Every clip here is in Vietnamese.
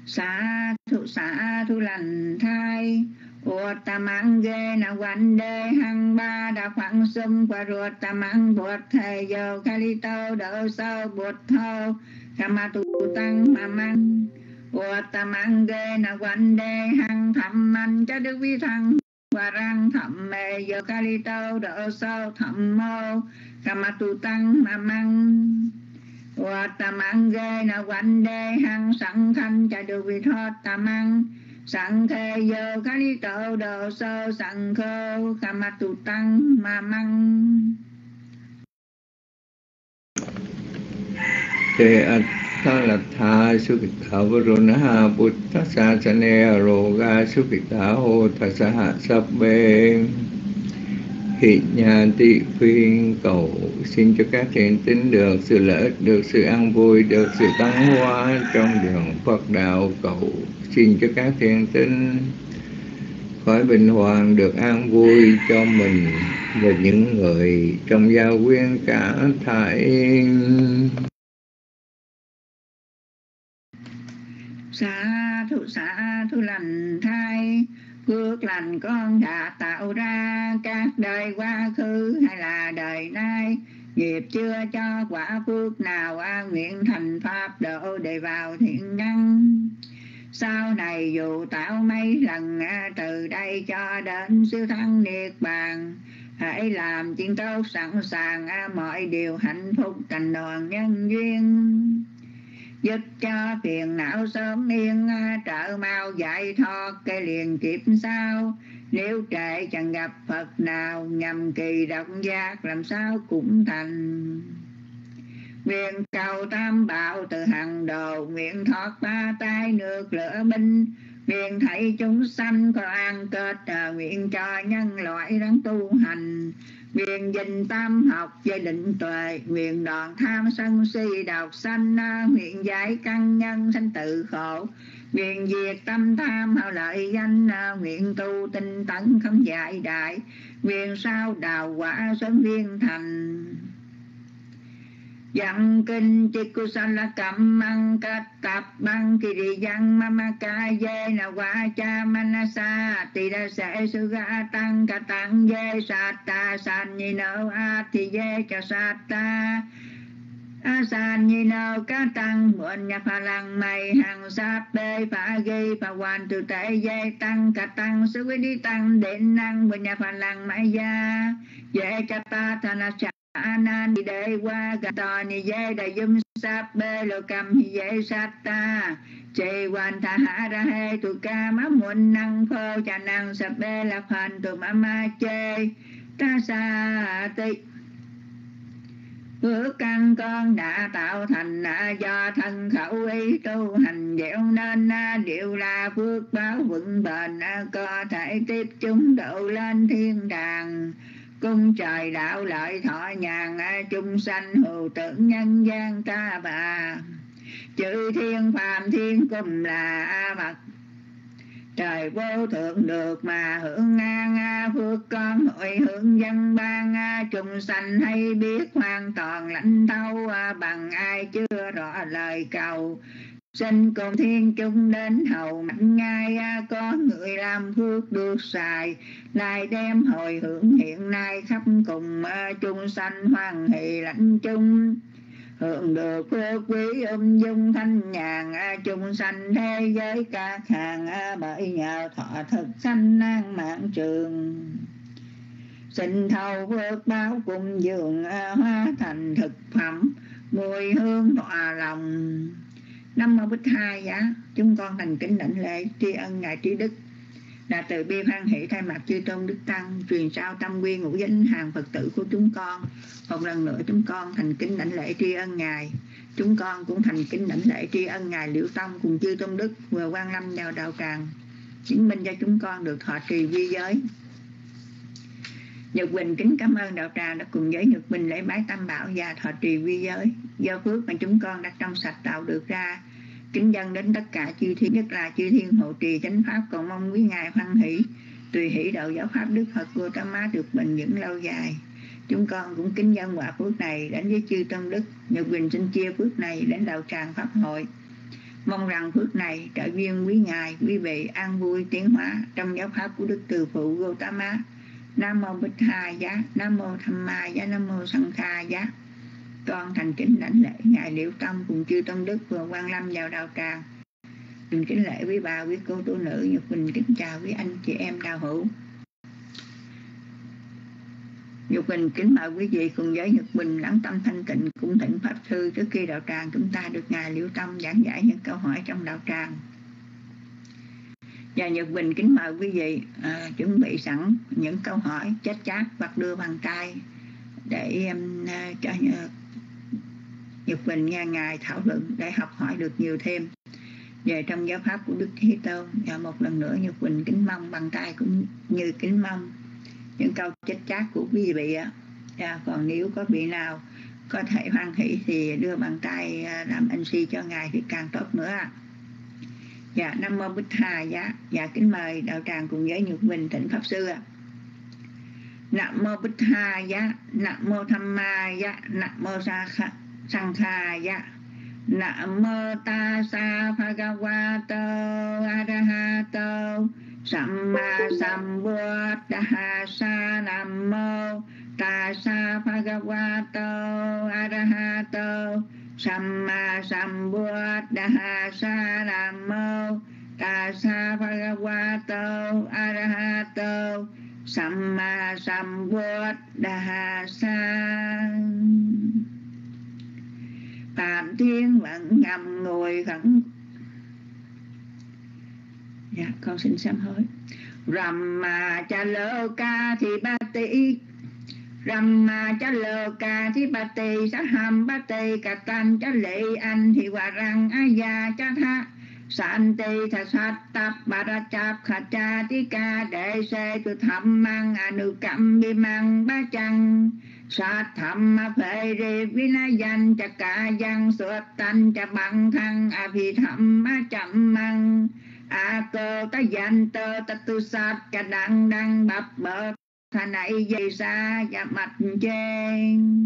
Xá thu lành thai Uttaman ghê na quanh đê hăng ba đà khoảng xung qua ruột tamang bột thầy dầu kali tâu đỡ sâu bột thâu kama tu tăng mà mang Uttaman ghê na quanh đê hăng thầm man cho đức vi thăng và răng thầm mê dầu kali tâu đỡ sâu thầm mô kama tu tăng mà mang Uttaman ghê na quanh đê hăng sẵn thanh cho đức vi thoát tamang sẵn khê dơ khá lý tợ đồ sơ sẵn khơ khả mặt tù tăng mà măng Te Athalatha Sukita Varunaha Buddha Sasane Roga Sukita Hota Saha Sabbe. Hiện nhà tị phiên cầu xin cho các thiện tín được sự lợi ích, được sự an vui, được sự tăng hóa trong đường Phật đạo. Cầu xin cho các thiện tín khỏi bình hoàng, được an vui cho mình và những người trong gia quyến cả thảy. Xá thu lành thai phước lành con đã tạo ra các đời quá khứ hay là đời nay, nghiệp chưa cho quả phước nào nguyện thành pháp độ để vào thiện nhân. Sau này dù tạo mấy lần từ đây cho đến siêu thắng niết bàn, hãy làm chuyện tốt sẵn sàng mọi điều hạnh phúc thành đoàn nhân duyên, giúp cho phiền não sớm yên trợ mau giải thoát cái liền kiếp sau. Nếu trễ chẳng gặp Phật nào nhằm kỳ động giác làm sao cũng thành. Nguyện cầu tam bảo từ hàng đầu, nguyện thoát ba tai nước lửa binh, nguyện thấy chúng sanh có an kết, nguyện cho nhân loại đang tu hành, nguyện dình tam học với định tuệ, nguyện đoạn tham sân si độc sanh, nguyện giải căn nhân sanh tự khổ, nguyện diệt tâm tham hao lợi danh, nguyện tu tinh tấn không dại đại, nguyện sao đào quả sớm viên thành. Dặn kinh chi kusala cẩm măng cách tập băng kỳ đi dân mama ca dê na qua cha manasa tì đa sẽ sư ga tăng ca tăng dê sát ta san nhi nâu a thì dê cho sát ta san nhi nâu ca tăng muộn nhập hà lăng mày hàng sát bê phá ghi phá hoàn từ tế dê tăng ca tăng sư quý đi tăng đến năng muộn nhập hà lăng mày gia dê cho ta thana cha Anan đi đây qua gà tò ni dê đại dung sáp bê lô cầm hi dê sát ta chê hoàn thả hạ ra hê tù ca má muộn năng phô chà năng sáp bê lạc hành tù má ma chê ta sa tị. Phước căn con đã tạo thành do thân khẩu ý tu hành dẻo nên đều là phước báo vững bền, có thể tiếp chúng độ lên thiên đàng. Cung trời đạo lợi thọ nhàn, chung sanh hữu tưởng nhân gian ta bà. Chữ thiên phàm thiên cùng là bậc trời vô thượng được mà hưởng ngang, phước con hội hưởng dân ban, chung sanh hay biết hoàn toàn lãnh thấu, bằng ai chưa rõ lời cầu. Xin cùng thiên chúng đến hầu mạnh ngay, có người làm phước được xài, lại đem hồi hưởng hiện nay khắp cùng, chung sanh hoan hỷ lãnh chung. Hưởng được phước quý dung thanh nhàn, chung sanh thế giới các hàng, bởi nhờ thọ thực sanh an mạng trường. Xin thâu phước báo cung dường, hóa thành thực phẩm mùi hương hòa lòng. Nam mô Bích Hai giá, chúng con thành kính đảnh lễ tri ân ngài trí đức là từ bi hoan hỷ thay mặt chư tôn đức tăng truyền sao tâm quy ngũ danh hàng Phật tử của chúng con. Một lần nữa chúng con thành kính đảnh lễ tri ân ngài. Chúng con cũng thành kính đảnh lễ tri ân ngài Liễu Tông cùng chư tôn đức vừa quan lâm vào đạo tràng, chứng minh cho chúng con được thọ trì vi giới. Nhật Bình kính cảm ơn đạo tràng đã cùng với Nhật Bình lễ bái tam bảo và thọ trì vi giới. Do phước mà chúng con đã trong sạch tạo được ra, kính dâng đến tất cả chư thiên, nhất là chư thiên hộ trì chánh pháp, cầu mong quý ngài hoan hỷ tùy hỷ đạo giáo pháp Đức Phật Gautama được bền vững lâu dài. Chúng con cũng kính dâng quả phước này đến với chư tôn đức. Nhật Bình xin chia phước này đến đạo tràng pháp hội. Mong rằng phước này trợ duyên quý ngài, quý vị an vui tiến hóa trong giáo pháp của Đức Từ Phụ Gautama. Nam mô Bích Tha Giá, Nam mô Tham Ma Giá, Nam mô Sanh Kha Giá. Con thành kính đảnh lễ ngài Liễu Tông cùng chư tôn đức vừa quan lâm vào đạo tràng. Mình kính lễ quý bà, quý cô tu nữ. Nhật Quỳnh kính chào quý anh chị em đạo hữu. Nhật Quỳnh kính mời quý vị cùng với Nhật Quỳnh lắng tâm thanh tịnh cung thỉnh pháp sư trước khi đạo tràng chúng ta được ngài Liễu Tông giảng giải những câu hỏi trong đạo tràng. Và Nhật Quỳnh kính mời quý vị chuẩn bị sẵn những câu hỏi chết chát hoặc đưa bằng tay để cho Nhật Quỳnh nghe ngài thảo luận để học hỏi được nhiều thêm về trong giáo pháp của Đức Thế Tôn. Và một lần nữa Nhật Quỳnh kính mong bằng tay cũng như kính mong những câu chết chát của quý vị ạ. Còn nếu có vị nào có thể hoan hỷ thì đưa bàn tay làm MC cho ngài thì càng tốt nữa ạ. Dạ, Nam mô Bích Tha Giá. Dạ, kính mời đạo tràng cùng với Nhật Quỳnh thỉnh pháp sư ạ. Nam mô Bích Tha Giá, Nam mô Tham Ma Giá, Nam mô Sanh Kha Giá. Nam mô Tassa Bhagavato Arahato Samma Sambuddhassa. Nam mô Tassa Bhagavato Arahato Samma Sambuddhassa. Nam mô Tassa Bhagavato Arahato Samma Sambuddhassa. Phạm Thiên vẫn ngầm ngồi khẩn. Dạ, con xin sám hối. Ramma Chaloka Thipati, Ramma Chaloka Thipati, Saham Bati Katan Chali An Thi Warang Aya Chatha Santi Thasat Tap Barachap Khacha Tika Đệ Se Tu Tham Mang Anukam Bimang Ba Chăng Sát Tham Phê Ri Vinayan Chaka Yang Suat Tan Cha Bang Thăng Abhi Tham Cham Mang A Cơ Cá Danh Tơ Tatu Sát Ca Đăng Đăng Bập Bờ Thà Này Dây Sa Và Mạch Trên.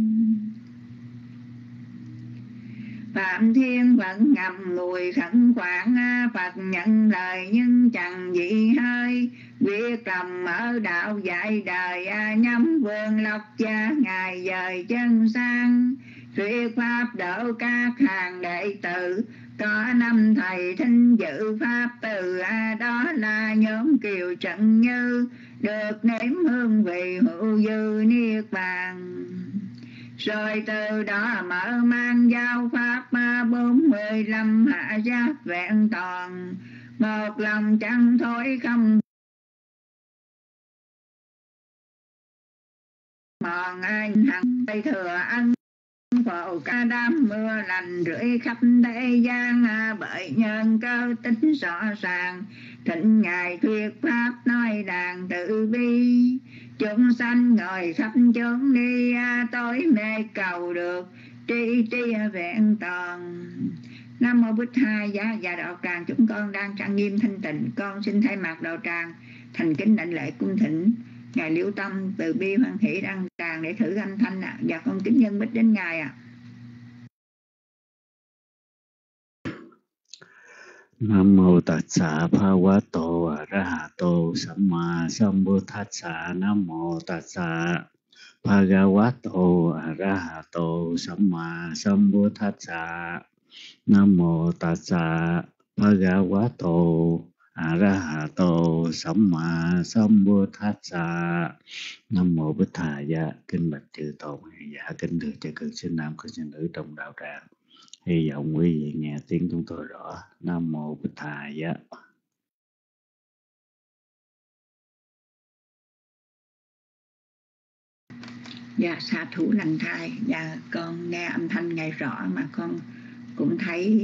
Phạm Thiên vẫn ngầm ngùi khẩn khoản Phật nhận lời nhưng chẳng gì hơi. Quyết lòng ở đạo dạy đời nhắm vườn lộc cha ngài dời chân sang. Thuyết pháp độ các hàng đệ tử, có năm thầy thinh dự pháp từ đó là nhóm Kiều Trận Như, được nếm hương vị hữu dư niết bàn. Rồi từ đó mở mang giáo pháp 45 hạ giác vẹn toàn, một lòng chẳng thối không mòn anh hằng thừa ăn phổ ca đám mưa lành rưỡi khắp thế gian. Bởi nhân cơ tính rõ ràng, thịnh ngài thuyết pháp nói đàn tự bi. Chúng sanh ngồi khắp chốn đi, tối mê cầu được tri tri vẹn toàn. Nam mô Bích Tha Giá. Và đạo tràng chúng con đang trang nghiêm thanh tịnh, con xin thay mặt đạo tràng thành kính đảnh lễ cung thỉnh ngài Liễu Tâm từ bi hoan hỷ đăng tràng để thử âm thanh ạ. Và con kính nhân bích đến ngài ạ. Nam mô Tassa Bhagavato Arahato Samma Sambuddhassa. Nam mô Tassa Bhagavato Arahato Samma Sambuddhassa. Nam mô Tassa Bhagavato Arahato Samma Sambuddhassa. Nam mô Bích Tha Giá. Kính bạch chư tôn giả, kính thưa chư cư sinh nam cư sinh nữ trong đạo tràng. Hy vọng quý vị nghe tiếng chúng tôi rõ. Nam mô Bích Tha Giá. Dạ, xạ thủ lành thai. Dạ, con nghe âm thanh ngài rõ, mà con cũng thấy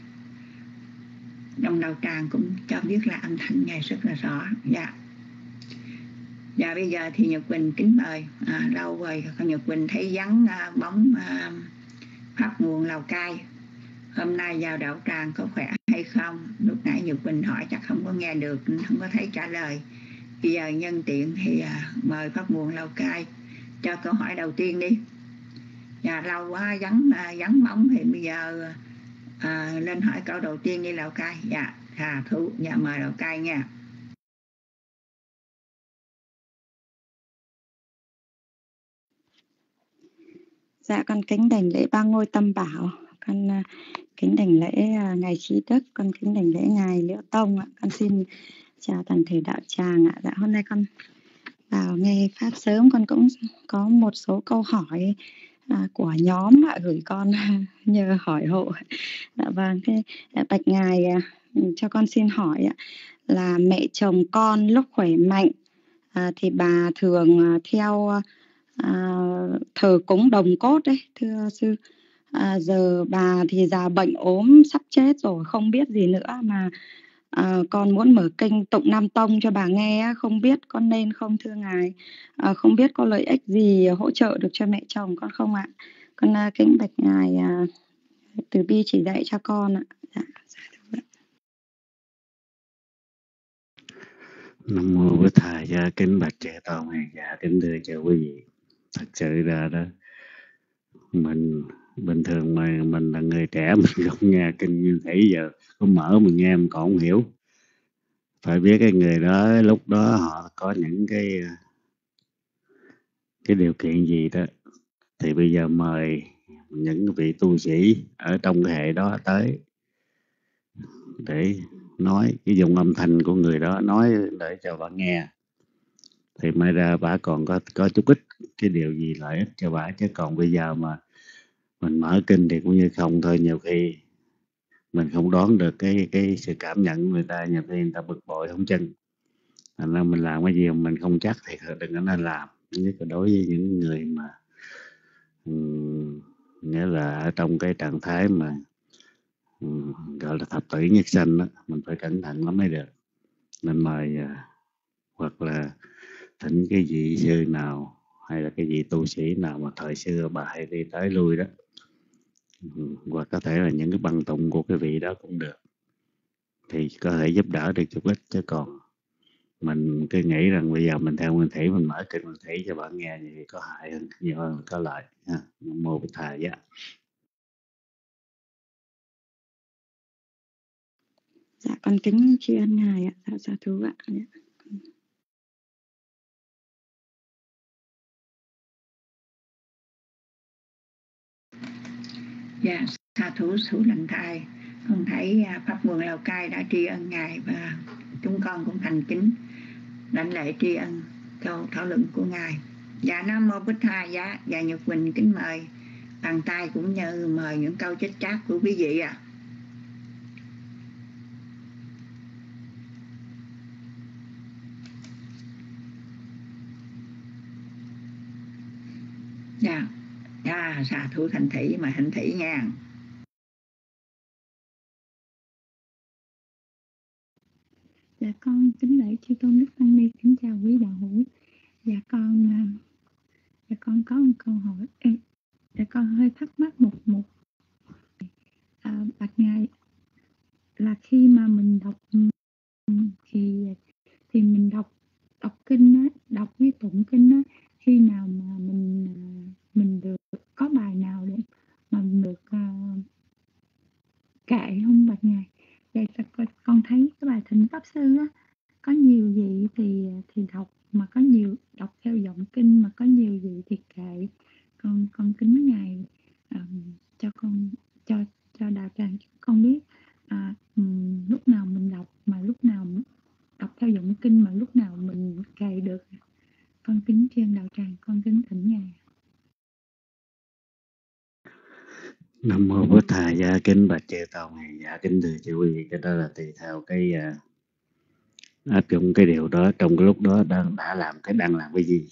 trong đạo tràng cũng cho biết là âm thanh ngài rất là rõ. Dạ. Dạ, bây giờ thì Nhật Quỳnh kính mời. Lâu rồi con Nhật Quỳnh thấy vắng bóng pháp nguồn Lào Cai. Hôm nay vào đạo tràng có khỏe hay không? Lúc nãy Nhật Quỳnh hỏi chắc không có nghe được, không có thấy trả lời. Bây giờ nhân tiện thì mời pháp nguồn Lào Cai cho câu hỏi đầu tiên đi. Lâu quá vắng bóng thì bây giờ lên hỏi câu đầu tiên đi Lào Cai. Dạ, Hà Thú, dạ mời Lào Cai nha. Dạ, con kính đảnh lễ Ba Ngôi Tâm Bảo, con kính đảnh lễ ngài Trí Đức, con kính đảnh lễ ngài Liễu Tông ạ. Con xin chào toàn thể đạo tràng ạ. Dạ, hôm nay con vào nghe pháp sớm, con cũng có một số câu hỏi của nhóm gửi con nhờ hỏi hộ. Dạ vâng, bạch ngài cho con xin hỏi là mẹ chồng con lúc khỏe mạnh thì bà thường theo thờ cúng đồng cốt đấy, thưa sư. Giờ bà thì già bệnh ốm sắp chết rồi, không biết gì nữa mà con muốn mở kênh tụng Nam Tông cho bà nghe, không biết con nên không thưa ngài? Không biết có lợi ích gì hỗ trợ được cho mẹ chồng con không ạ? Con kính bạch ngài từ bi chỉ dạy cho con ạ. Dạ. Nam mô Bổn Thầy Gia, kính bạch Chư Tôn hàng dạ, kính thưa chào quý vị. Thật sự ra đó, mình bình thường mà mình là người trẻ, mình không nghe kinh như thế, giờ có mở mình nghe mình còn không hiểu. Phải biết cái người đó lúc đó họ có những cái điều kiện gì đó, thì bây giờ mời những vị tu sĩ ở trong cái hệ đó tới để nói cái dùng âm thanh của người đó nói để cho bà nghe, thì may ra bà còn có chút ít cái điều gì lợi ích cho bà. Chứ còn bây giờ mà mình mở kinh thì cũng như không thôi, nhiều khi mình không đoán được cái sự cảm nhận của người ta, nhiều khi người ta bực bội không chừng, thành ra mình làm cái gì mà mình không chắc thì đừng có nên làm. Nhất là đối với những người mà nghĩa là ở trong cái trạng thái mà gọi là thập tử nhất sanh đó, mình phải cẩn thận lắm mới được. Nên mời hoặc là thỉnh cái vị sư nào hay là cái vị tu sĩ nào mà thời xưa bà hay đi tới lui đó, hoặc có thể là những cái băng tụng của cái vị đó cũng được, thì có thể giúp đỡ được chút ít. Chứ còn mình cứ nghĩ rằng bây giờ mình theo nguyên thủy, mình mở kinh nguyên thủy cho bạn nghe thì có hại hơn nhiều hơn có lợi. Nam mô Bổn Thầy Giá. Dạ, con kính tri ân ngài ạ. Dạ, sa thú ạ. Dạ, sa thú Thủ Lành Thai, con thấy Pháp Nguồn Lào Cai đã tri ân ngài và chúng con cũng thành kính đảnh lễ tri ân câu thảo luận của ngài. Dạ, Nam mô Bổn Thầy Giá. Dạ, Nhật Quỳnh kính mời bàn tay cũng như mời những câu chết chát của quý vị ạ. Dạ, sa thú Thành Thị, mời Thành Thị nha. Dạ, con kính lễ chư tôn đức tăng ni, kính chào quý đạo hữu. Dạ con có một câu hỏi. Dạ, con hơi thắc mắc một bạch ngài, là khi mà mình đọc thì mình đọc kinh á, đọc cái tụng kinh á, khi nào mà mình được có bài nào để mà mình được kệ không bạch ngài? Vậy con thấy cái bài Thỉnh Pháp Sư á, có nhiều gì thì đọc, mà có nhiều đọc theo giọng kinh, mà có nhiều gì thì kệ. Con kính ngài cho đạo tràng con biết lúc nào mình đọc, mà lúc nào đọc theo giọng kinh, mà lúc nào mình kệ được. Con kính trên đạo tràng, con kính thỉnh ngài. Nam mô Bổn Thầy Giá, kính bạch Chư Tôn hàng dạ, kính thưa chư quý vị. Cái đó là tùy theo cái áp dụng cái điều đó trong cái lúc đó đang làm cái gì.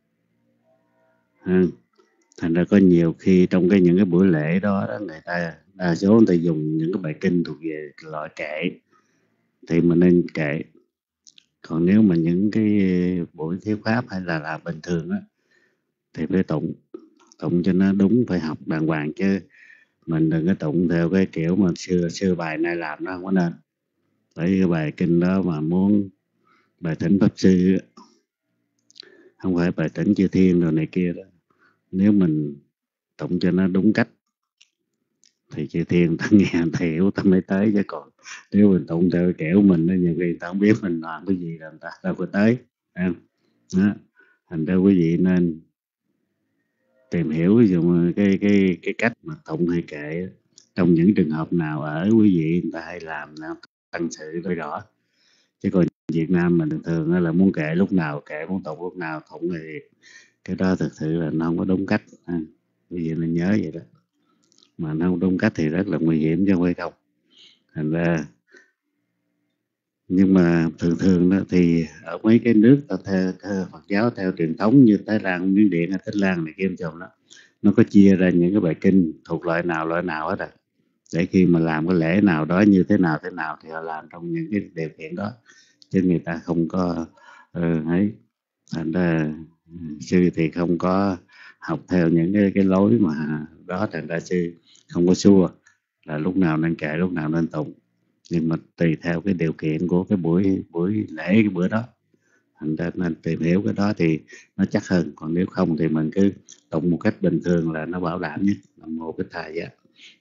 Thành ra có nhiều khi trong những cái buổi lễ đó, người ta đa số người ta dùng những cái bài kinh thuộc về loại kệ thì mình nên kệ. Còn nếu mà những cái buổi thuyết pháp hay là bình thường á, thì phải tụng cho nó đúng, phải học đàng hoàng, chứ mình đừng có tụng theo cái kiểu mà xưa bài nay làm, nó không có nên. Bởi cái bài kinh đó mà muốn bài Thỉnh Pháp Sư, không phải bài Thỉnh Chư Thiên rồi này kia đó, nếu mình tụng cho nó đúng cách thì chư thiên ta nghe ta hiểu ta mới tới, chứ còn nếu mình tụng theo kiểu mình đó, nhiều khi người ta không biết mình làm cái gì là người ta đâu có tới. Đó. Thành ra quý vị nên tìm hiểu ví dụ cái cách mà tụng hay kệ trong những trường hợp nào ở quý vị người ta hay làm tăng sự tôi rõ. Chứ còn Việt Nam mình thường là muốn kệ lúc nào kệ, muốn tụng lúc nào tụng, thì cái đó thực sự là nó không có đúng cách. Quý vị nên nhớ vậy đó, mà nó không đúng cách thì rất là nguy hiểm chứ không phải không. Thành ra nhưng mà thường đó thì ở mấy cái nước theo Phật giáo theo truyền thống như Thái Lan, Miến Điện, Thái Lan này kia chồng đó, nó có chia ra những cái bài kinh thuộc loại nào hết để khi mà làm cái lễ nào đó như thế nào thì họ làm trong những cái điều kiện đó, chứ người ta không có ấy. Thành ra sư thì không có học theo những cái lối mà đó, thành ra sư không có xua là lúc nào nên kệ lúc nào nên tụng, nhưng mà tùy theo cái điều kiện của cái buổi lễ cái bữa đó. Thành ra nên tìm hiểu cái đó thì nó chắc hơn, còn nếu không thì mình cứ tụng một cách bình thường là nó bảo đảm nhất. Nam Mô Bích Thầy á.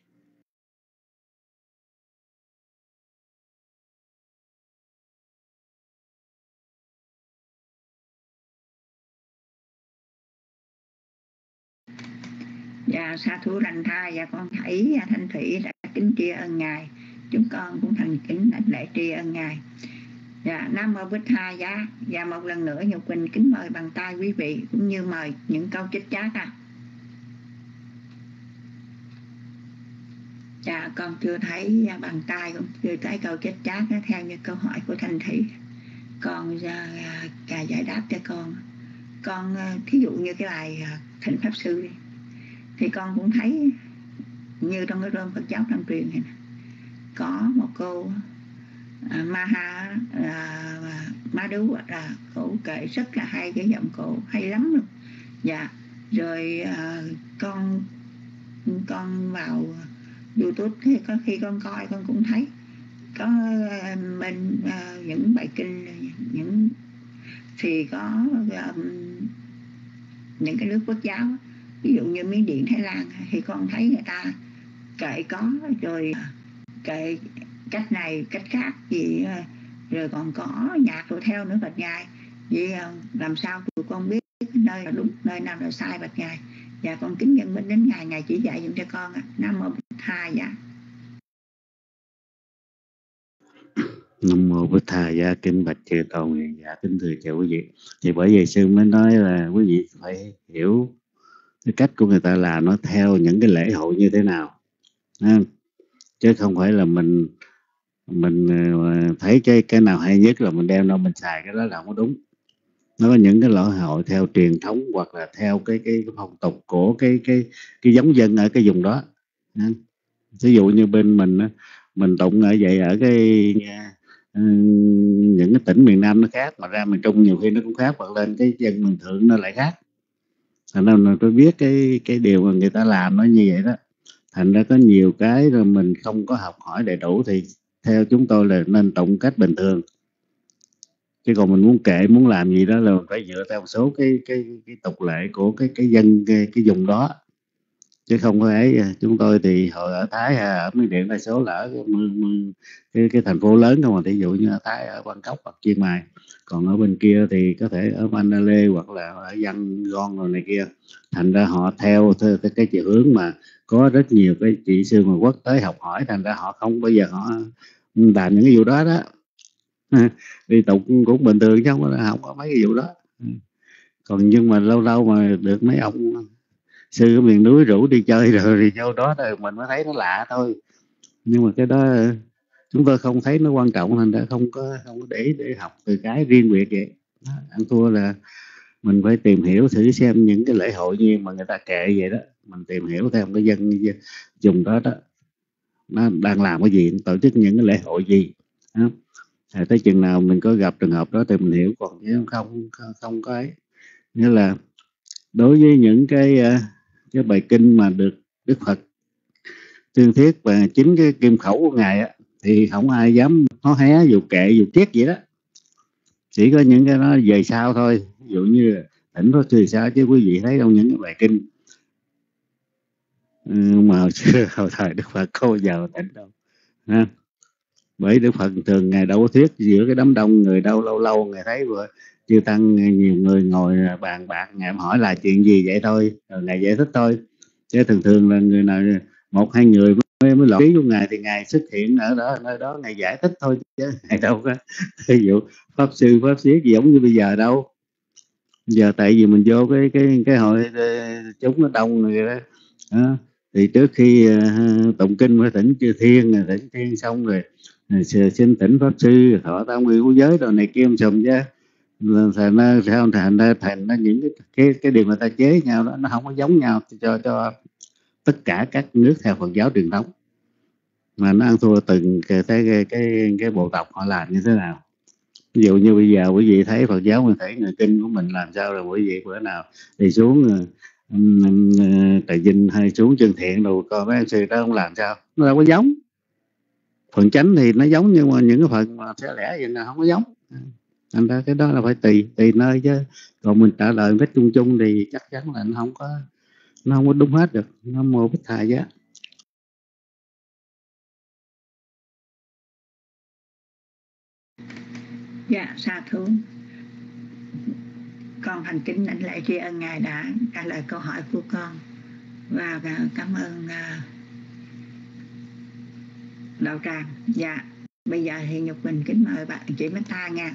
Dạ sa thú Rành Tha, dạ con thấy Thanh Thủy đã kính tri ân ngài, chúng con cũng thành kính đảnh lễ tri ân ngài. Dạ Nam Mô Bích Tha. Dạ một lần nữa Nhục Quỳnh kính mời bằng tay quý vị cũng như mời những câu chích chát Dạ con chưa thấy bằng tay, con chưa thấy câu chích chát theo như câu hỏi của Thanh Thủy. Con cả giải đáp cho con thí dụ như cái bài Thịnh Pháp Sư đi, thì con cũng thấy như trong cái rơm Phật giáo Tam truyền này có một cô Maha Madhu là cổ kệ rất là hay, cái giọng cổ hay lắm luôn. Dạ rồi con vào YouTube thì có khi con coi con cũng thấy có bên những bài kinh những thì có những cái nước Quốc giáo, ví dụ như Miến Điện, Thái Lan, thì con thấy người ta kệ có, rồi kệ cách này cách khác gì, rồi còn có nhạc rồi theo nữa bạch ngài. Vậy làm sao tụi con biết nơi là đúng, nơi nào là sai bạch ngài? Dạ con kính dân minh đến ngài chỉ dạy dùm cho con. Nam Mô Bích Tha. Dạ Nam Mô Bích Tha. Dạ kính bạch chư tôn. Dạ kính thưa chào quý vị. Thì bởi vậy sư mới nói là quý vị phải hiểu cái cách của người ta làm nó theo những cái lễ hội như thế nào, chứ không phải là mình thấy cái nào hay nhất là mình đem đâu mình xài, cái đó là không có đúng. Nó có những cái lễ hội theo truyền thống hoặc là theo cái phong tục của cái giống dân ở cái vùng đó. Ví dụ như bên mình tụng ở vậy ở những cái tỉnh miền Nam nó khác, mà ra miền Trung nhiều khi nó cũng khác, hoặc lên cái dân miền Thượng nó lại khác. Thành ra là tôi biết cái điều mà người ta làm nó như vậy đó. Thành ra có nhiều cái rồi mình không có học hỏi đầy đủ, thì theo chúng tôi là nên tụng cách bình thường. Chứ còn mình muốn kệ muốn làm gì đó là phải dựa theo một số cái tục lệ của cái dân cái vùng đó, chứ không phải chúng tôi thì hồi ở Thái ở Miến Điện đa số là ở cái thành phố lớn không, mà ví dụ như ở Thái ở Bangkok hoặc Chiang Mai, còn ở bên kia thì có thể ở Mandalay hoặc là ở Yangon rồi này kia. Thành ra họ theo cái chiều hướng mà có rất nhiều cái chị sư mà quốc tế học hỏi, thành ra họ không bao giờ họ làm những cái vụ đó đó. Đi tục cũng bình thường chứ không có mấy cái vụ đó. Còn nhưng mà lâu lâu mà được mấy ông sư ở miền núi rủ đi chơi rồi thì vô đó rồi mình mới thấy nó lạ thôi. Nhưng mà cái đó chúng tôi không thấy nó quan trọng, thành ra không có để học từ cái riêng biệt vậy. Ăn thua là mình phải tìm hiểu thử xem những cái lễ hội như mà người ta kệ vậy đó, mình tìm hiểu theo cái dân dùng đó đó nó đang làm cái gì, tổ chức những cái lễ hội gì đó. Tới chừng nào mình có gặp trường hợp đó thì mình hiểu, còn nếu không có ấy. Nghĩa là đối với những cái bài kinh mà được Đức Phật tuyên thuyết và chính cái kim khẩu của ngài á, thì không ai dám hó hé dù kệ dù triết vậy đó. Chỉ có những cái đó về sau thôi, ví dụ như Thỉnh Pháp Sư sao, chứ quý vị thấy trong những cái bài kinh mà hồi xưa hồi thời Đức Phật có bao giờ tỉnh đâu ha. Bởi Đức Phật thường ngày đâu có thuyết giữa cái đám đông người đâu, lâu lâu ngài thấy vừa chư tăng nhiều người ngồi bàn bạc, ngài hỏi là chuyện gì vậy thôi, rồi ngài giải thích thôi. Chứ thường thường là người nào một hai người mới lọt ý của ngài thì ngài xuất hiện ở đó nơi đó ngài giải thích thôi, chứ ngài đâu có ví dụ pháp sư pháp sĩ gì giống như bây giờ đâu. Giờ tại vì mình vô cái hội chúng nó đông rồi đó. Đó. Thì trước khi tụng kinh phải thỉnh chư thiên, rồi thỉnh thiên xong rồi xin thỉnh pháp sư thọ tam quy của giới rồi này kia sùm chứ. Thành ra sao, thành ra những cái điều mà ta chế nhau đó nó không có giống nhau cho tất cả các nước theo Phật giáo truyền thống, mà nó ăn thua từng cái bộ tộc họ làm như thế nào. Ví dụ như bây giờ quý vị thấy Phật giáo Nguyên Thủy người kinh của mình làm sao, rồi quý vị bữa nào đi xuống Trà Vinh hay xuống Chân Thiện rồi coi mấy sư đó không làm sao, nó đâu có giống. Phần chánh thì nó giống, nhưng mà những cái phần mà sẽ lẽ vậy là không có giống. Thành ra cái đó là phải tùy nơi chứ. Còn mình trả lời rất chung chung thì chắc chắn là nó không có đúng hết được. Nam mô Bích Thầy Giá. Dạ sa thú. Con thành kính lãnh lễ tri ân ngài đã trả lời câu hỏi của con, và cảm ơn đạo tràng. Dạ bây giờ thì Nhục Bình kính mời bạn chị Meta nha.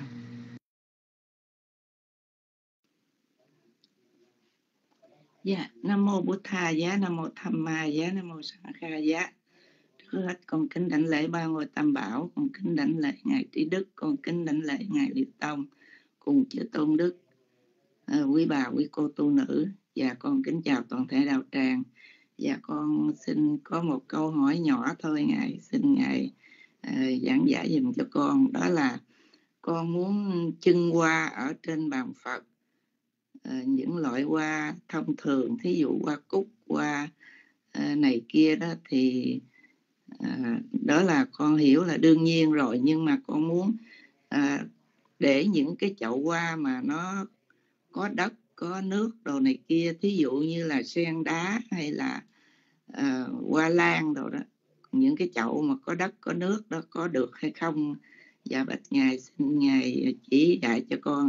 Dạ, Nam mô Bụt Thà Giá, Nam mô Tham Ma Giá, Nam mô Sang Kha Giá. Trước hết con kính đảnh lễ ba ngôi Tam Bảo, con kính đảnh lễ ngài Trí Đức, con kính đảnh lễ ngài Liệt Tông cùng chư tôn đức, quý bà quý cô tu nữ, và con kính chào toàn thể đạo tràng. Và con xin có một câu hỏi nhỏ thôi ngài, xin ngài giảng giải dùm cho con. Đó là con muốn trưng hoa ở trên bàn Phật, những loại hoa thông thường, thí dụ hoa cúc, hoa này kia đó, thì đó là con hiểu là đương nhiên rồi, nhưng mà con muốn để những cái chậu hoa mà nó có đất, có nước đồ này kia, thí dụ như là sen đá hay là hoa lan đồ đó, những cái chậu mà có đất có nước đó có được hay không? Dạ bạch ngài, xin ngài chỉ dạy cho con.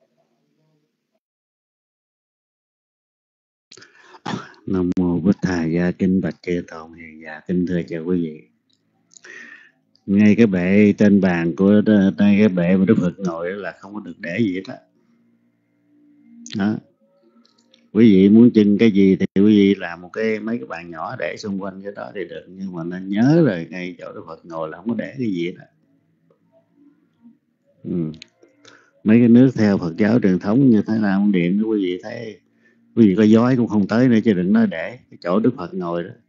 Nam mô Bích Thầy Giá. Kính bạch chư tôn hiền giả, kính thưa chào quý vị. Ngay cái bệ trên bàn của cái bệ mà Đức Phật ngồi là không có được để gì hết đó. Quý vị muốn trưng cái gì thì quý vị làm mấy cái bàn nhỏ để xung quanh cái đó thì được, nhưng mà nên nhớ rồi ngay chỗ Đức Phật ngồi là không có để cái gì hết. Mấy cái nước theo Phật giáo truyền thống như Thái Lan Điện quý vị thấy, quý vị có giói cũng không tới nữa, chứ đừng nói để cái chỗ Đức Phật ngồi đó.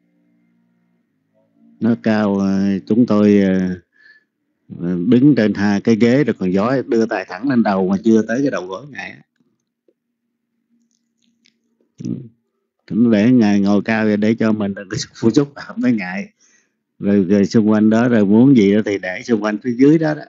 Nó cao, chúng tôi đứng trên hai cái ghế rồi còn giói, đưa tay thẳng lên đầu mà chưa tới cái đầu gối ngài. Để ngài ngồi cao rồi để cho mình đừng phụ xúc phạm với ngài. Rồi xung quanh đó rồi muốn gì đó thì để xung quanh phía dưới đó.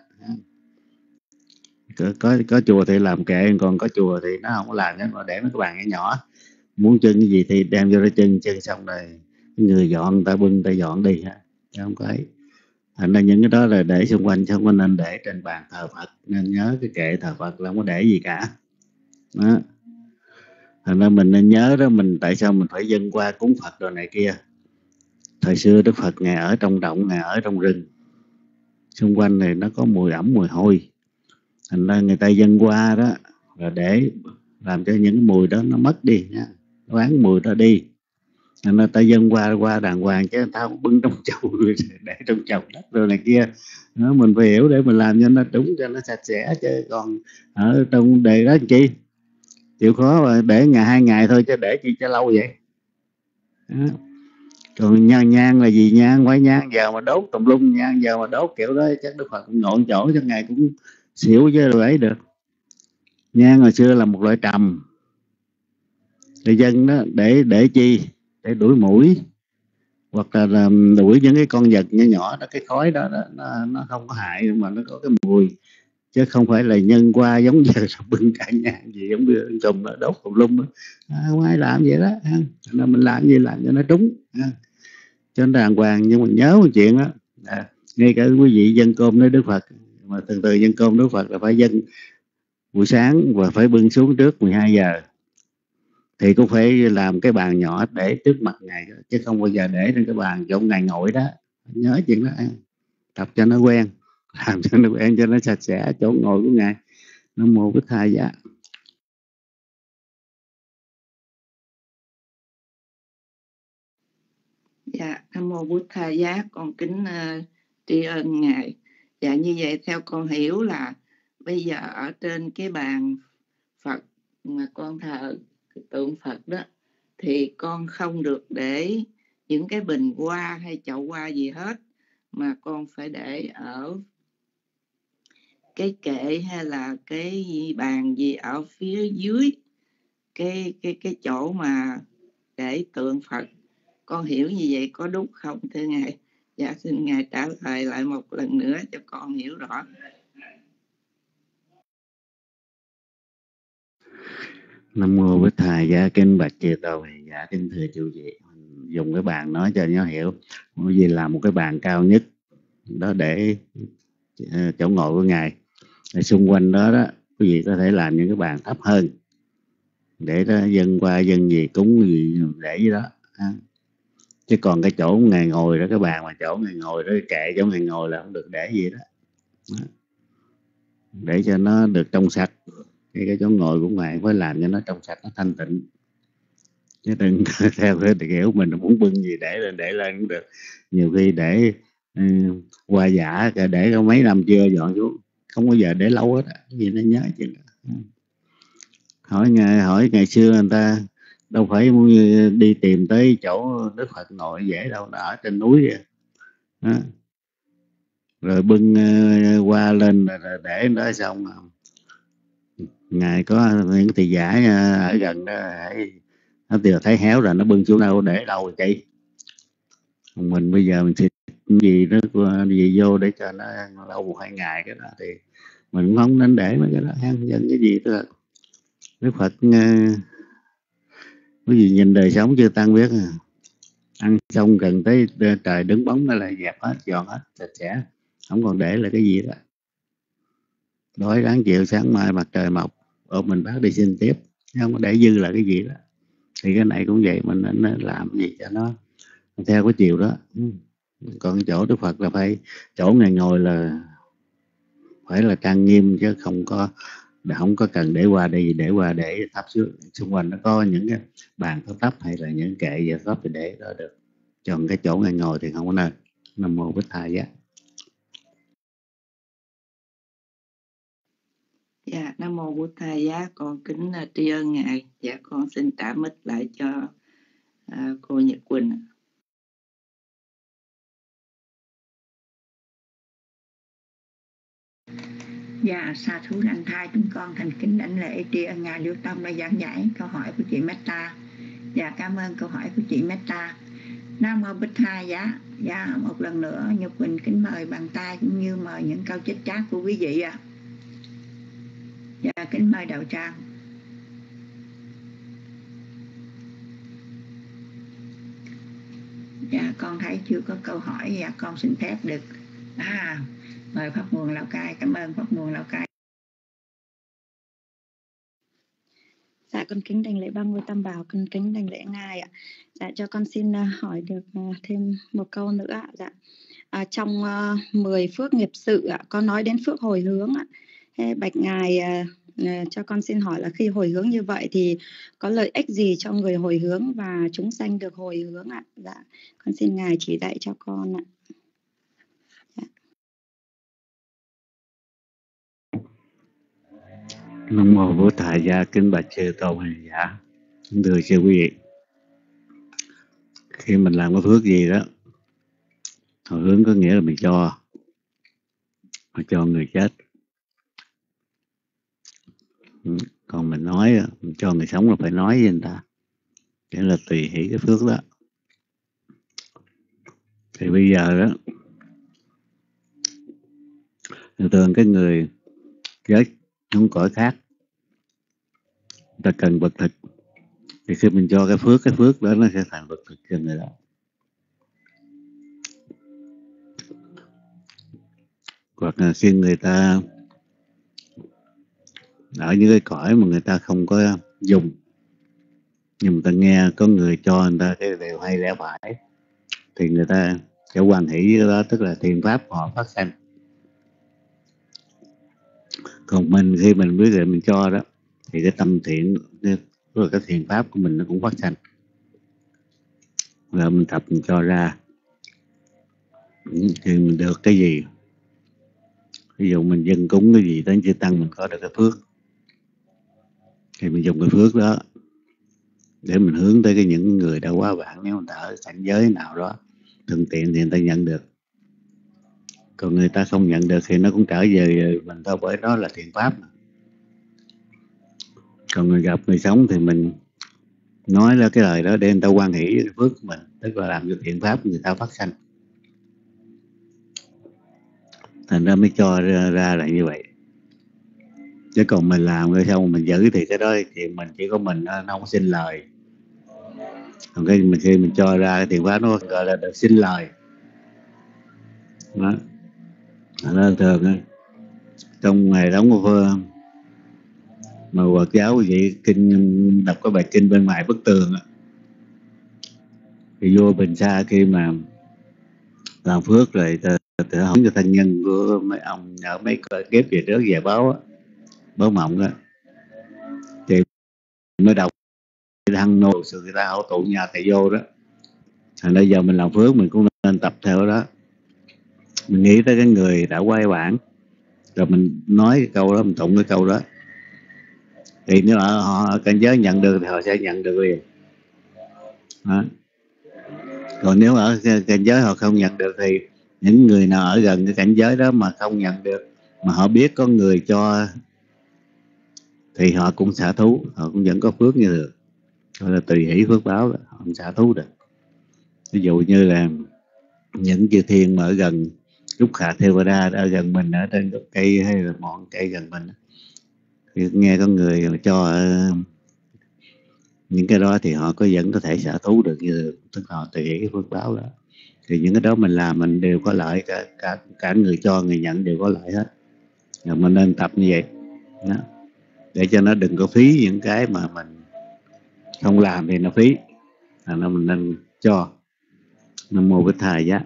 Có chùa thì làm kệ, còn có chùa thì nó không có làm, mà để mấy cái bàn nhỏ. Muốn trưng cái gì thì đem vô đó trưng xong rồi người dọn, người ta bưng, người ta dọn đi ha, chứ không có ấy. Thành ra những cái đó là để xung quanh, chứ không có nên để trên bàn thờ Phật. Nên nhớ cái kệ thờ Phật là không có để gì cả đó. Thành ra mình nên nhớ đó, mình tại sao mình phải dâng qua cúng Phật đồ này kia. Thời xưa Đức Phật ngài ở trong động, ngài ở trong rừng, xung quanh này nó có mùi ẩm mùi hôi. Thành ra người ta dâng qua đó là để làm cho những cái mùi đó nó mất đi nha, bán mùi đó đi. Thành ra ta dâng qua đàng hoàng, chứ người ta không bưng trong chậu để trong chậu đất rồi này kia đó. Mình phải hiểu để mình làm cho nó đúng, cho nó sạch sẽ, chứ còn ở trong đề đó chi chịu khó mà để ngày 2 ngày thôi, chứ để chi cho lâu vậy đó. Còn nhang là gì? Nhang phải nhang giờ mà đốt tùm lum, nhang giờ mà đốt kiểu đó chắc Đức Phật cũng ngọn chỗ cho ngài cũng xỉu chứ rồi ấy được. Nhang hồi xưa là một loại trầm, người dân đó để chi? Để đuổi muỗi, hoặc là đuổi những cái con vật nhỏ nhỏ đó. Cái khói đó, nó không có hại, mà nó có cái mùi chứ không phải là nhân qua giống như là bưng cả nhà gì giống như trùng nó đốt tùm lum không ai làm vậy đó nên mình làm gì làm cho nó trúng cho nó đàng hoàng. Nhưng mà nhớ một chuyện đó ngay cả quý vị dân cơm nói Đức Phật mà từ từ dân cơm Đức Phật là phải dân buổi sáng và phải bưng xuống trước 12 giờ thì cũng phải làm cái bàn nhỏ để trước mặt ngài chứ không bao giờ để trên cái bàn chỗ ngài ngồi đó. Nhớ chuyện đó tập cho nó quen, làm cho nó quen cho nó sạch sẽ chỗ ngồi của ngài. Nam mô Bích Tha Giá. Dạ, Nam mô Bụt Tha Giá, con kính tri ân ngài. Dạ, như vậy theo con hiểu là bây giờ ở trên cái bàn Phật mà con thờ cái tượng Phật đó thì con không được để những cái bình hoa hay chậu hoa gì hết, mà con phải để ở cái kệ hay là cái bàn gì ở phía dưới cái chỗ mà để tượng Phật. Con hiểu như vậy có đúng không thưa ngài? Dạ, xin ngài trả lời lại một lần nữa cho con hiểu rõ. Nam mô Bích Tha Giá. Kính bạch chư tôn hiền giả, kính thưa chư vị, dùng cái bàn nói cho nó hiểu. Bởi vì là một cái bàn cao nhất đó để chỗ ngồi của ngài, xung quanh đó đó quý vị có thể làm những cái bàn thấp hơn để đó dân qua dân gì cúng gì để dưới đó chứ còn cái chỗ ngài ngồi đó, cái bàn mà chỗ ngài ngồi đó, kệ chỗ ngài ngồi là không được để gì đó, để cho nó được trong sạch. Cái chỗ ngồi của ngài phải làm cho nó trong sạch, nó thanh tịnh, chứ đừng theo cái kiểu mình muốn bưng gì để lên cũng được. Nhiều khi để qua giả để có mấy năm chưa dọn xuống, không bao giờ để lâu hết gì nó nhớ chứ. Hỏi ngày xưa người ta đâu phải đi tìm tới chỗ Đức Phật ngồi dễ đâu, nó ở trên núi kìa đó. Rồi bưng qua lên rồi để đó, xong ngài có những tỳ giả ở gần đó nó vừa thấy héo rồi nó bưng xuống đâu để đâu chị. Mình bây giờ mình xịt gì nó gì vô để cho nó lâu 1-2 ngày, cái đó thì mình cũng không nên để mấy cái đó dân cái gì thôi. Đức Phật cái gì nhìn đời sống chưa tăng biết ăn xong gần tới trời đứng bóng nó là dẹp hết, dọn hết sạch sẽ, không còn để là cái gì đó. Đói ráng chịu, sáng mai mặt trời mọc ôm mình bác đi xin tiếp, không có để dư là cái gì đó. Thì cái này cũng vậy, mình nên làm gì cho nó theo cái chiều đó. Còn chỗ Đức Phật là phải chỗ ngài ngồi là phải là trang nghiêm, chứ không có cần để qua đây, để qua để thắp xuống. Xung quanh nó có những cái bàn thấp hay là những kệ gì thấp thì để đó được, còn cái chỗ ngài ngồi thì không có nên. Nam mô Bích Tha Giá. Dạ, Nam mô Bụt Tha Giá, con kính tri ân ngài. Dạ, con xin trả mic lại cho cô Nhật Quỳnh. Dạ, sa thú lành thai, chúng con thành kính đảnh lễ tri ân ngài Liễu Tông đã giảng giải câu hỏi của chị Meta. Dạ, cảm ơn câu hỏi của chị Meta. Nam mô Bích Tha Giá. Dạ, một lần nữa Nhật Quỳnh kính mời bàn tay cũng như mời những câu chết chát của quý vị ạ. Dạ, kính mời đạo tràng. Dạ, con thấy chưa có câu hỏi. Dạ, con xin phép được mời Pháp Nguồn Lào Cai. Cảm ơn Pháp Nguồn Lào Cai. Dạ, con kính đảnh lễ ba ngôi tam bảo, con kính đảnh lễ ngài ạ. Dạ, cho con xin hỏi được thêm một câu nữa ạ. Dạ, trong 10 phước nghiệp sự ạ, có nói đến phước hồi hướng ạ. Bạch ngài, cho con xin hỏi là khi hồi hướng như vậy thì có lợi ích gì cho người hồi hướng và chúng sanh được hồi hướng ạ? Dạ, con xin ngài chỉ dạy cho con ạ. Dạ. Nam mô Bổn Thầy Gia. Kính bạch chư tôn hiền giả, kính thưa chư quý vị, khi mình làm cái phước gì đó, hồi hướng có nghĩa là mình cho người chết. Còn mình nói, mình cho người sống là phải nói với người ta, để là tùy hỷ cái phước đó. Thì bây giờ đó, thường cái người giới không cõi khác, người ta cần vật thực, thì khi mình cho cái phước đó nó sẽ thành vật thực cho người đó. Hoặc là khi người ta ở những cái cõi mà người ta không có dùng, nhưng người ta nghe có người cho người ta cái điều hay lẽ phải, thì người ta sẽ hoan hỷ với đó, tức là thiện pháp họ phát sanh. Còn mình khi mình biết là mình cho đó, thì cái tâm thiện rồi cái thiện pháp của mình nó cũng phát sanh. Rồi mình tập mình cho ra thì mình được cái gì, ví dụ mình dâng cúng cái gì đến chư tăng, mình có được cái phước, thì mình dùng cái phước đó để mình hướng tới những người đã quá vãng, nếu người ta ở cảnh giới nào đó thuận tiện thì người ta nhận được. Còn người ta không nhận được thì nó cũng trở về mình thôi, bởi đó là thiện pháp. Còn người gặp người sống thì mình nói ra cái lời đó để người ta hoan hỷ với cái phước của mình, tức là làm cho thiện pháp người ta phát sanh. Thành ra mới cho ra là như vậy. Chứ còn mình làm cái xong mình giữ thì cái đó thì mình chỉ có mình, nó không xin lời. Còn cái mình khi mình cho ra cái thiện pháp nó gọi là được xin lời đó. Nó thường trong ngày đóng mà Phật giáo vậy, kinh đọc cái bài kinh bên ngoài bức tường á, thì vua Bình Sa khi mà làm phước rồi tự hỏi cho thân nhân của mấy ông ở mấy kiếp về trước về báo mộng đó, thì mới đọc thăng nô sự người ta hậu tụ nhà thầy vô đó. Thành ra giờ mình làm phước mình cũng nên tập theo đó, mình nghĩ tới cái người đã quay bản, rồi mình nói cái câu đó, mình tụng cái câu đó, thì nếu họ cảnh giới nhận được thì họ sẽ nhận được liền đó. Còn nếu ở cảnh giới họ không nhận được thì những người nào ở gần cái cảnh giới đó mà không nhận được, mà họ biết có người cho, thì họ cũng xả thú, họ cũng vẫn có phước như được, gọi là tùy hỷ phước báo đó, họ không xả thú được. Ví dụ như là những chư thiên mà ở gần Rúc Khả Thevada ở gần mình, ở trên gốc cây hay là ngọn cây gần mình, thì nghe có người mà cho những cái đó thì họ vẫn có thể xả thú được như được, tức là họ tùy hỷ cái phước báo đó. Thì những cái đó mình làm mình đều có lợi, cả người cho người nhận đều có lợi hết. Rồi mình nên tập như vậy đó, để cho nó đừng có phí những cái mà mình không làm thì nó phí. Nên mình nên cho. Nam mô Bích Thầy Giá.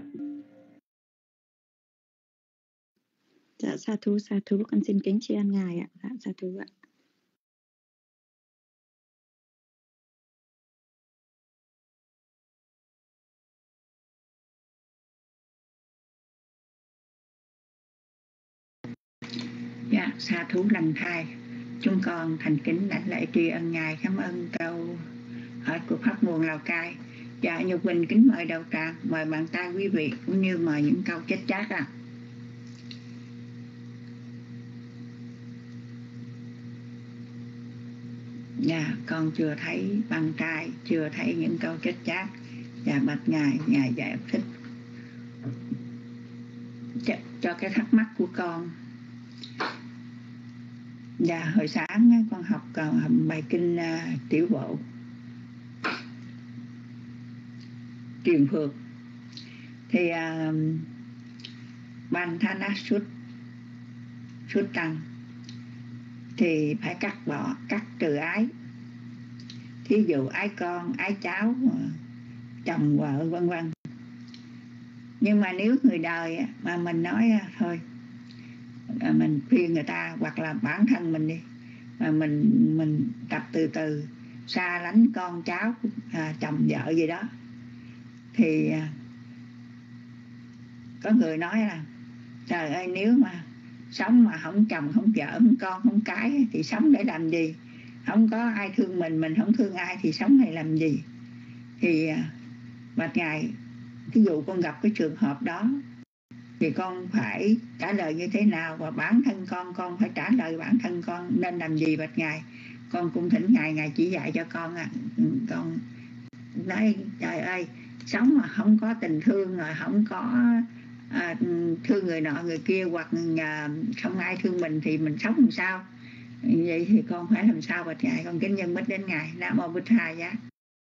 Dạ sa thú, con xin kính tri ân ngài ạ. Dạ sa thú ạ. Dạ, sa thú lành thai. Chúng con thành kính đảnh lễ tri ân ngài, cảm ơn câu hỏi của Pháp nguồn Lào Cai. Dạ, Nhục Bình kính mời đầu tràng, mời bàn tay quý vị cũng như mời những câu chết chát ạ. Dạ, con chưa thấy bàn tay, chưa thấy những câu chết chát. Dạ, bạch ngài, ngài giải thích cho cái thắc mắc của con. Dạ, hồi sáng con học bài kinh tiểu bộ Truyền Phược, thì Ban Thana Sút Tăng thì phải cắt trừ ái. Thí dụ ái con, ái cháu, chồng vợ vân vân. Nhưng mà nếu người đời mà mình nói thôi, mình khuyên người ta, hoặc là bản thân mình đi, mà mình tập từ từ xa lánh con cháu, chồng vợ gì đó, thì có người nói là trời ơi, nếu mà sống mà không chồng, không vợ, không con, không cái thì sống để làm gì? Không có ai thương mình không thương ai thì sống này làm gì? Thì bạch ngài, ví dụ con gặp cái trường hợp đó thì con phải trả lời như thế nào, và bản thân con phải trả lời bản thân con nên làm gì bạch ngài? Con cũng thỉnh ngài chỉ dạy cho con con nói trời ơi, sống mà không có tình thương, rồi không có thương người nọ người kia, hoặc không ai thương mình thì mình sống làm sao? Vậy thì con phải làm sao bạch Ngài? Con kính dân bích đến Ngài. Nam mô Bích Thầy giá.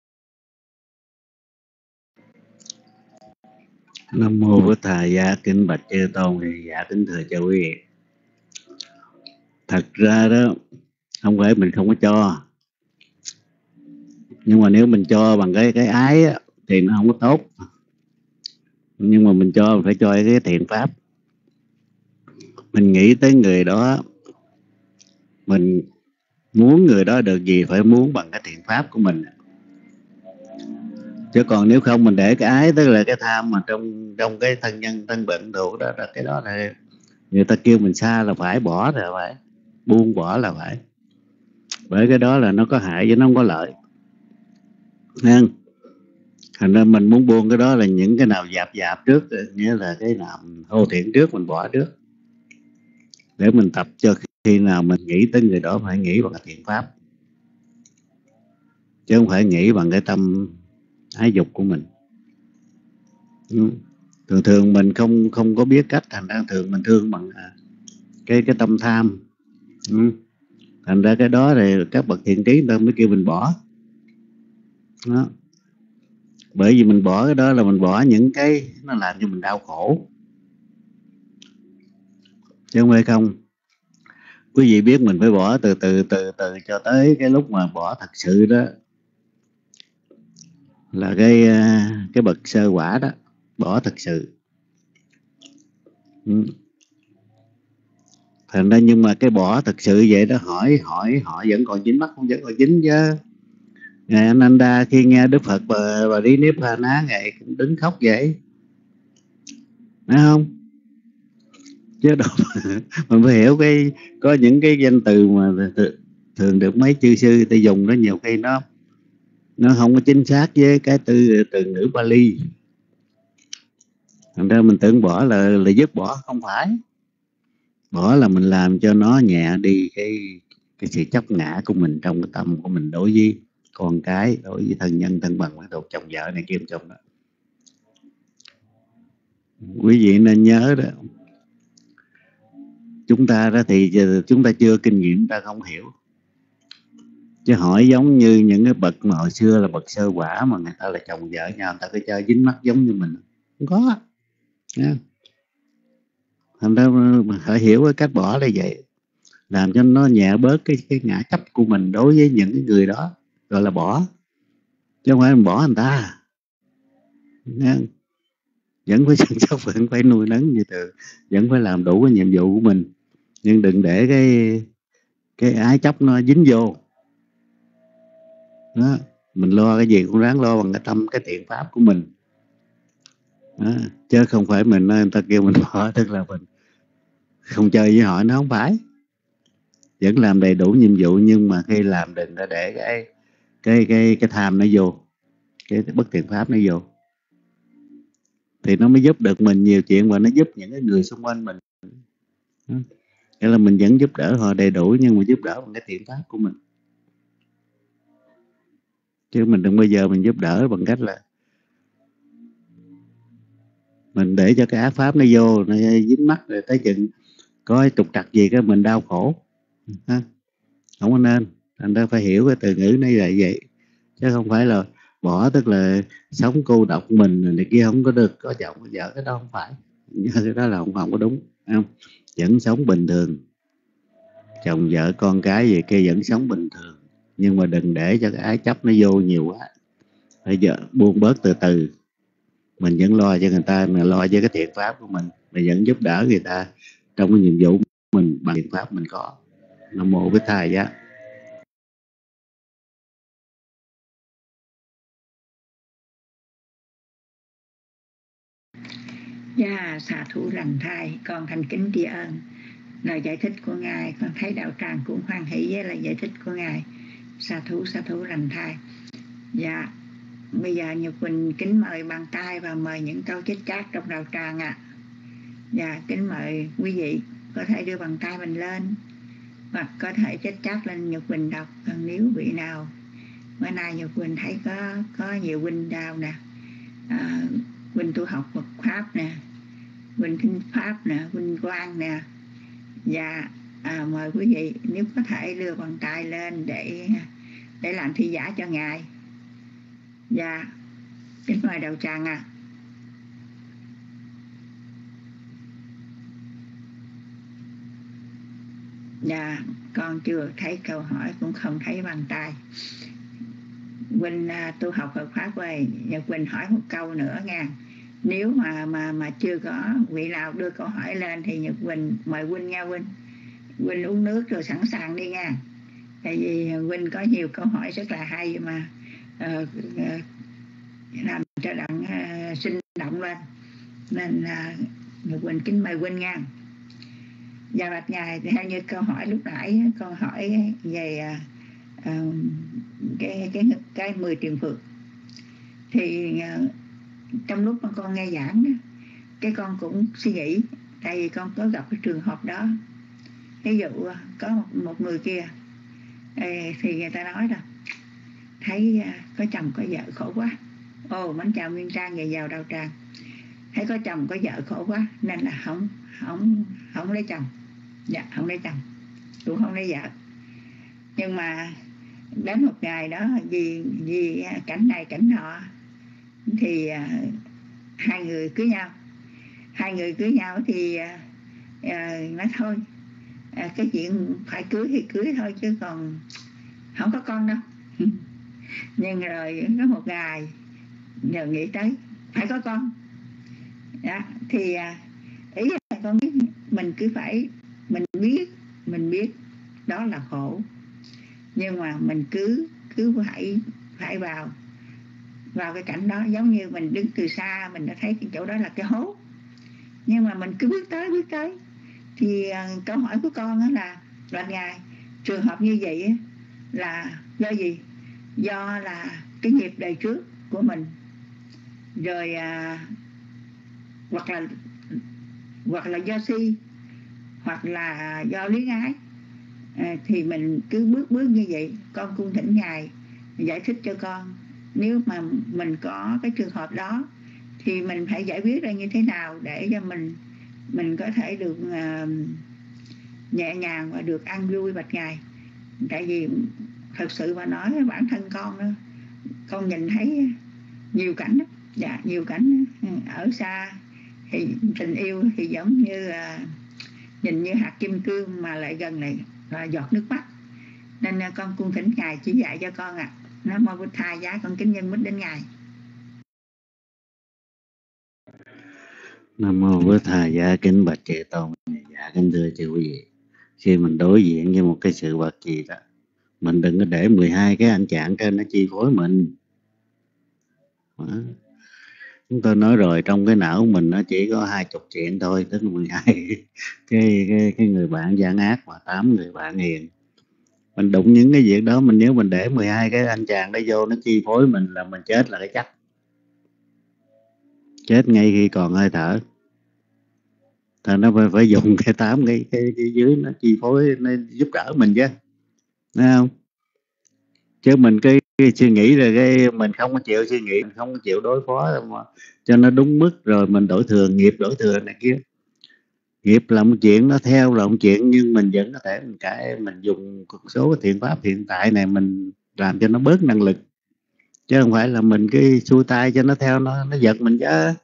Nam mô Bổn Thầy giá. Kính bạch chư tôn thì dạ kính thưa cho quý vị. Thật ra đó, không phải mình không có cho, nhưng mà nếu mình cho bằng cái ái á, thì nó không có tốt. Nhưng mà mình cho, mình phải cho cái thiện pháp. Mình nghĩ tới người đó, mình muốn người đó được gì phải muốn bằng cái thiện pháp của mình. Chứ còn nếu không mình để cái ái, tức là cái tham mà trong cái thân nhân thân bệnh thuộc đó, là cái đó là người ta kêu mình xa là phải, bỏ là phải, buông bỏ là phải. Bởi cái đó là nó có hại chứ nó không có lợi. Nên thành ra mình muốn buông cái đó là những cái nào dạp trước, nghĩa là cái nào hô thiện trước mình bỏ trước, để mình tập cho khi nào mình nghĩ tới người đó phải nghĩ bằng cái thiện pháp, chứ không phải nghĩ bằng cái tâm ái dục của mình. Thường mình không có biết cách, thành ra thường mình thương bằng cái tâm tham. Thành ra cái đó thì các bậc thiện trí người ta mới kêu mình bỏ đó. Bởi vì mình bỏ cái đó là mình bỏ những cái nó làm cho mình đau khổ, chứ không phải không. Quý vị biết mình phải bỏ từ từ cho tới cái lúc mà bỏ thật sự đó là cái bậc sơ quả đó, bỏ thật sự. Thành ra nhưng mà cái bỏ thật sự vậy đó, hỏi họ vẫn còn dính mắc, không vẫn còn dính chứ. Ngài Ananda khi nghe Đức Phật và đi Niết Bàn á, Ngài cũng đứng khóc vậy, phải không? Chứ đâu mình phải hiểu có những cái danh từ mà thường được mấy chư sư ta dùng đó, nhiều khi nó không có chính xác với cái từ ngữ Pali. Thành ra mình tưởng bỏ là dứt bỏ, không phải. Bỏ là mình làm cho nó nhẹ đi cái sự chấp ngã của mình trong cái tâm của mình, đối với con cái, đối với thân nhân thân bằng, thuộc chồng vợ này kia trong đó. Quý vị nên nhớ đó, chúng ta đó thì chúng ta chưa kinh nghiệm, ta không hiểu. Chứ hỏi giống như những cái bậc mà hồi xưa là bậc sơ quả mà người ta là chồng vợ nhau, người ta cứ chơi dính mắt giống như mình, không có. Thành ra mình phải hiểu cái cách bỏ là vậy, làm cho nó nhẹ bớt cái ngã chấp của mình đối với những cái người đó, gọi là bỏ, chứ không phải mình bỏ người ta. Vẫn phải chăm sóc, vẫn phải nuôi nấng như từ, vẫn phải làm đủ cái nhiệm vụ của mình, nhưng đừng để cái ái chấp nó dính vô đó. Mình lo cái gì cũng ráng lo bằng cái tâm, cái thiện pháp của mình đó. Chứ không phải mình người ta kêu mình bỏ tức là mình không chơi với họ, nó không phải. Vẫn làm đầy đủ nhiệm vụ, nhưng mà khi làm đừng có để cái tham nó vô, cái bất thiện pháp nó vô, thì nó mới giúp được mình nhiều chuyện, và nó giúp những cái người xung quanh mình. Nghĩa là mình vẫn giúp đỡ họ đầy đủ, nhưng mà giúp đỡ bằng cái thiện pháp của mình. Chứ mình đừng bao giờ mình giúp đỡ bằng cách là mình để cho cái ác pháp nó vô, nó dính mắt, rồi tới chừng có trục trặc gì cái mình đau khổ. Không có nên. Thành ra phải hiểu cái từ ngữ này là vậy, chứ không phải là bỏ tức là sống cô độc mình này kia, không có được có chồng có vợ, cái đó không phải. Cái đó là không có đúng, không? Vẫn sống bình thường, chồng vợ con cái gì kia vẫn sống bình thường, nhưng mà đừng để cho cái ái chấp nó vô nhiều quá. Bây giờ buông bớt từ từ. Mình vẫn lo cho người ta, mình lo với cái thiện pháp của mình vẫn giúp đỡ người ta trong cái nhiệm vụ của mình bằng thiện pháp mình có. Nam mô Bích Thầy giá. Dạ, xạ thủ lành thai, con thành kính tri ân lời giải thích của Ngài. Con thấy đạo tràng cũng hoan hỷ với lời giải thích của Ngài. Xạ thủ lành thai. Dạ, bây giờ Nhật Quỳnh kính mời bàn tay và mời những câu chết chát trong đạo tràng ạ. Dạ, kính mời quý vị có thể đưa bàn tay mình lên, hoặc có thể chết chát lên Nhật Quỳnh đọc. Còn nếu vị nào bữa nay Nhật Quỳnh thấy có nhiều huynh đào nè, huynh tu học Phật pháp nè, Huynh Kinh Pháp nè, Huynh Quang nè. Dạ, mời quý vị nếu có thể đưa bàn tay lên để làm thi giả cho ngài. Dạ, kính mời đạo tràng ạ. Dạ, con chưa thấy câu hỏi, cũng không thấy bàn tay. Huynh tu học Phật Pháp ơi, Nhật Huynh hỏi một câu nữa nha. Nếu mà chưa có vị nào đưa câu hỏi lên thì Nhật Huynh mời Huynh nha Huynh. Huynh uống nước rồi sẵn sàng đi nha. Tại vì Huynh có nhiều câu hỏi rất là hay mà làm cho Đặng sinh động lên. Nên Nhật Huynh kính mời Huynh nha. Dạ bạch ngài, theo như câu hỏi lúc nãy con hỏi về cái 10 truyền phược, thì trong lúc mà con nghe giảng đó, cái con cũng suy nghĩ, tại vì con có gặp cái trường hợp đó. Ví dụ có một người kia thì người ta nói là thấy có chồng có vợ khổ quá. Mến chào Nguyên Trang về vào đạo tràng. Thấy có chồng có vợ khổ quá nên là không lấy chồng. Dạ, không lấy chồng, cũng không lấy vợ. Nhưng mà đến một ngày đó vì cảnh này cảnh nọ thì hai người cưới nhau thì nói thôi, cái chuyện phải cưới thì cưới thôi chứ còn không có con đâu. Nhưng rồi có một ngày nhờ nghĩ tới phải có con. Dạ, thì ý là con biết mình cứ phải mình biết đó là khổ, nhưng mà mình cứ phải vào cái cảnh đó. Giống như mình đứng từ xa mình đã thấy cái chỗ đó là cái hố, nhưng mà mình cứ bước tới. Thì câu hỏi của con đó là đoạn ngài, trường hợp như vậy là do gì? Do là cái nghiệp đời trước của mình, rồi hoặc là do si, hoặc là do luyến ái. Thì mình cứ bước như vậy. Con cung thỉnh ngài giải thích cho con, nếu mà mình có cái trường hợp đó thì mình phải giải quyết ra như thế nào để cho mình có thể được nhẹ nhàng và được an vui bạch ngài. Tại vì thật sự mà nói bản thân con đó, con nhìn thấy nhiều cảnh đó. Dạ, nhiều cảnh ở xa thì tình yêu thì giống như nhìn như hạt kim cương, mà lại gần này là giọt nước mắt. Nên con cung thỉnh ngài chỉ dạy cho con ạ. Nam mô Bụt Thầy giá, con kính nhân mít đến ngài. Nam mô Bụt Thầy giá, kính bạch Chư Tôn. Dạ kính thưa chư quý vị, khi mình đối diện với một cái sự vật gì đó, mình đừng có để 12 cái anh chàng trên nó chi phối mình. Chúng tôi nói rồi, trong cái não của mình nó chỉ có 20 chuyện thôi, tức là 12 cái người bạn gian ác và 8 người bạn hiền. Mình đụng những cái việc đó, nếu mình để 12 cái anh chàng đó vô nó chi phối mình là mình chết là cái chắc. Chết ngay khi còn hơi thở. Thì nó phải dùng cái 8 cái dưới nó chi phối, nó giúp đỡ mình chứ, thấy không? Chứ mình cái suy nghĩ rồi cái mình không có chịu suy nghĩ, mình không có chịu đối phó mà cho nó đúng mức, rồi mình đổi thừa, nghiệp đổi thừa này kia. Nghiệp là một chuyện, nó theo là một chuyện, nhưng mình vẫn có thể mình dùng một số cái thiện pháp hiện tại này mình làm cho nó bớt năng lực, chứ không phải là mình cái xuôi tay cho nó theo, nó giật mình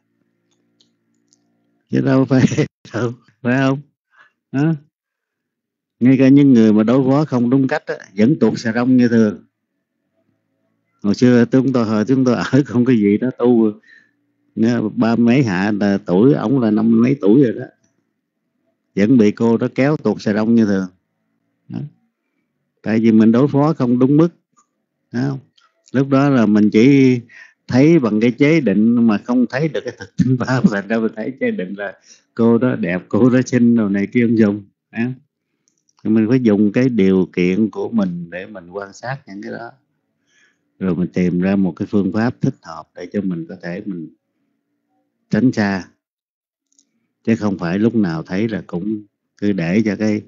chứ đâu phải đâu, phải không? Đó. Ngay cả những người mà đối phó không đúng cách vẫn tuột xà rong như thường. Hồi xưa chúng tôi ở không cái gì đó tu 30 mấy hạ là tuổi, ổng là 50 mấy tuổi rồi đó, vẫn bị cô đó kéo tuột xà rong như thường đó. Tại vì mình đối phó không đúng mức, thấy không? Lúc đó là mình chỉ thấy bằng cái chế định mà không thấy được cái thực tính pháp, thành ra mình thấy chế định là cô đó đẹp, cô đó xinh đồ này kia, không dùng. Mình phải dùng cái điều kiện của mình để mình quan sát những cái đó, rồi mình tìm ra một cái phương pháp thích hợp để cho mình có thể mình tránh xa, chứ không phải lúc nào thấy là cũng cứ để cho cái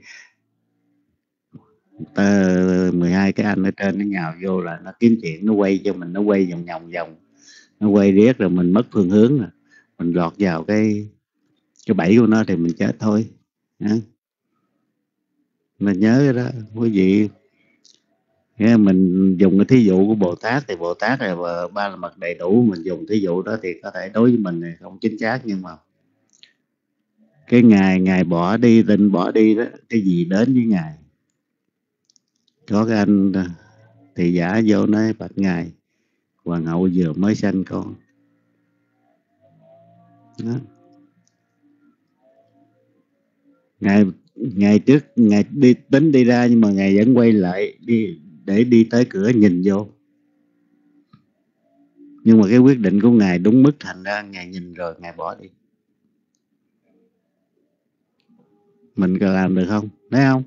12 cái anh ở trên nó nhào vô là nó kiếm chuyện, nó quay cho mình, nó quay vòng, nó quay riết rồi mình mất phương hướng rồi, mình lọt vào cái cái bẫy của nó thì mình chết thôi. Mình nhớ đó quý vị. Mình dùng cái thí dụ của Bồ Tát thì Bồ Tát là ba la mật đầy đủ, mình dùng thí dụ đó thì có thể đối với mình thì không chính xác, nhưng mà cái ngài bỏ đi, định bỏ đi đó, cái gì đến với ngài? Có cái anh thị giả vô nói bạch ngài, hoàng hậu vừa mới sanh con đó. Ngày trước ngài tính đi ra, nhưng mà ngài vẫn quay lại để đi tới cửa nhìn vô. Nhưng mà cái quyết định của ngài đúng mức, thành ra ngài nhìn rồi ngài bỏ đi. Mình có làm được không? Thấy không?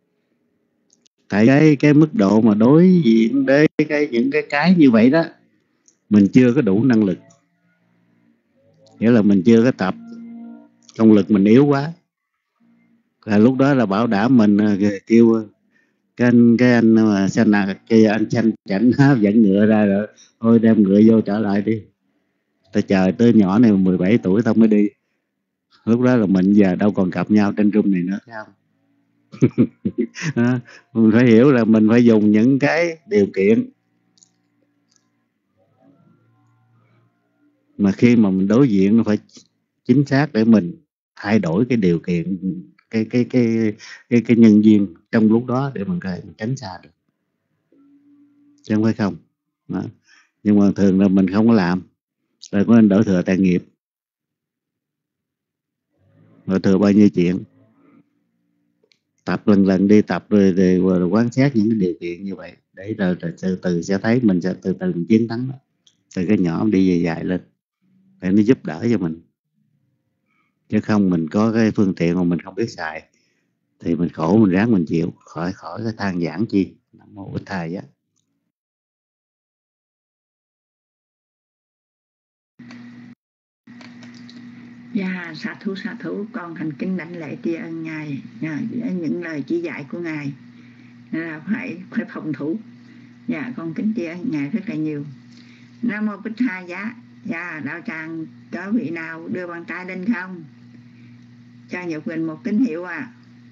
Tại cái mức độ mà đối diện với những cái như vậy đó, mình chưa có đủ năng lực. Nghĩa là mình chưa có tập, công lực mình yếu quá. Là lúc đó là bảo đảm mình kêu cái anh mà xe nạc kia, anh xanh chảnh dẫn ngựa ra rồi, thôi đem ngựa vô trở lại đi, ta chờ tới nhỏ này 17 tuổi tao mới đi. Lúc đó là mình giờ đâu còn gặp nhau trên room này nữa, thấy không? Mình phải hiểu là mình phải dùng những cái điều kiện mà khi mà mình đối diện nó phải chính xác để mình thay đổi cái điều kiện, cái nhân duyên trong lúc đó để mình có thể tránh xa được, chứ không phải không đó. Nhưng mà thường là mình không có làm, rồi có nên đổ thừa tài nghiệp, rồi thừa bao nhiêu chuyện. Tập lần đi, tập rồi quan sát những cái điều kiện như vậy, để rồi từ từ sẽ thấy mình sẽ từ từ mình chiến thắng đó. Từ cái nhỏ đi về dài lên để nó giúp đỡ cho mình, chứ không mình có cái phương tiện mà mình không biết xài thì mình khổ, mình ráng mình chịu, khỏi cái than giảng chi. Nam mô Bổn Thầy á. Dạ, sa thú, con thành kính đảnh lễ tri ân ngài, những lời chỉ dạy của ngài là phải phòng thủ. Dạ, con kính tri ân ngài rất là nhiều. Nam mô Bích Tha Giá. Dạ, đạo tràng có vị nào đưa bàn tay lên không? Cho Nhật Quỳnh một tín hiệu à.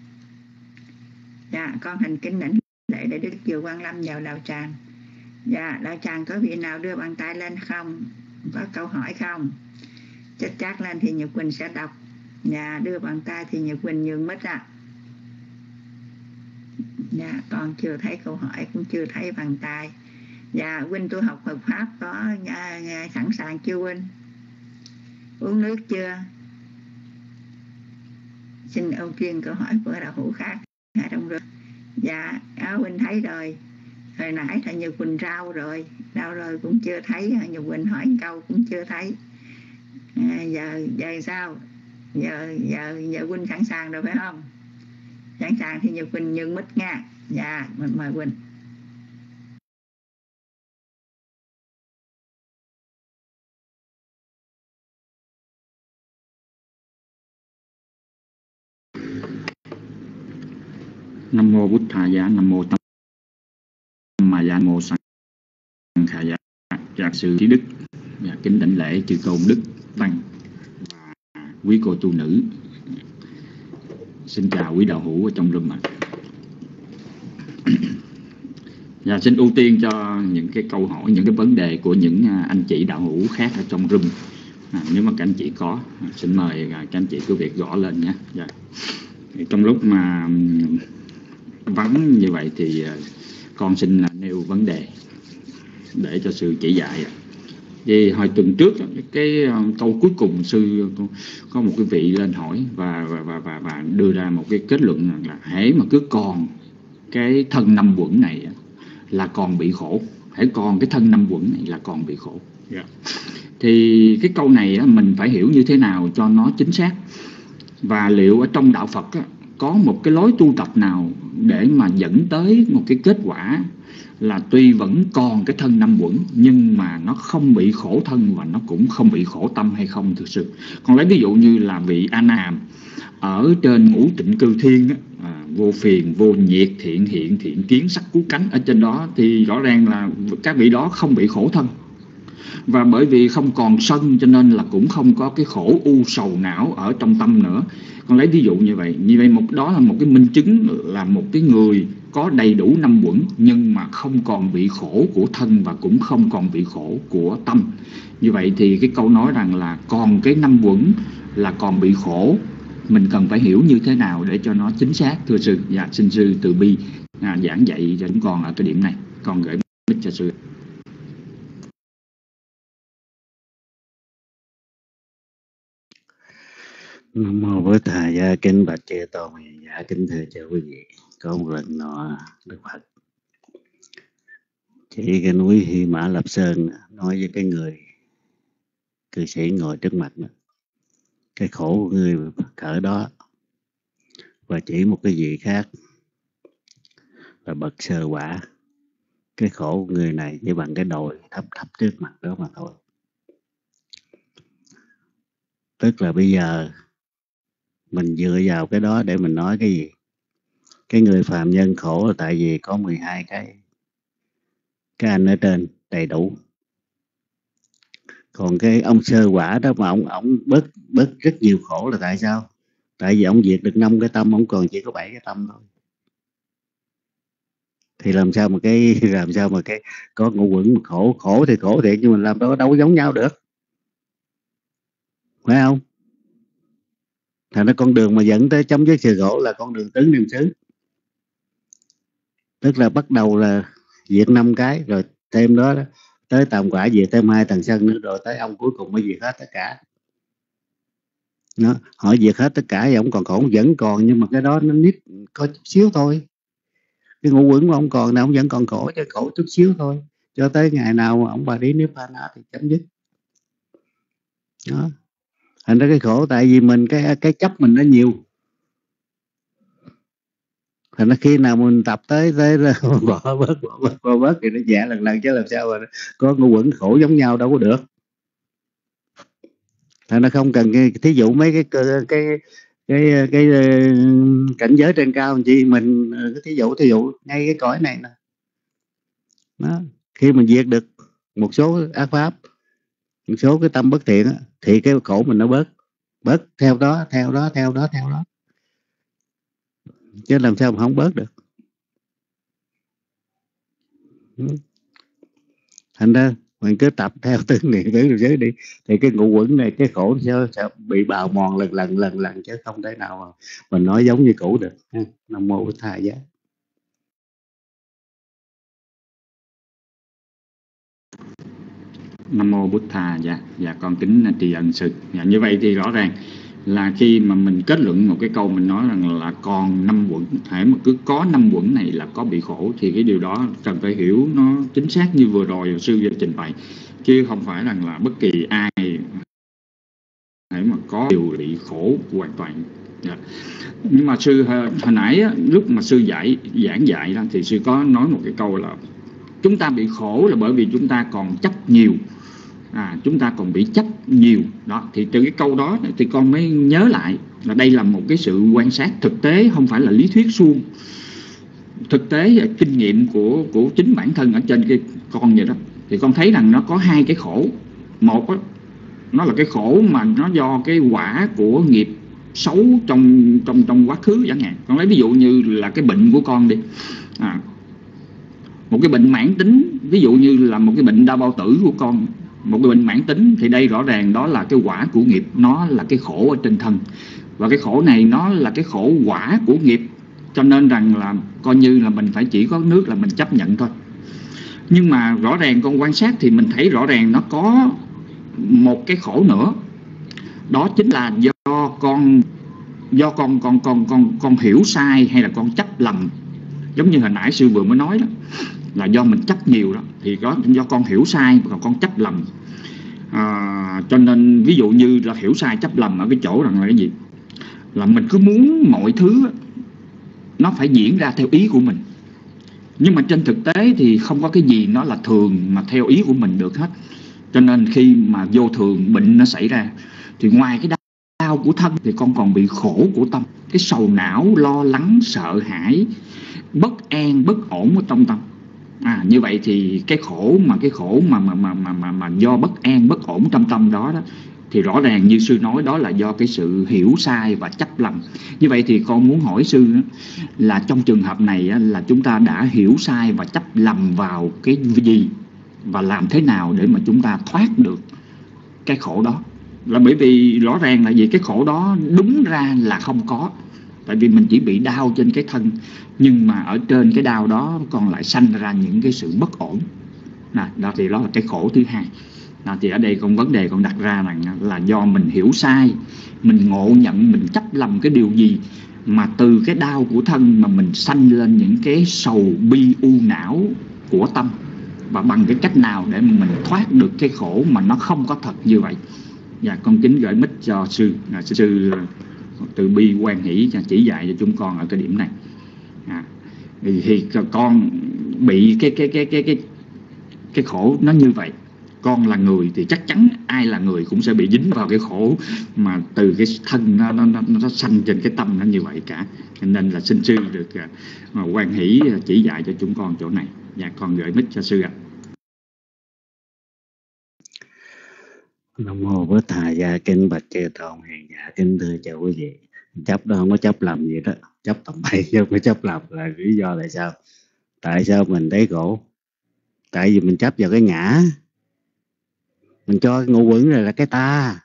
Dạ, con thành kính đảnh lễ để Đức Chùa Quan Lâm vào đạo tràng. Dạ, đạo tràng có vị nào đưa bàn tay lên không? Có câu hỏi không? Chắc lên thì Nhật Quỳnh sẽ đọc. Dạ, đưa bàn tay thì Nhật Quỳnh nhường mic ạ. Dạ, con chưa thấy câu hỏi, cũng chưa thấy bàn tay. Dạ, huynh tu học Phật Pháp có sẵn sàng chưa huynh? Uống nước chưa? Xin ưu tiên câu hỏi của đạo hữu khác. Dạ, huynh thấy rồi. Hồi nãy thầy Nhật Quỳnh rao rồi, cũng chưa thấy. Nhật Quỳnh hỏi một câu cũng chưa thấy. Giờ sao? Giờ huynh sẵn sàng rồi phải không? Sẵn sàng thì Nhật Quỳnh nhường mic nha. Dạ, mình mời huynh. Nam mô Bụt Thà Giá, Nam mô Tâm Ma Giá, Nam mô Sang Khả Giá. Trạc sư trí đức, kính đảnh lễ chư tôn đức tăng và quý cô tu nữ. Xin chào quý đạo hữu ở trong room ạ. Và xin ưu tiên cho những cái câu hỏi, những cái vấn đề của những anh chị đạo hữu khác ở trong room. Nếu mà các anh chị có, xin mời các anh chị cứ việc gõ lên nhé. Trong lúc mà vắng như vậy thì con xin nêu vấn đề để cho sư chỉ dạy. Vì hồi tuần trước cái câu cuối cùng sư có một cái vị lên hỏi và đưa ra một cái kết luận là hễ mà cứ còn cái thân năm quẩn này là còn bị khổ, hễ còn cái thân năm quẩn này là còn bị khổ. Thì cái câu này mình phải hiểu như thế nào cho nó chính xác, và liệu ở trong đạo Phật có một cái lối tu tập nào để mà dẫn tới một cái kết quả là tuy vẫn còn cái thân năm quẩn nhưng mà nó không bị khổ thân và nó cũng không bị khổ tâm hay không? Thực sự còn lấy ví dụ như là vị A Na Hàm ở trên ngũ tịnh cư thiên vô phiền vô nhiệt thiện hiện thiện kiến sắc cứu cánh, ở trên đó thì rõ ràng là các vị đó không bị khổ thân. Và bởi vì không còn sân cho nên là cũng không có cái khổ u sầu não ở trong tâm nữa. Con lấy ví dụ như vậy. Như vậy đó là một cái minh chứng là một cái người có đầy đủ 5 uẩn nhưng mà không còn bị khổ của thân và cũng không còn bị khổ của tâm. Như vậy thì cái câu nói rằng là còn cái 5 uẩn là còn bị khổ, mình cần phải hiểu như thế nào để cho nó chính xác, thưa sư. Dạ, xin sư từ bi giảng dạy cho chúng con ở cái điểm này. Con gửi mic cho sư. Nam mô Bổn Thầy Giá, kính bạch chư tôn hiền giả, kính thưa chư quý vị. Có một lần nọ Đức Phật chỉ cái núi Hy Mã Lạp Sơn nói với cái người cư sĩ ngồi trước mặt đó, cái khổ của người cỡ đó, và chỉ một cái gì khác là bậc sơ quả. Cái khổ của người này chỉ bằng cái đồi thấp thấp trước mặt đó mà thôi. Tức là bây giờ mình dựa vào cái đó để mình nói cái gì? Cái người phàm nhân khổ là tại vì có 12 cái anh ở trên đầy đủ. Còn cái ông sơ quả đó mà ông bớt rất nhiều khổ là tại sao? Tại vì ông diệt được 5 cái tâm, ông còn chỉ có 7 cái tâm thôi. Thì làm sao mà cái có ngũ uẩn khổ thì khổ thiệt, nhưng mà làm đâu có giống nhau được, phải không? Thành ra con đường mà dẫn tới chấm dứt sự khổ là con đường tứ niệm xứ. Tức là bắt đầu là diệt 5 cái, rồi thêm đó tới tạm quả diệt thêm 2 tầng sân nữa, rồi tới ông cuối cùng mới diệt hết tất cả. Nó họ diệt hết tất cả thì ông còn khổ vẫn còn, nhưng mà cái đó nó nít có chút xíu thôi. Cái ngũ uẩn của ông còn nào ông vẫn còn khổ, chứ khổ chút xíu thôi, cho tới ngày nào mà ông bà đi Nibbana thì chấm dứt. Đó. Thành ra cái khổ tại vì mình cái chấp mình nó nhiều. Thành ra khi nào mình tập tới bỏ bớt thì nó nhẹ lần chứ làm sao mà có ngũ uẩn khổ giống nhau đâu có được. Thành ra không cần thí dụ mấy cái cảnh giới trên cao làm chi mình, thí dụ ngay cái cõi này nè. Đó. Khi mình diệt được một số ác pháp, một số cái tâm bất thiện á, thì cái khổ mình nó bớt theo đó. Chứ làm sao mà không bớt được. Thành ra mình cứ tập theo từng niệm xứ giới đi, thì cái ngũ uẩn này, cái khổ sẽ bị bào mòn lần chứ không thể nào mà mình nói giống như cũ được. Nam mô Bổn Thầy Giá. Nam mô Bụt Thà. Dạ con kính tri ân sư. Dạ, như vậy thì rõ ràng là khi mà mình kết luận một cái câu mình nói rằng là còn 5 uẩn, hãy mà cứ có 5 uẩn này là có bị khổ, thì cái điều đó cần phải hiểu nó chính xác như vừa rồi sư vừa trình bày, chứ không phải rằng là bất kỳ ai hãy mà có điều bị khổ hoàn toàn. Dạ. Nhưng mà sư hồi nãy á, lúc mà sư giảng dạy đó, thì sư có nói một cái câu là chúng ta bị khổ là bởi vì chúng ta còn chấp nhiều. Chúng ta còn bị chấp nhiều đó. Thì từ cái câu đó thì con mới nhớ lại là đây là một cái sự quan sát thực tế, không phải là lý thuyết suông. Thực tế kinh nghiệm của chính bản thân ở trên cái con vậy đó. Thì con thấy rằng nó có 2 cái khổ. Một đó, nó là cái khổ mà nó do cái quả của nghiệp xấu trong quá khứ chẳng hạn. Con lấy ví dụ như là cái bệnh của con đi. Một cái bệnh mãn tính, ví dụ như là một cái bệnh đau bao tử của con, một cái bệnh mãn tính, thì đây rõ ràng đó là cái quả của nghiệp, nó là cái khổ ở trên thân. Và cái khổ này nó là cái khổ quả của nghiệp, cho nên rằng là coi như là mình phải chỉ có nước là mình chấp nhận thôi. Nhưng mà rõ ràng con quan sát thì mình thấy rõ ràng nó có một cái khổ nữa. Đó chính là do con hiểu sai hay là con chấp lầm. Giống như hồi nãy sư vừa mới nói đó, là do mình chấp nhiều đó, thì do con hiểu sai và con chấp lầm. Cho nên ví dụ như là hiểu sai chấp lầm ở cái chỗ rằng là cái gì, là mình cứ muốn mọi thứ nó phải diễn ra theo ý của mình. Nhưng mà trên thực tế thì không có cái gì nó là thường mà theo ý của mình được hết. Cho nên khi mà vô thường bệnh nó xảy ra, thì ngoài cái đau của thân thì con còn bị khổ của tâm. Cái sầu não, lo lắng, sợ hãi, bất an, bất ổn ở trong tâm. Như vậy thì cái khổ mà do bất an bất ổn trong tâm đó thì rõ ràng như sư nói đó là do cái sự hiểu sai và chấp lầm. Như vậy thì con muốn hỏi sư là trong trường hợp này là chúng ta đã hiểu sai và chấp lầm vào cái gì, và làm thế nào để mà chúng ta thoát được cái khổ đó? Là bởi vì rõ ràng là vì cái khổ đó đúng ra là không có, tại vì mình chỉ bị đau trên cái thân, nhưng mà ở trên cái đau đó còn lại sanh ra những cái sự bất ổn. Đó thì đó là cái khổ thứ hai. Thì ở đây vấn đề con đặt ra là do mình hiểu sai, mình ngộ nhận, mình chấp lầm cái điều gì mà từ cái đau của thân mà mình sanh lên những cái sầu bi u não của tâm, và bằng cái cách nào để mình thoát được cái khổ mà nó không có thật như vậy. Và con kính gửi mic cho sư từ bi quan hỷ chỉ dạy cho chúng con ở cái điểm này. Thì con bị cái khổ nó như vậy. Con là người thì chắc chắn ai là người cũng sẽ bị dính vào cái khổ mà từ cái thân nó sanh trên cái tâm nó như vậy cả. Cho nên là xin sư được quan hỷ chỉ dạy cho chúng con chỗ này. Và con gửi mic cho sư ạ. Nam mô Bổn Thầy Gia Kinh bạch chư tôn hiền giả kính thưa chào quý vị. Chấp đó không có chấp làm gì đó, chấp tầm bậy chứ không có chấp làm là lý do tại sao? Tại sao mình thấy khổ? Tại vì mình chấp vào cái ngã, mình cho cái ngũ quẩn này là cái ta.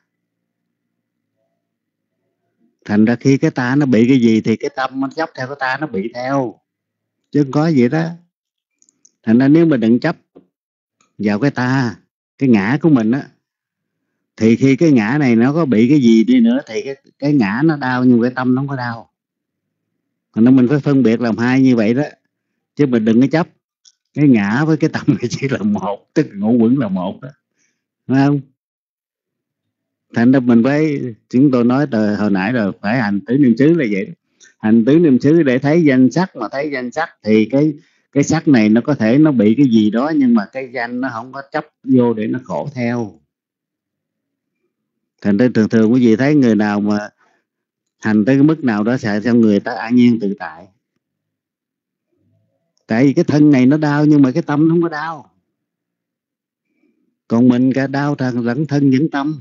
Thành ra khi cái ta nó bị cái gì thì cái tâm nó chấp theo cái ta nó bị theo, chứ không có gì đó. Thành ra nếu mình đừng chấp vào cái ta, cái ngã của mình á, thì khi cái ngã này nó có bị cái gì đi nữa thì cái ngã nó đau nhưng cái tâm nó không có đau. Thành ra mình phải phân biệt làm hai như vậy đó, chứ mình đừng có chấp cái ngã với cái tâm này chỉ là một, tức ngũ quẩn là một đó, phải không? Thành ra mình phải, chúng tôi nói từ hồi nãy rồi, phải hành tứ niệm xứ là vậy. Hành tứ niệm xứ để thấy danh sắc, mà thấy danh sắc thì cái sắc này nó có thể nó bị cái gì đó, nhưng mà cái danh nó không có chấp vô để nó khổ theo. Thành ra thường quý vị thấy người nào mà hành tới cái mức nào đó sẽ cho người ta an nhiên tự tại. Tại vì cái thân này nó đau nhưng mà cái tâm nó không có đau. Còn mình cả đau lẫn thân lẫn tâm.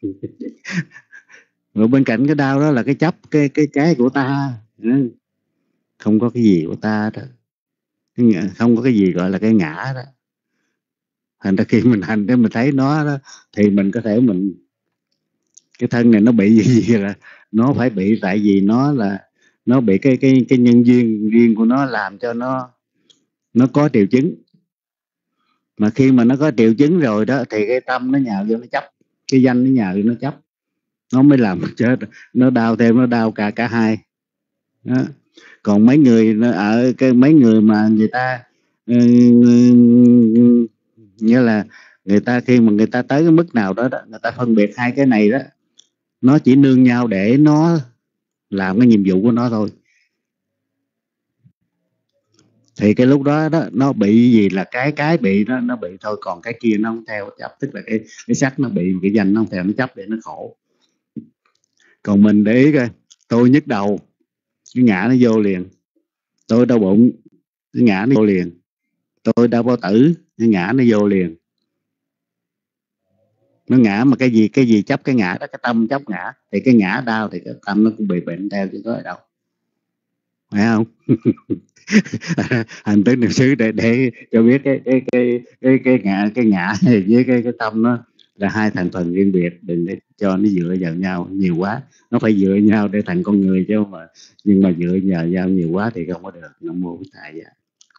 Rồi bên cạnh cái đau đó là cái chấp, cái của ta. Không có cái gì của ta đó. Không có cái gì gọi là cái ngã đó. Thành ra khi mình hành để mình thấy nó đó, thì mình có thể mình, cái thân này nó bị gì là nó phải bị, tại vì nó là nó bị cái nhân duyên riêng của nó làm cho nó có triệu chứng. Mà khi mà nó có triệu chứng rồi đó thì cái tâm nó nhào vô nó chấp, cái danh nó nhào vô nó chấp, nó mới làm cho nó đau thêm, nó đau cả hai đó. Còn mấy người ở mấy người mà người ta như là người ta khi mà người ta tới cái mức nào đó, người ta phân biệt hai cái này đó, nó chỉ nương nhau để nó làm cái nhiệm vụ của nó thôi. Thì cái lúc đó nó bị gì là cái bị nó bị thôi, còn cái kia nó không theo chấp, tức là cái sắc nó bị, cái danh nó không theo, nó chấp để nó khổ. Còn mình để ý coi, tôi nhức đầu, cái ngã nó vô liền. Tôi đau bụng, cái ngã nó vô liền. Tôi đau bao tử, cái ngã nó vô liền. Nó ngã mà cái gì chấp cái ngã đó, cái tâm chấp ngã, thì cái ngã đau thì cái tâm nó cũng bị bệnh theo chứ có ở đâu, phải không? Hành tứ niệm xứ để cho biết cái ngã với cái tâm nó là hai thành phần riêng biệt, đừng để cho nó dựa vào nhau nhiều quá. Nó phải dựa nhau để thành con người chứ mà, nhưng mà dựa vào nhau nhiều quá thì không có được. Nam mô Bổn Thầy vậy.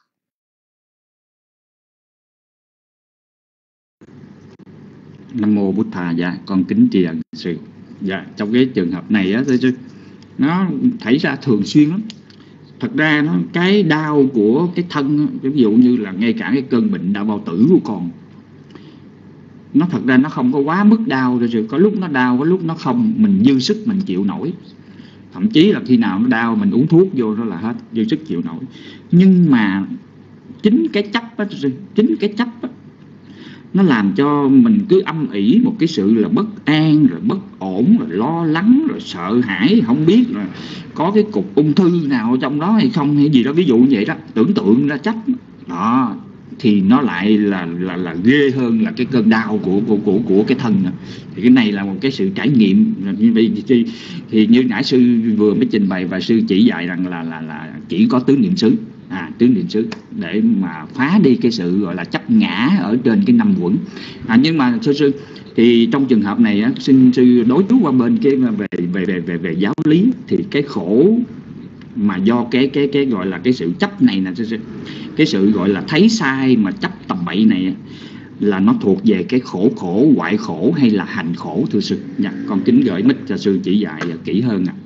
Nam mô Bổn Thầy. Dạ, con kính tri ân sư. Dạ, trong cái trường hợp này á, nó xảy ra thường xuyên lắm. Thật ra nó cái đau của cái thân, ví dụ như là ngay cả cái cơn bệnh đau bao tử của con, nó thật ra nó không có quá mức đau rồi, có lúc nó đau, có lúc nó không, mình dư sức mình chịu nổi. Thậm chí là khi nào nó đau mình uống thuốc vô đó là hết, dư sức chịu nổi. Nhưng mà chính cái chấp á, nó làm cho mình cứ âm ỉ một cái sự là bất an, rồi bất ổn, rồi lo lắng, rồi sợ hãi, không biết là có cái cục ung thư nào trong đó hay không hay gì đó, ví dụ như vậy đó, tưởng tượng ra chấp đó. thì nó lại là ghê hơn là cái cơn đau của cái thân nữa. Thì cái này là một cái sự trải nghiệm. Thì như nãy sư vừa mới trình bày và sư chỉ dạy rằng là chỉ có tứ niệm xứ, tứ niệm xứ để mà phá đi cái sự gọi là chấp ngã ở trên cái năm quẩn. Nhưng mà sư thì trong trường hợp này á, xin sư đối chú qua bên cái về giáo lý, thì cái khổ mà do cái gọi là cái sự chấp này nè, cái sự gọi là thấy sai mà chấp tầm bậy này là nó thuộc về cái khổ hoại khổ hay là hành khổ thưa sư? Dạ, con kính gửi mic cho sư chỉ dạy kỹ hơn ạ.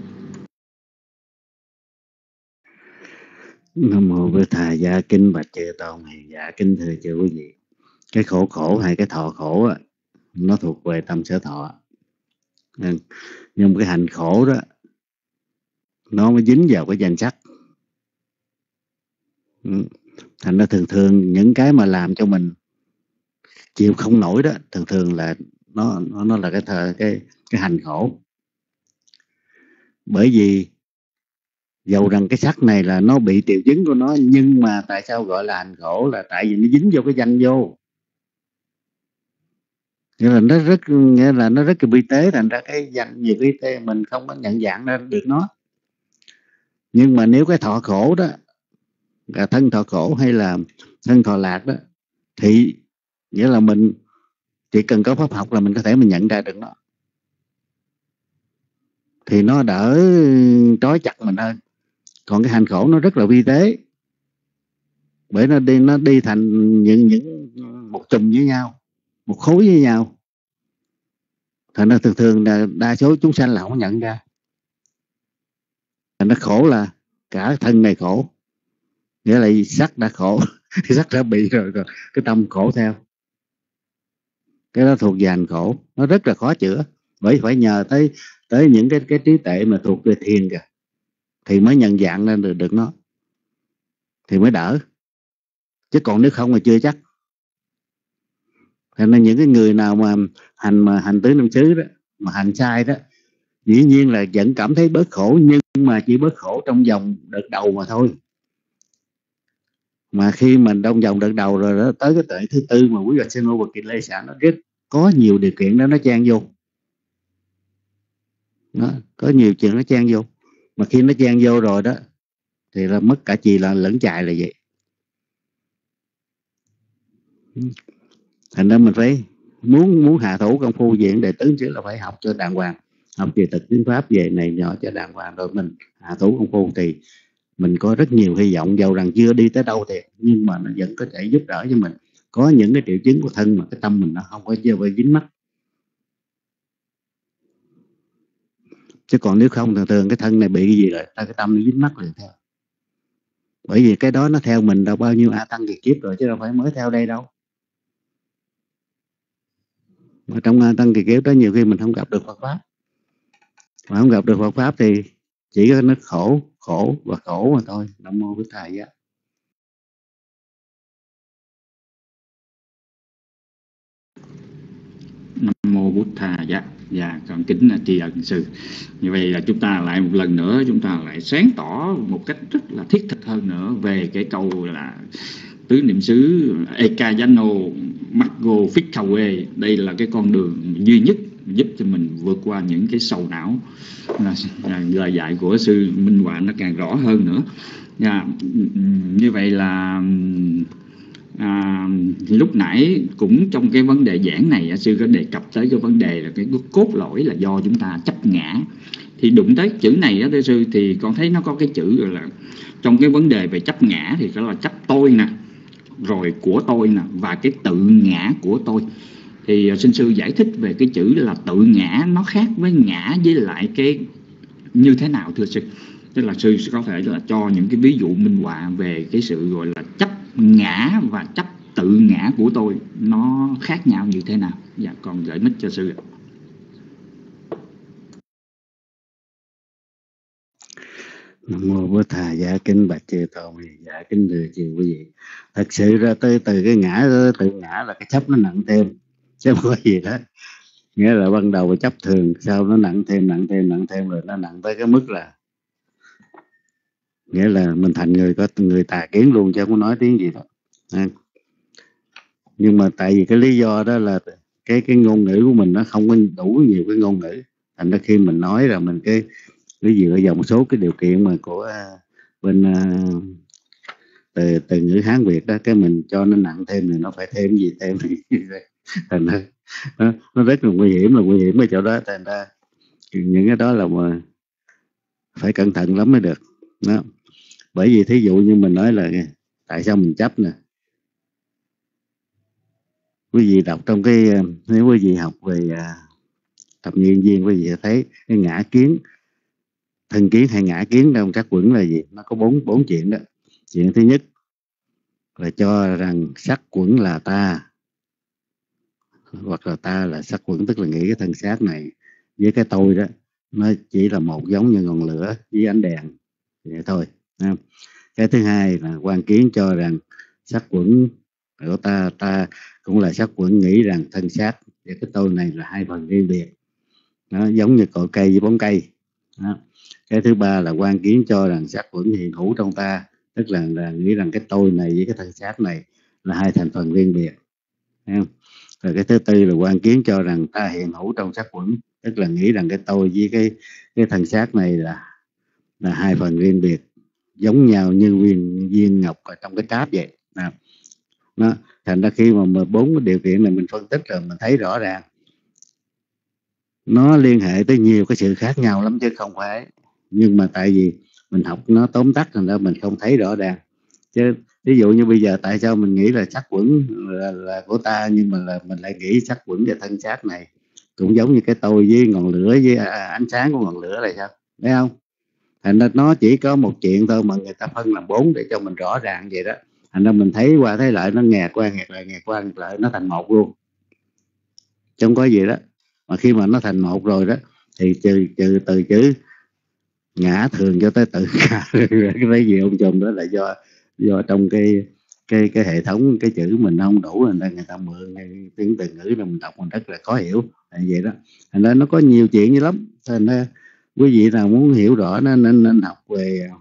Nam mô Bổn Thầy Giá, kính bạch chư tôn hiền giả, kính thưa chư quý vị. Cái khổ hay cái thọ khổ á, nó thuộc về tâm sở thọ. Nhưng cái hành khổ đó nó mới dính vào cái danh sắc. Thành ra thường những cái mà làm cho mình chịu không nổi đó, thường là nó là cái hành khổ. Bởi vì dầu rằng cái sắc này là nó bị triệu chứng của nó, nhưng mà tại sao gọi là hành khổ? Là tại vì nó dính vô cái danh vô. Nghĩa là nó rất là vi tế, thành ra cái danh nhiều vi tế mình không có nhận dạng ra được nó. Nhưng mà nếu cái thọ khổ đó là thân thọ khổ hay là thân thọ lạc đó, thì nghĩa là mình chỉ cần có pháp học là mình có thể mình nhận ra được nó, thì nó đỡ trói chặt mình hơn. Còn cái hành khổ nó rất là vi tế, bởi nó đi thành những một chùm với nhau, một khối với nhau. Thành ra thường là đa số chúng sanh là không nhận ra. Thành nó khổ là cả thân này khổ, nghĩa là sắc đã khổ thì sắc đã bị rồi cái tâm khổ theo. Cái đó thuộc về hành khổ, nó rất là khó chữa. Bởi phải nhờ tới những cái trí tuệ mà thuộc về thiền kìa, thì mới nhận dạng ra được nó, thì mới đỡ. Chứ còn nếu không là chưa chắc. Thế nên những cái người nào mà hành tứ niệm xứ đó, mà hành sai đó, dĩ nhiên là vẫn cảm thấy bớt khổ, nhưng mà chỉ bớt khổ trong vòng đợt đầu mà thôi. Mà khi mình trong vòng đợt đầu rồi đó, tới cái tuệ thứ tư mà quý vị sinh vô bậc kỳ lê xã, nó rất có nhiều điều kiện đó nó chen vô. Đó, có nhiều chuyện nó chen vô. Mà khi nó chen vô rồi đó, thì là mất cả chì là lẫn chạy là vậy. Thành ra mình phải muốn hạ thủ công phu viện đệ tứ chứ là phải học cho đàng hoàng, học về thực tiếng pháp về này nhỏ cho đàng hoàng, rồi mình hạ thủ công phu thì mình có rất nhiều hy vọng. Dầu rằng chưa đi tới đâu thì nhưng mà nó vẫn có thể giúp đỡ cho mình. Có những cái triệu chứng của thân mà cái tâm mình nó không có chưa bị dính mắc. Chứ còn nếu không thường cái thân này bị cái gì rồi cái tâm nó dính mắc liền theo. Bởi vì cái đó nó theo mình đâu bao nhiêu a tăng kỳ kiếp rồi, chứ đâu phải mới theo đây đâu. Mà trong a tăng kỳ kiếp đó nhiều khi mình không gặp được Phật pháp. Mà không gặp được Phật pháp thì chỉ có nó khổ và khổ mà thôi. Nam mô Bổn Thầy Giá. Nam mô Bổn Thầy Giá. Dạ, con kính tri ân sư. Như vậy là chúng ta lại một lần nữa chúng ta lại sáng tỏ một cách rất là thiết thực hơn nữa về cái câu là tứ niệm xứ Ekayano Maggo Phikawe. Đây là cái con đường duy nhất giúp cho mình vượt qua những cái sầu não. Lời dạy của sư Minh Họa nó càng rõ hơn nữa. Như vậy là lúc nãy cũng trong cái vấn đề giảng này sư có đề cập tới cái vấn đề là cái cốt lõi là do chúng ta chấp ngã. Thì đụng tới chữ này đó thưa sư, thì con thấy nó có cái chữ gọi là trong cái vấn đề về chấp ngã thì đó là chấp tôi nè, rồi của tôi nè, và cái tự ngã của tôi. Thì xin sư giải thích về cái chữ là tự ngã nó khác với ngã với lại cái như thế nào thưa sư? Tức là sư có thể là cho những cái ví dụ minh họa về cái sự gọi là chấp ngã và chấp tự ngã của tôi nó khác nhau như thế nào. Dạ, con gửi mic cho sư ạ. Nam mô Bổn Thầy Giá, kính bạch chư tôn hiền giả, kính thưa chư quý vị. Thật sự ra từ cái ngã tự ngã là cái chấp nó nặng thêm, chứ không có gì đó. Nghĩa là ban đầu chấp thường, sau nó nặng thêm rồi nó nặng tới cái mức là nghĩa là mình thành người có người tà kiến luôn, chứ không có nói tiếng gì đâu. Nhưng mà tại vì cái lý do đó là cái ngôn ngữ của mình nó không có đủ nhiều cái ngôn ngữ, thành ra khi mình nói là mình cái dựa vào một số cái điều kiện mà của bên từ ngữ Hán Việt đó, cái mình cho nó nặng thêm thì nó phải thêm gì thêm thành ra nó rất là nguy hiểm ở chỗ đó. Thành ra những cái đó là mà phải cẩn thận lắm mới được đó. Bởi vì thí dụ như mình nói là tại sao mình chấp nè, quý vị đọc trong cái nếu quý vị học về thập niên viên, quý vị thấy cái ngã kiến, thân kiến hay ngã kiến trong sắc quẩn là gì? Nó có bốn chuyện đó. Chuyện thứ nhất là cho rằng sắc quẩn là ta, hoặc là ta là sắc quẩn, tức là nghĩ cái thân xác này với cái tôi đó nó chỉ là một, giống như ngọn lửa với ánh đèn vậy thôi. Cái thứ hai là quan kiến cho rằng sắc quẩn của ta cũng là sắc quẩn, nghĩ rằng thân xác và cái tôi này là hai phần riêng biệt, nó giống như cội cây với bóng cây đó. Cái thứ ba là quan kiến cho rằng sắc quẩn hiện hữu trong ta, tức là nghĩ rằng cái tôi này với cái thân xác này là hai thành phần riêng biệt. Rồi cái thứ tư là quan kiến cho rằng ta hiện hữu trong sắc quẩn, tức là nghĩ rằng cái tôi với cái thân xác này là hai phần riêng biệt, giống nhau như viên ngọc ở trong cái cáp vậy. Nó thành ra khi mà bốn cái điều kiện này mình phân tích rồi mình thấy rõ ràng nó liên hệ tới nhiều cái sự khác nhau lắm chứ không phải. Nhưng mà tại vì mình học nó tóm tắt thành ra mình không thấy rõ ràng. Chứ ví dụ như bây giờ tại sao mình nghĩ là sắc quẩn là của ta, nhưng mà là mình lại nghĩ sắc quẩn và thân xác này cũng giống như cái tôi với ngọn lửa với ánh sáng của ngọn lửa là sao, thấy không? Thành ra nó chỉ có một chuyện thôi mà người ta phân làm bốn để cho mình rõ ràng vậy đó. Thành ra mình thấy qua thấy lại, nó nghẹt qua nghẹt lại, nó thành một luôn, chứ không có gì đó. Mà khi mà nó thành một rồi đó thì trừ từ chữ ngã thường cho tới tự ngã cái gì ông chùm đó là do trong cái hệ thống cái chữ mình không đủ, nên người ta mượn tiếng từ ngữ là mình đọc mình rất là khó hiểu vậy đó. Thành ra nó có nhiều chuyện như lắm. Thành ra quý vị nào muốn hiểu rõ nó nên học về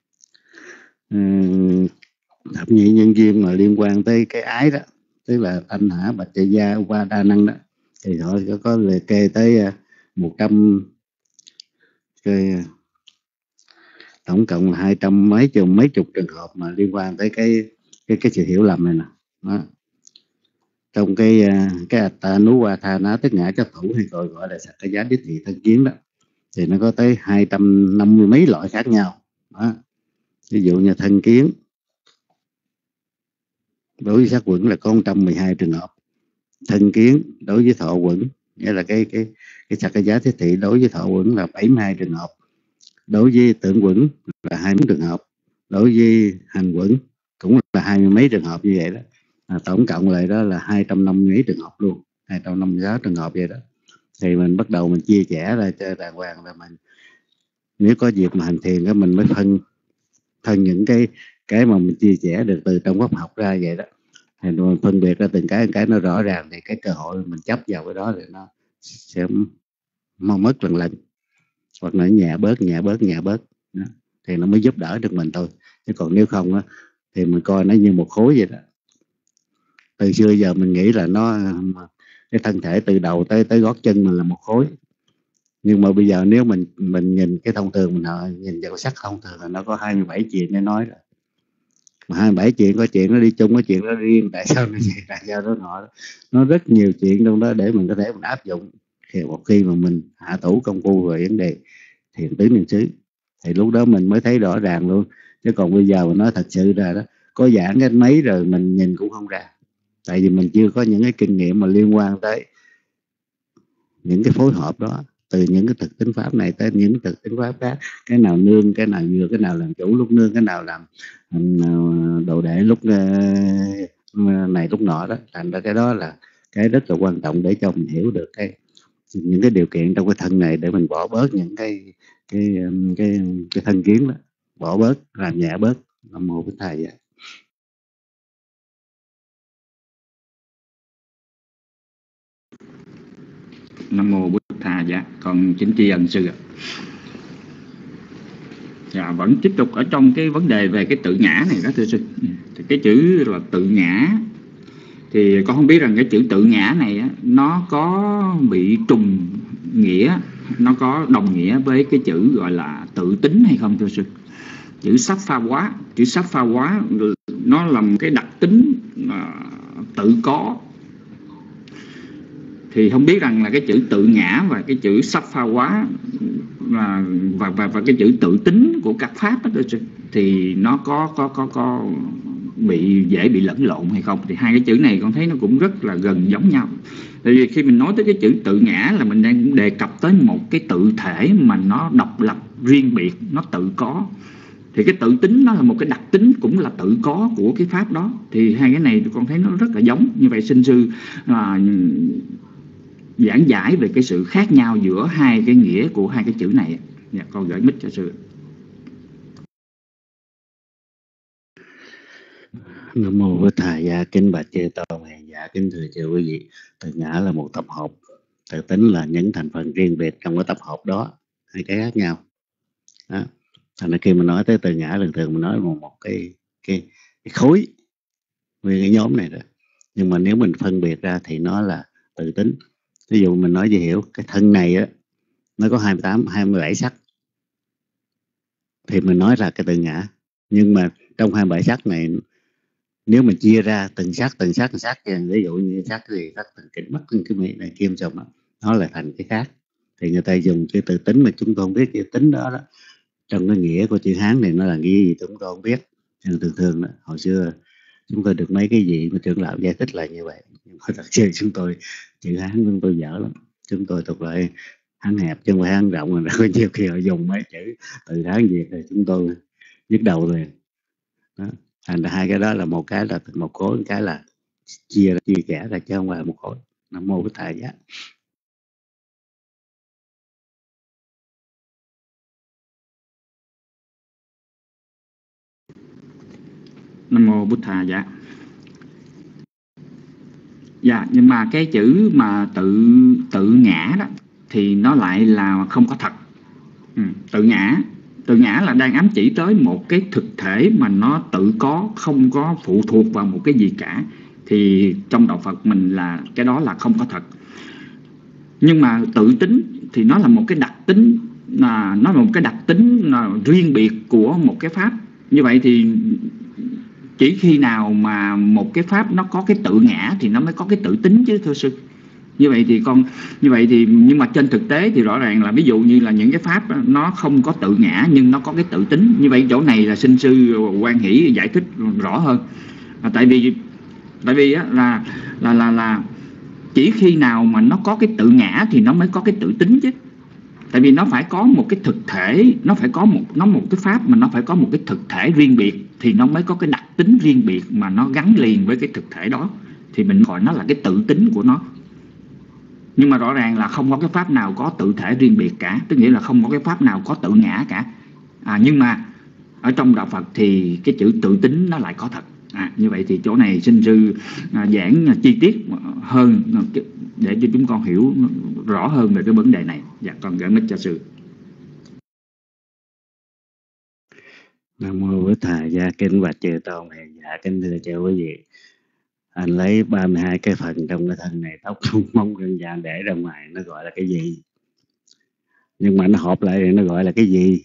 thập nhị nhân duyên mà liên quan tới cái ái đó, tức là Thanh Hả, Bạch Chạy Gia, Upa Năng đó, thì họ có liệt kê tới 100 cái, tổng cộng là 200 mấy chục trường hợp mà liên quan tới cái sự hiểu lầm này nè đó. Trong cái Attanuvathana, tức ngã chấp thủ hay gọi là Sakkaya đích thị thân kiến đó, thì nó có tới 250 mấy loại khác nhau đó. Ví dụ như thân kiến đối với sắc quẩn là có 112 trường hợp, thân kiến đối với thọ quẩn, nghĩa là cái Sakkaya đích thị đối với thọ quẩn là 72 trường hợp, đối với tưởng quẩn là 20 trường hợp, đối với hành quẩn cũng là 20 mấy trường hợp như vậy đó. Tổng cộng lại đó là 250 mấy trường hợp luôn, 256 trường hợp vậy đó. Thì mình bắt đầu mình chia sẻ ra cho đàng hoàng, là mình nếu có dịp mà hành thiền đó mình mới phân những cái mà mình chia sẻ được từ trong pháp học ra vậy đó. Thì mình phân biệt ra từng cái nó rõ ràng, thì cái cơ hội mình chấp vào cái đó thì nó sẽ mau mất lần hoặc là nhẹ bớt đó. Thì nó mới giúp đỡ được mình thôi. Chứ còn nếu không á thì mình coi nó như một khối vậy đó. Từ xưa giờ mình nghĩ là nó cái thân thể từ đầu tới gót chân mình là một khối, nhưng mà bây giờ nếu mình nhìn cái thông thường, mình nhìn vào sắc thông thường là nó có 27 chuyện để nói rồi. Mà 27 chuyện, có chuyện nó đi chung, có chuyện nó riêng, tại sao nó vậy, tại sao nó nọ, nó rất nhiều chuyện trong đó để mình có thể mình áp dụng một khi mà mình hạ thủ công phu về vấn đề thiền tứ niệm xứ, thì lúc đó mình mới thấy rõ ràng luôn. Chứ còn bây giờ mình nói thật sự ra đó, có giảng cái mấy rồi mình nhìn cũng không ra, tại vì mình chưa có những cái kinh nghiệm mà liên quan tới những cái phối hợp đó, từ những cái thực tính pháp này tới những thực tính pháp khác, cái nào nương, cái nào vừa, cái nào làm chủ lúc nương, cái nào làm đồ đệ lúc này lúc nọ đó. Thành ra cái đó là cái rất là quan trọng để cho mình hiểu được những cái điều kiện trong cái thân này, để mình bỏ bớt những cái thân kiến đó, bỏ bớt, làm nhẹ bớt. Nam mô Bổn Thầy. Nam mô Bổn Thầy. Dạ con kính tri ân sư ạ. vẫn tiếp tục ở trong cái vấn đề về cái tự ngã này đó thưa sư. Thì cái chữ là tự ngã thì con không biết rằng cái chữ tự ngã này á, nó có bị trùng nghĩa, nó có đồng nghĩa với cái chữ gọi là tự tính hay không thưa sư? Chữ sắp pha quá nó là một cái đặc tính tự có. Thì không biết rằng là cái chữ tự ngã và cái chữ sắp pha quá và cái chữ tự tính của các pháp đó, thì nó có dễ bị lẫn lộn hay không? Thì hai cái chữ này con thấy nó cũng rất là gần giống nhau. Tại vì khi mình nói tới cái chữ tự ngã là mình đang đề cập tới một cái tự thể mà nó độc lập, riêng biệt, nó tự có. Thì cái tự tính nó là một cái đặc tính cũng là tự có của cái pháp đó. Thì hai cái này con thấy nó rất là giống. Như vậy xin sư giảng giải về cái sự khác nhau giữa hai cái nghĩa của hai cái chữ này. Con gửi mic cho sư. Nam mô Bổn Thầy Gia, kính bạch chư tôn hàng giả, kính thưa chư quý vị. Tự ngã là một tập hợp, tự tính là những thành phần riêng biệt trong cái tập hợp đó, hai cái khác nhau. Đó. Thành ra khi mình nói tới tự ngã, thường mình nói một cái khối về cái nhóm này rồi. Nhưng mà nếu mình phân biệt ra thì nó là tự tính. Ví dụ mình nói dễ hiểu, cái thân này á nó có 27 sắc, thì mình nói là cái tự ngã. Nhưng mà trong 27 sắc này, nếu mình chia ra từng sắc, ví dụ như sắc gì, sắc từng kính mắt, từng cái miệng này kim chồng đó, nó là thành cái khác. Thì người ta dùng cái tự tính mà chúng tôi không biết chữ tính đó đó. Trong cái nghĩa của chữ Hán này nó là nghĩa gì chúng tôi không biết. Nhưng thường đó, hồi xưa chúng tôi được mấy cái gì mà trưởng lão giải thích là như vậy. Nhưng mà thật sự chúng tôi chữ Hán chúng tôi dở lắm. Chúng tôi thuộc lại Hán hẹp chứ không phải Hán rộng, mà có nhiều khi họ dùng mấy chữ từ Hán Việt thì chúng tôi nhức đầu rồi. Đó. Thành ra hai cái đó là một cái là một khối, một cái là chia kẽ ra chứ không phải là một khối. Nam mô Bổn Thầy Giá. Nam mô Bổn Thầy Giá. Dạ, nhưng mà cái chữ mà tự ngã đó thì nó lại là không có thật. Tự ngã là đang ám chỉ tới một cái thực thể mà nó tự có, không có phụ thuộc vào một cái gì cả. Thì trong đạo Phật mình là cái đó là không có thật. Nhưng mà tự tính thì nó là một cái đặc tính, riêng biệt của một cái pháp. Như vậy thì chỉ khi nào mà một cái pháp nó có cái tự ngã thì nó mới có cái tự tính chứ thưa sư. Như vậy thì nhưng mà trên thực tế thì rõ ràng là ví dụ như là những cái pháp đó, nó không có tự ngã nhưng nó có cái tự tính. Như vậy chỗ này là xin sư Quan Hỷ giải thích rõ hơn. Tại vì á, là chỉ khi nào mà nó có cái tự ngã thì nó mới có cái tự tính chứ. Tại vì nó phải có một cái thực thể, nó phải có một cái pháp mà nó phải có một cái thực thể riêng biệt thì nó mới có cái đặc tính riêng biệt mà nó gắn liền với cái thực thể đó, thì mình gọi nó là cái tự tính của nó. Nhưng mà rõ ràng là không có cái pháp nào có tự thể riêng biệt cả, tức nghĩa là không có cái pháp nào có tự ngã cả. Nhưng mà ở trong đạo Phật thì cái chữ tự tính nó lại có thật. Như vậy thì chỗ này xin sư giảng chi tiết hơn để cho chúng con hiểu rõ hơn về cái vấn đề này. Dạ, con gửi mic cho sư. Nam mô Bổn Thầy Gia, kính bạch chư tôn hàng giả, kính thưa chư quý vị. Anh lấy 32 cái phần trong cái thân này, tóc mông gân vàng để ra ngoài, nó gọi là cái gì? Nhưng mà nó hợp lại thì nó gọi là cái gì?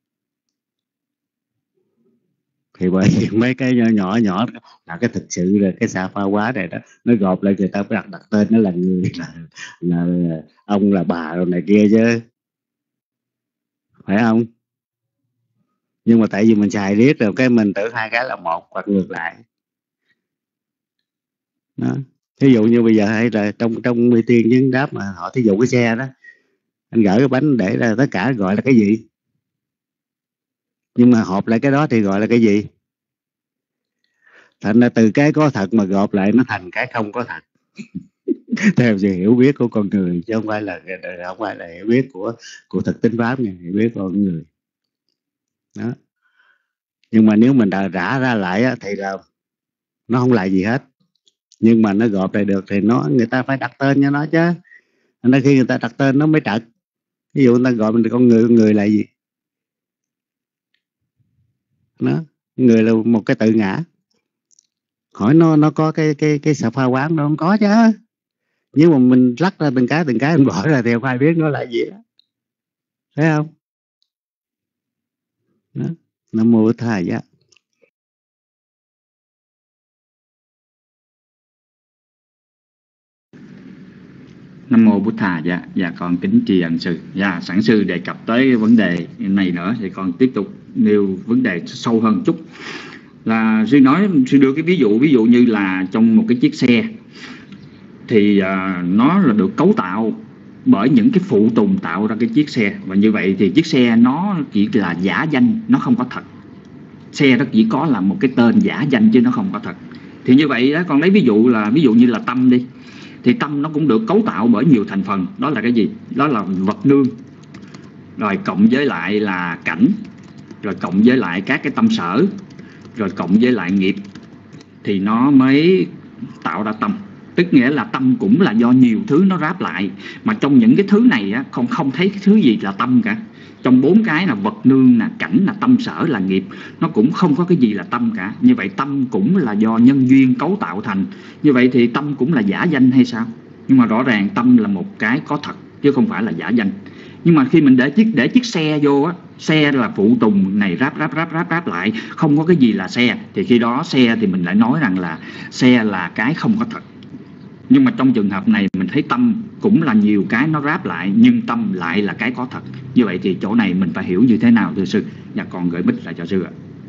Thì bởi vì mấy cái nhỏ là cái thực sự là cái xạ pha quá này đó, nó gộp lại người ta phải đặt tên nó là người, là ông, là bà rồi này kia chứ, phải không? Nhưng mà tại vì mình xài riết rồi cái mình tưởng hai cái là một hoặc ngược lại đó. Thí dụ như bây giờ hay là trong mi tiên chứng đáp mà họ thí dụ cái xe đó, anh gửi cái bánh để ra tất cả gọi là cái gì? Nhưng mà họp lại cái đó thì gọi là cái gì? Thành ra từ cái có thật mà gộp lại nó thành cái không có thật. Theo sự hiểu biết của con người chứ không phải là hiểu biết của thực tính pháp này, hiểu biết của con người đó. Nhưng mà nếu mình rã ra lại á, thì là nó không lại gì hết. Nhưng mà nó gộp lại được thì người ta phải đặt tên cho nó chứ. Nên khi người ta đặt tên nó mới trật. Ví dụ người ta gọi mình con người là gì? Nó người là một cái tự ngã. Hỏi nó có cái sà pha quán đâu, không có chứ. Nhưng mà mình lắc ra từng cái mình bỏ ra thì không ai biết nó là gì đó. Thấy không? Đó. Nam mô Bổn Thầy Giá. Nam mô Bổn Thầy Giá. Dạ con kính tri ân sư. Dạ sẵn sư đề cập tới cái vấn đề này nữa thì con tiếp tục nêu vấn đề sâu hơn chút. Là sư nói, sư đưa cái ví dụ như là trong một cái chiếc xe thì nó là được cấu tạo bởi những cái phụ tùng tạo ra cái chiếc xe, và như vậy thì chiếc xe nó chỉ là giả danh, nó không có thật. Xe nó chỉ có là một cái tên giả danh chứ nó không có thật. Thì như vậy đó, con lấy ví dụ như là tâm đi, thì tâm nó cũng được cấu tạo bởi nhiều thành phần. Đó là cái gì? Đó là vật nương, rồi cộng với lại là cảnh, rồi cộng với lại các cái tâm sở, rồi cộng với lại nghiệp, thì nó mới tạo ra tâm. Tức nghĩa là tâm cũng là do nhiều thứ nó ráp lại, mà trong những cái thứ này á, không thấy cái thứ gì là tâm cả. Trong 4 cái là vật nương, là cảnh, là tâm sở, là nghiệp, nó cũng không có cái gì là tâm cả. Như vậy tâm cũng là do nhân duyên cấu tạo thành. Như vậy thì tâm cũng là giả danh hay sao? Nhưng mà rõ ràng tâm là một cái có thật chứ không phải là giả danh. Nhưng mà khi mình để chiếc xe vô á, xe là phụ tùng này ráp lại, không có cái gì là xe, thì khi đó xe thì mình lại nói rằng là xe là cái không có thật. Nhưng mà trong trường hợp này mình thấy tâm cũng là nhiều cái nó ráp lại, nhưng tâm lại là cái có thật. Như vậy thì chỗ này mình phải hiểu như thế nào thưa sư? Và còn gửi mic lại cho sư ạ.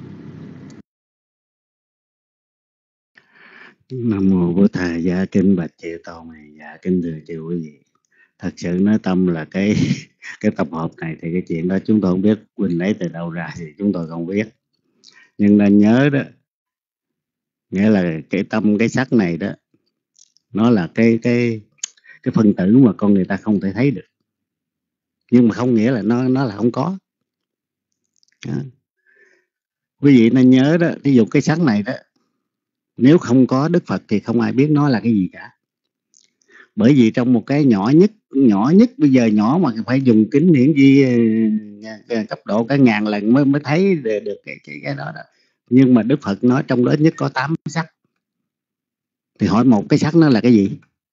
Nam mô Bổn Thầy Giá. Kính bạch chư tôn này. Dạ kính thưa chư quý vị. Thật sự nói tâm là cái tập hợp này thì cái chuyện đó chúng tôi không biết Quỳnh lấy từ đâu ra thì chúng tôi không biết. Nhưng nên nhớ đó, nghĩa là cái tâm cái sắc này đó, nó là cái phân tử mà con người ta không thể thấy được. Nhưng mà không nghĩa là nó là không có. Đó. Quý vị nên nhớ đó, ví dụ cái sắc này đó, nếu không có Đức Phật thì không ai biết nó là cái gì cả. Bởi vì trong một cái nhỏ nhất bây giờ nhỏ mà phải dùng kính hiển vi cấp độ cả ngàn lần mới thấy được cái đó đó. Nhưng mà Đức Phật nói trong đó nhất có 8 sắc. Thì hỏi một cái sắc nó là cái gì?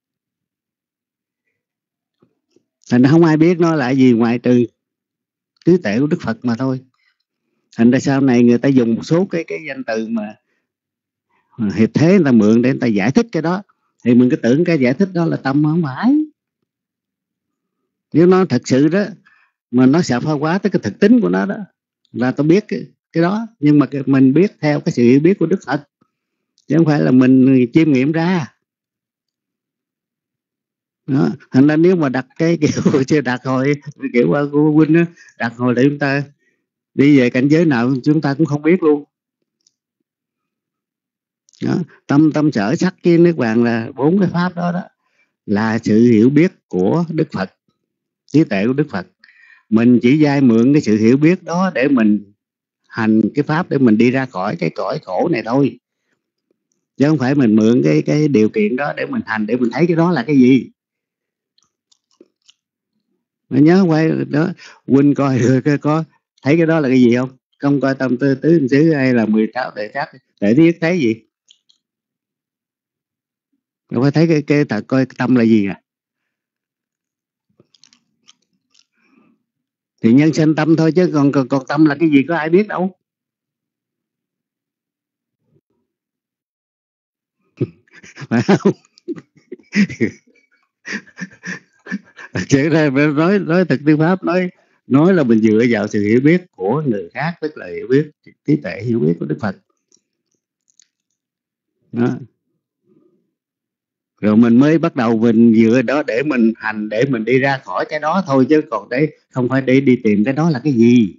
Thành ra không ai biết nó là gì ngoài trừ trí tuệ của Đức Phật mà thôi. Thành ra sau này người ta dùng một số cái danh từ mà hiệp thế người ta mượn để người ta giải thích cái đó, thì mình cứ tưởng cái giải thích đó là tâm, không phải. Nếu nó thật sự đó mà nó xạo pha quá tới cái thực tính của nó đó là tôi biết cái đó. Nhưng mà mình biết theo cái sự hiểu biết của Đức Phật, chứ không phải là mình chiêm nghiệm ra đó. Thành ra nếu mà đặt cái kiểu chưa đặt hồi kiểu của huynh đó, đặt hồi để chúng ta đi về cảnh giới nào chúng ta cũng không biết luôn đó. Tâm sở sắc với nước vàng là 4 cái pháp đó đó là sự hiểu biết của Đức Phật, trí tuệ của Đức Phật. Mình chỉ vay mượn cái sự hiểu biết đó để mình hành cái pháp, để mình đi ra khỏi cái cõi khổ này thôi, chứ không phải mình mượn cái điều kiện đó để mình hành, để mình thấy cái đó là cái gì. Mình nhớ quay đó, huynh coi có thấy cái đó là cái gì không? Không coi tâm tư tứ xứ hay là 16 đệ sắc để biết thấy gì? Không phải thấy cái thật, coi tâm là gì à? Thì nhân sinh tâm thôi, chứ còn tâm là cái gì có ai biết đâu. Phải không? Chỉ ra nói thực tư pháp, nói là mình dựa vào sự hiểu biết của người khác, tức là hiểu biết trí tuệ, hiểu biết của Đức Phật đó. Rồi mình mới bắt đầu mình dựa đó để mình hành, để mình đi ra khỏi cái đó thôi, chứ còn đấy không phải để đi tìm cái đó là cái gì.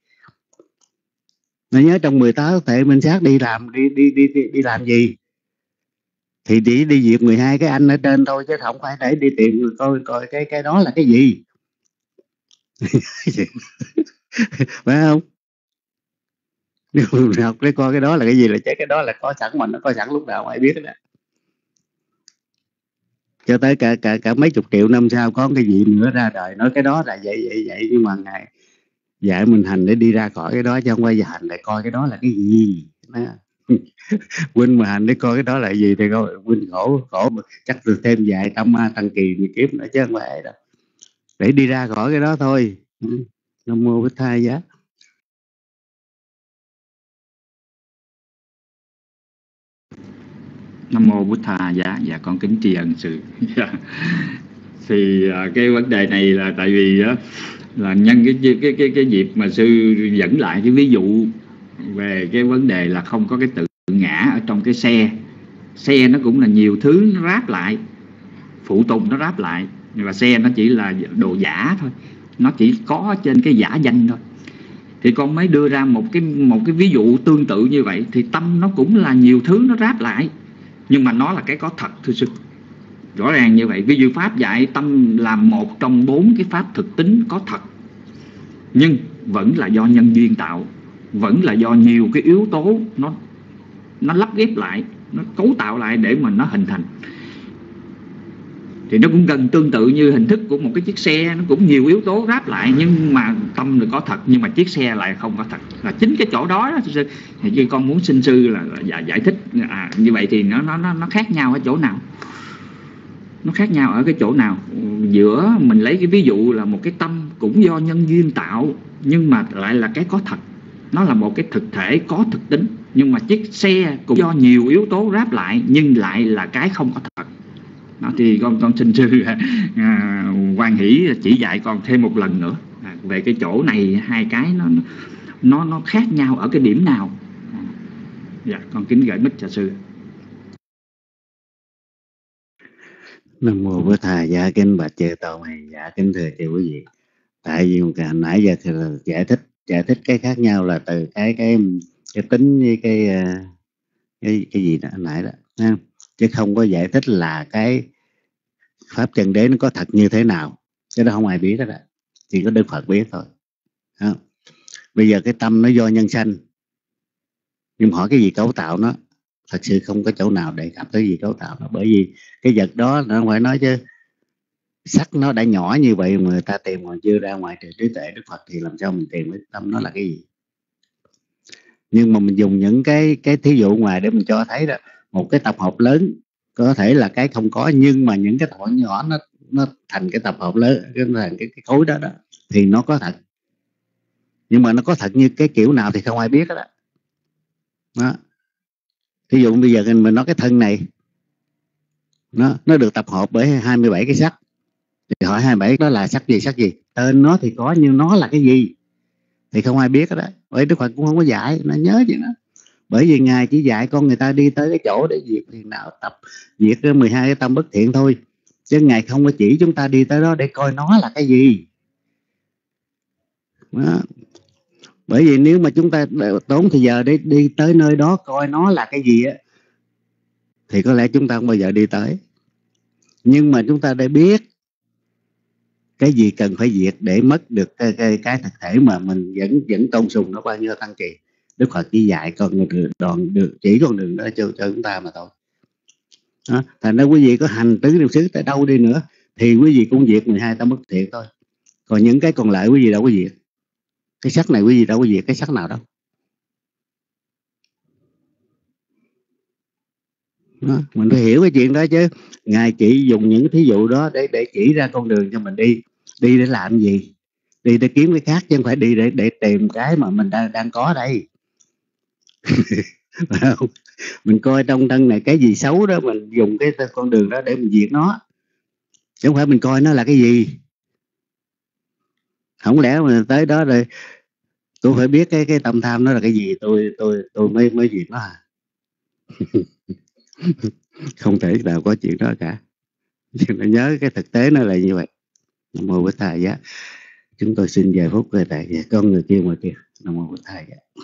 Mình nhớ trong 18 thể minh sát đi làm đi làm gì? Thì chỉ đi diệt 12 cái anh ở trên thôi, chứ không phải để đi tìm coi cái đó là cái gì. Phải không? Nếu học để coi cái đó là cái gì là chứ cái đó là có sẵn, mà nó có sẵn lúc nào ai biết đó. Cho tới cả mấy chục triệu năm sau có cái gì nữa ra đời nói cái đó là vậy. Nhưng mà dạy mình hành để đi ra khỏi cái đó, chứ không phải hành để coi cái đó là cái gì. Huynh mà hành để coi cái đó là gì thì coi huynh khổ khổ, chắc từ thêm vài trăm ma tăng kỳ mười kiếp nữa chứ không phải đâu, để đi ra khỏi cái đó thôi. Nam mô Bích Thai Giá. Nam mô Bụt Thà. Dạ con kính tri ân sư. Thì cái vấn đề này là tại vì là nhân cái dịp mà sư dẫn lại cái ví dụ về cái vấn đề là không có cái tự ngã ở trong cái xe nó cũng là nhiều thứ nó ráp lại, phụ tùng nó ráp lại, nhưng mà xe nó chỉ là đồ giả thôi, nó chỉ có trên cái giả danh thôi. Thì con mới đưa ra một cái ví dụ tương tự như vậy. Thì tâm nó cũng là nhiều thứ nó ráp lại, nhưng mà nó là cái có thật, thưa sư. Rõ ràng như vậy. Ví dụ Pháp dạy tâm là một trong 4 cái pháp thực tính có thật, nhưng vẫn là do nhân duyên tạo, vẫn là do nhiều cái yếu tố nó lắp ghép lại, nó cấu tạo lại để mà nó hình thành. Thì nó cũng gần tương tự như hình thức của một cái chiếc xe, nó cũng nhiều yếu tố ráp lại, nhưng mà tâm thì có thật, nhưng mà chiếc xe lại không có thật. Là chính cái chỗ đó đó, sư. Thì con muốn xin sư là giải thích như vậy thì nó khác nhau ở chỗ nào? Nó khác nhau ở cái chỗ nào? Giữa mình lấy cái ví dụ là một cái tâm cũng do nhân duyên tạo, nhưng mà lại là cái có thật, nó là một cái thực thể có thực tính. Nhưng mà chiếc xe cũng do nhiều yếu tố ráp lại, nhưng lại là cái không có thật. Đó, thì con xin sư hoan hỷ chỉ dạy con thêm một lần nữa về cái chỗ này, hai cái nó khác nhau ở cái điểm nào? Dạ con kính gửi mic cho sư. Nam mô Bổn Thầy. Dạ kính bạch chư tôn này. Dạ kính thưa chư quý vị. Tại vì nãy giờ thì là giải thích cái khác nhau là từ cái tính với cái gì đó nãy đó ha? Chứ không có giải thích là cái pháp chân đế nó có thật như thế nào, cái đó không ai biết đó, chỉ có Đức Phật biết thôi. Ha? Bây giờ cái tâm nó do nhân sanh, nhưng hỏi cái gì cấu tạo nó, thật sự không có chỗ nào đề cập tới gì cấu tạo nó. Bởi vì cái vật đó nó không phải nói chứ sắc nó đã nhỏ như vậy mà người ta tìm còn chưa ra ngoài trừ trí tuệ Đức Phật, thì làm sao mình tìm cái tâm nó là cái gì? Nhưng mà mình dùng những cái thí dụ ngoài để mình cho thấy đó, một cái tập hợp lớn có thể là cái không có, nhưng mà những cái tập hợp nhỏ nó thành cái tập hợp lớn, thành cái khối đó đó, thì nó có thật. Nhưng mà nó có thật như cái kiểu nào thì không ai biết đó. Đó. Ví dụ bây giờ mình nói cái thân này nó được tập hợp bởi 27 cái sắc, thì hỏi 27 đó là sắc gì? Sắc gì? Tên nó thì có, nhưng nó là cái gì thì không ai biết đó. Bởi Đức Phật cũng không có dạy, nó nhớ vậy đó. Bởi vì Ngài chỉ dạy con người ta đi tới cái chỗ để diệt phiền não, tập diệt cái 12 cái tâm bất thiện thôi, chứ Ngài không có chỉ chúng ta đi tới đó để coi nó là cái gì đó. Bởi vì nếu mà chúng ta tốn thời giờ để đi tới nơi đó coi nó là cái gì á, thì có lẽ chúng ta không bao giờ đi tới. Nhưng mà chúng ta đã biết cái gì cần phải diệt để mất được cái thực thể mà mình vẫn tôn sùng nó bao nhiêu tăng kỳ. Đức Phật chỉ dạy con được chỉ con đường đó cho chúng ta mà thôi. Đó. Thành ra quý vị có hành tứ niệm xứ tới đâu đi nữa thì quý vị cũng diệt 12 tâm bất thiện thôi. Còn những cái còn lại quý vị đâu có diệt. Cái sắc này quý vị đâu có diệt cái sắc nào đâu. Đó. Mình phải hiểu cái chuyện đó chứ. Ngài chỉ dùng những thí dụ đó để chỉ ra con đường cho mình đi. Đi để làm gì? Đi để kiếm cái khác, chứ không phải đi để tìm cái mà mình đang có đây. Mình coi trong thân này cái gì xấu đó, mình dùng cái con đường đó để mình diệt nó, chứ không phải mình coi nó là cái gì. Không lẽ mà tới đó rồi tôi phải biết cái tâm tham nó là cái gì tôi mới diệt nó à? Không thể nào có chuyện đó cả. Nên nhớ cái thực tế nó là như vậy. Nam mô Bổn Thầy Giá. Chúng tôi xin vài phút về tại con người kia ngoài kia. Nam mô Bổn Thầy Giá.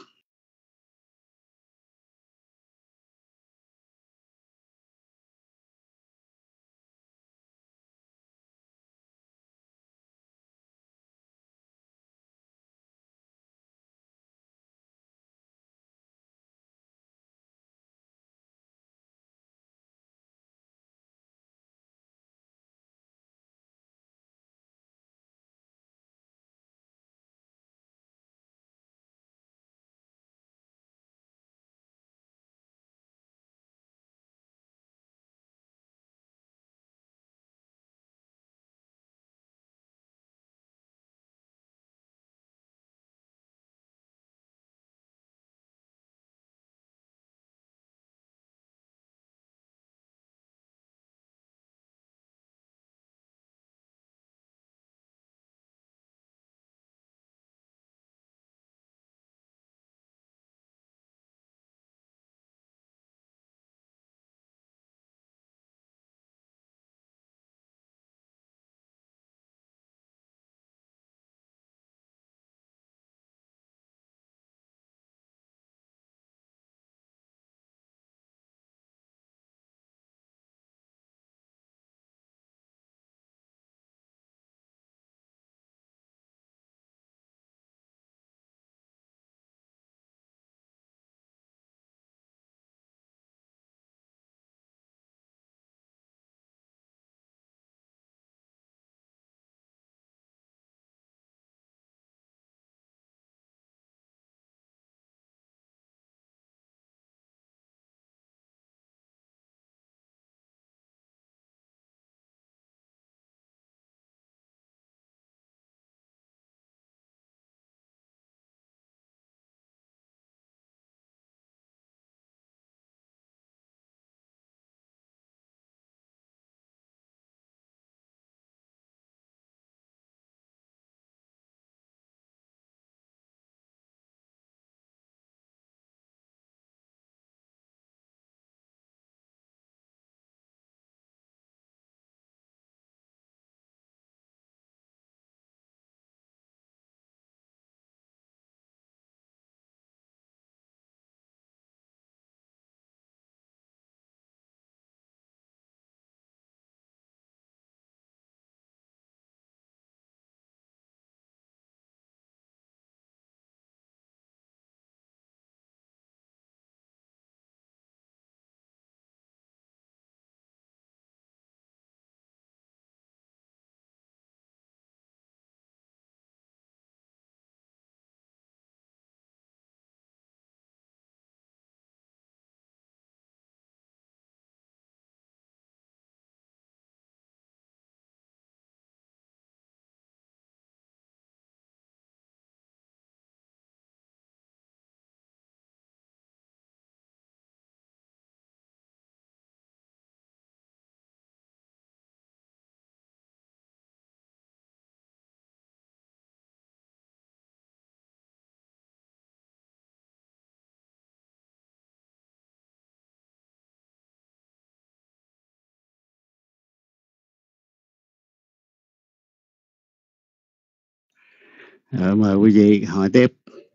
Mời quý vị hỏi tiếp.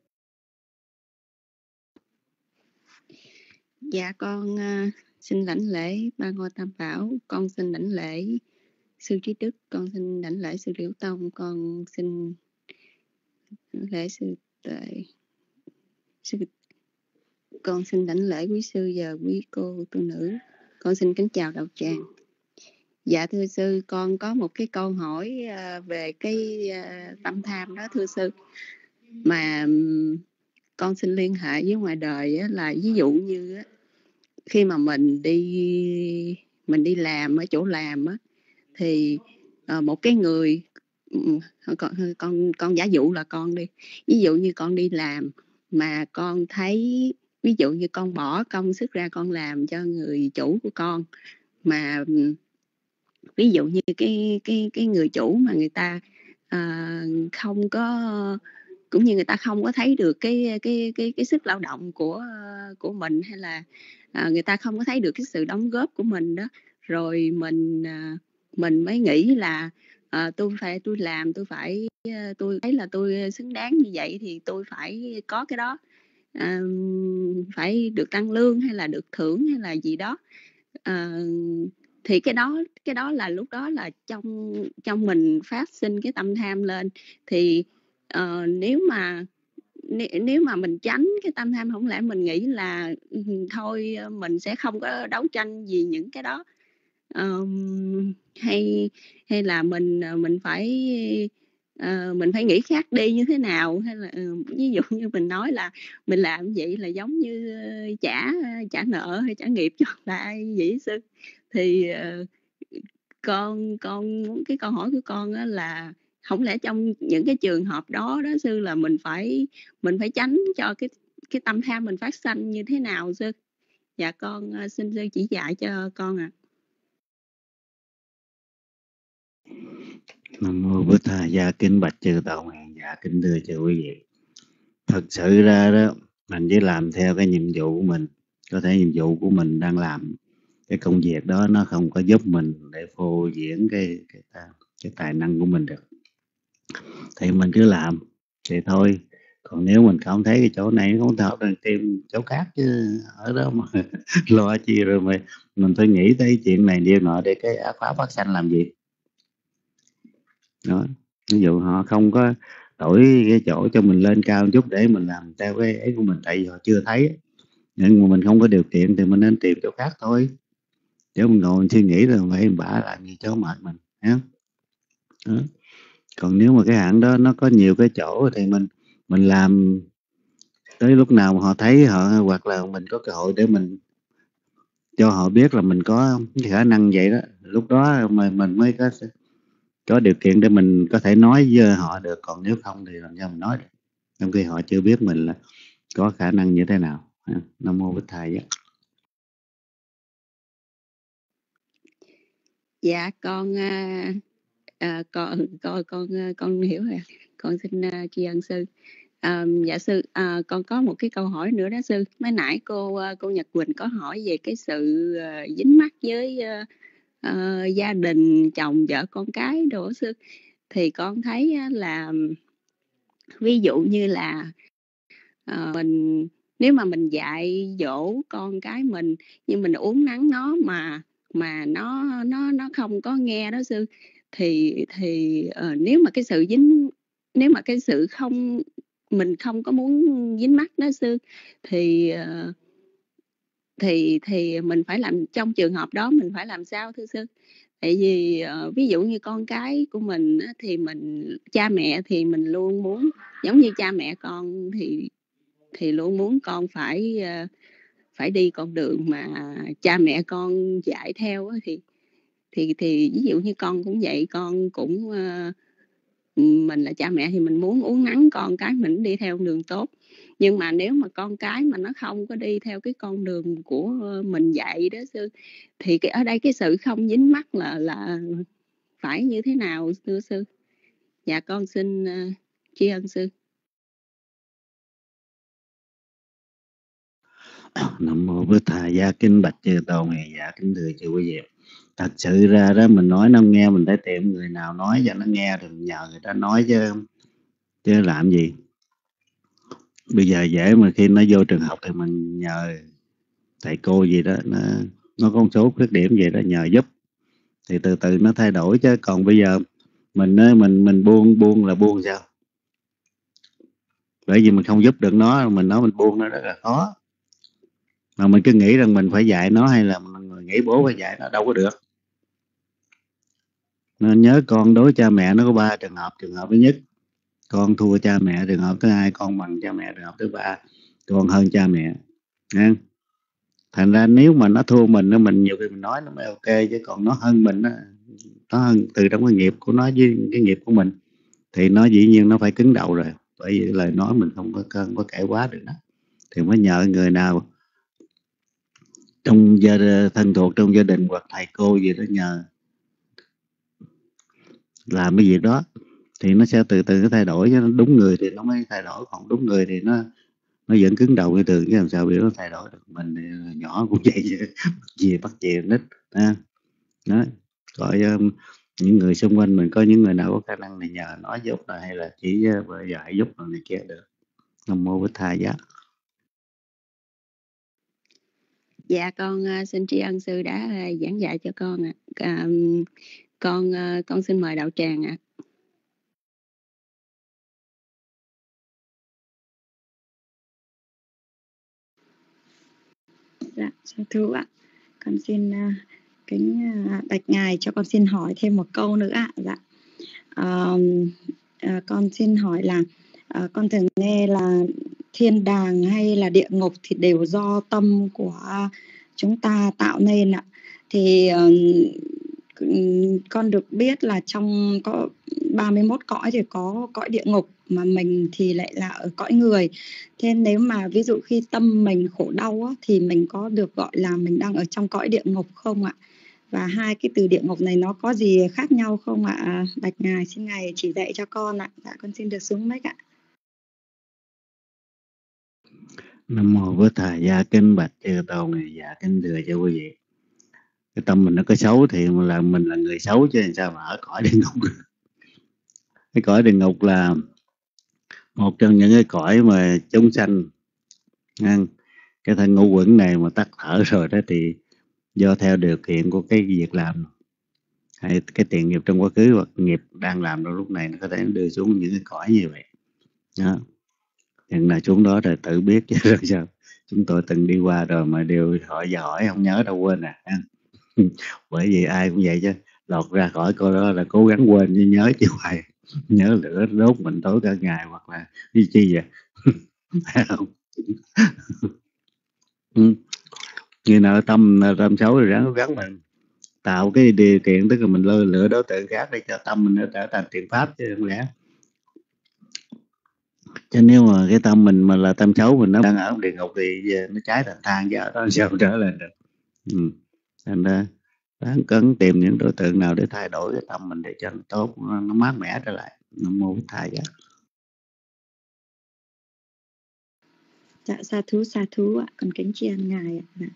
Dạ con xin lãnh lễ Ba Ngôi Tam Bảo, con xin lãnh lễ Sư Trí Đức, con xin lãnh lễ Sư Liễu Tông, con xin lễ Sư Tuệ, con xin lãnh lễ quý sư và quý cô tu nữ, con xin kính chào đạo tràng. Dạ thưa sư, con có một cái câu hỏi về cái tâm tham đó thưa sư, mà con xin liên hệ với ngoài đời á, là ví dụ như á, khi mà mình đi làm ở chỗ làm á, thì một cái người con giả dụ là con đi, ví dụ như con đi làm mà con thấy, ví dụ như con bỏ công sức ra con làm cho người chủ của con, mà ví dụ như cái người chủ mà người ta không có, cũng như người ta không có thấy được cái sức lao động của mình, hay là người ta không có thấy được cái sự đóng góp của mình đó, rồi mình mới nghĩ là tôi làm, tôi thấy là tôi xứng đáng như vậy thì tôi phải có cái đó, phải được tăng lương hay là được thưởng hay là gì đó. Thì cái đó là lúc đó là trong mình phát sinh cái tâm tham lên. Thì nếu mà mình tránh cái tâm tham, không lẽ mình nghĩ là thôi mình sẽ không có đấu tranh vì những cái đó, hay là mình phải nghĩ khác đi như thế nào, hay là ví dụ như mình nói là mình làm vậy là giống như trả nợ hay trả nghiệp cho người ta vậy sư. Thì con cái câu hỏi của con là không lẽ trong những cái trường hợp đó sư là mình phải tránh cho cái tâm tham mình phát sanh như thế nào sư? Dạ con xin sư chỉ dạy cho con ạ. Nam mô Bổn Thầy Gia, kính bạch chư Tổ Nguyện. Dạ kính thưa chư quý vị, thật sự ra đó mình chỉ làm theo cái nhiệm vụ của mình. Có thể nhiệm vụ của mình đang làm cái công việc đó nó không có giúp mình để phô diễn cái tài năng của mình được, thì mình cứ làm thì thôi. Còn nếu mình không thấy cái chỗ này không thảo thì tìm chỗ khác chứ, ở đó mà lo chi rồi mà mình phải nghĩ tới chuyện này điều nọ để cái ác pháp phát sanh làm gì đó. Ví dụ họ không có đổi cái chỗ cho mình lên cao một chút để mình làm theo cái ấy của mình, tại vì họ chưa thấy, nhưng mà mình không có điều kiện thì mình nên tìm chỗ khác thôi, chứ mình ngồi suy nghĩ rồi phải bả làm gì cho mệt mình đó. Còn nếu mà cái hãng đó nó có nhiều cái chỗ thì mình làm tới lúc nào mà họ thấy họ, hoặc là mình có cơ hội để mình cho họ biết là mình có cái khả năng vậy đó, lúc đó mà mình mới có điều kiện để mình có thể nói với họ được. Còn nếu không thì làm sao mình nói được, trong khi họ chưa biết mình là có khả năng như thế nào. Nam mô Bổn Thầy. Dạ con con hiểu rồi, con xin tri ân sư. Dạ sư, con có một cái câu hỏi nữa đó sư. Mới nãy cô Nhật Quỳnh có hỏi về cái sự dính mắc với gia đình, chồng vợ con cái đồ sư. Thì con thấy là ví dụ như là mình, nếu mà mình dạy dỗ con cái mình, nhưng mình uốn nắn nó mà nó không có nghe đó sư, thì nếu mà cái sự nếu mà cái sự không, mình không có muốn dính mắc đó sư, thì mình phải làm, trong trường hợp đó mình phải làm sao thưa sư? Tại vì ví dụ như con cái của mình thì cha mẹ thì mình luôn muốn, giống như cha mẹ con thì luôn muốn con phải đi con đường mà cha mẹ con dạy theo, thì ví dụ như con cũng vậy, con cũng mình là cha mẹ thì mình muốn uốn nắn con cái mình đi theo đường tốt. Nhưng mà nếu mà con cái mà nó không có đi theo cái con đường của mình dạy đó sư, thì ở đây cái sự không dính mắc là phải như thế nào thưa sư? Dạ con xin tri ân sư. Nam mô Bổn Thầy Gia, kính bạch chư Tổ Nguyện. Dạ kính thưa chư quý vị, thật sự ra đó mình nói nó nghe, mình phải tìm người nào nói cho nó nghe, rồi nhờ người ta nói chứ chứ làm gì. Bây giờ dễ mà khi nó vô trường học thì mình nhờ thầy cô gì đó, nó có một số khuyết điểm gì đó nhờ giúp thì từ từ nó thay đổi. Chứ còn bây giờ mình buông là buông sao? Bởi vì mình không giúp được nó, mình nói mình buông nó rất là khó. Mà mình cứ nghĩ rằng mình phải dạy nó, hay là mình nghĩ bố phải dạy nó, đâu có được. Nên nhớ con đối cha mẹ nó có 3 trường hợp. Trường hợp thứ nhất, con thua cha mẹ. Trường hợp thứ hai, con bằng cha mẹ. Trường hợp thứ ba, con hơn cha mẹ. Nha. Thành ra nếu mà nó thua mình nhiều khi mình nói nó mới ok, chứ còn nó hơn mình, nó hơn từ trong cái nghiệp của nó với cái nghiệp của mình, thì nó dĩ nhiên nó phải cứng đầu rồi. Bởi vì lời nói mình không có cải quá được đó. Thì mới nhờ người nào trong thân thuộc trong gia đình hoặc thầy cô gì đó nhờ làm cái việc đó, thì nó sẽ từ từ nó thay đổi. Chứ nó đúng người thì nó mới thay đổi, còn đúng người thì nó vẫn cứng đầu như thường, chứ làm sao biểu nó thay đổi được. Mình thì nhỏ cũng vậy chứ, gì bắt chì nít đó. Gọi những người xung quanh mình, có những người nào có khả năng này nhờ nói giúp là, hay là chỉ dạy giúp là này kia được. Nam mô Bích Tha Giá. Dạ con xin tri ân sư đã giảng dạy cho con ạ. Con xin mời đạo tràng ạ. Dạ, sa thú ạ. Con xin kính bạch ngài cho con xin hỏi thêm một câu nữa ạ. Dạ. Con xin hỏi là con thường nghe là thiên đàng hay là địa ngục thì đều do tâm của chúng ta tạo nên ạ. Thì con được biết là trong có 31 cõi thì có cõi địa ngục, mà mình thì lại là ở cõi người. Thế nếu mà ví dụ khi tâm mình khổ đau á, thì mình có được gọi là mình đang ở trong cõi địa ngục không ạ? Và hai cái từ địa ngục này nó có gì khác nhau không ạ? Bạch ngài, xin ngài chỉ dạy cho con ạ. Dạ con xin được xuống mic ạ. Nam mô Bích Tha Giá. Kính bạch chư tôn này, dạ kính thưa cho quý vị. Cái tâm mình nó có xấu thì là mình là người xấu, chứ làm sao mà ở cõi địa ngục. Cái cõi địa ngục là một trong những cái cõi mà chúng sanh cái thân ngũ quẩn này mà tắt thở rồi đó, thì do theo điều kiện của cái việc làm hay cái tiền nghiệp trong quá khứ hoặc nghiệp đang làm trong lúc này, nó có thể đưa xuống những cái cõi như vậy đó. Nhưng là xuống đó rồi tự biết chứ làm sao. Chúng tôi từng đi qua rồi mà đều hỏi không nhớ đâu, quên à. Bởi vì ai cũng vậy chứ, lọt ra khỏi coi đó là cố gắng quên chứ nhớ chứ hoài. Nhớ lửa đốt mình tối cả ngày, hoặc là đi chi vậy. Phải không? Như nào tâm xấu rồi ráng mình tạo cái điều kiện, tức là mình lựa đối tượng khác để cho tâm mình nó trở thành thiện pháp, chứ không lẽ. Chứ nếu mà cái tâm mình mà là tâm xấu, mình nó đang ở địa ngục thì nó cháy thành than, chứ ở đó sao trở lên được. Thành ra đáng cấn tìm những đối tượng nào để thay đổi cái tâm mình để cho nó tốt, nó mát mẻ trở lại. Nam mô Bích Tha Giá. Dạ sa thú ạ. Con kính tri ân ngài ạ. Dạ.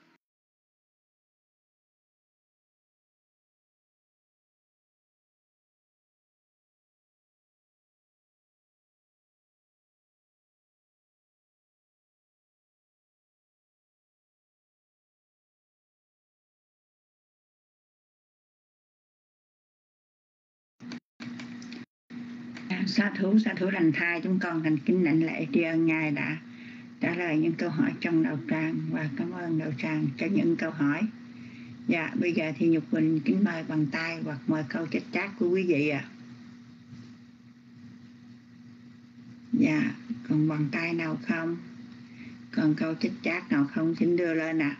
Sa thú lành thai, chúng con thành kính đảnh lễ tri ân ngài đã trả lời những câu hỏi trong đạo tràng, và cảm ơn đạo tràng cho những câu hỏi. Dạ, bây giờ thì Nhục Quỳnh kính mời bằng tay hoặc mời câu trích trác của quý vị ạ. Dạ, còn bằng tay nào không? Còn câu trích trác nào không xin đưa lên ạ.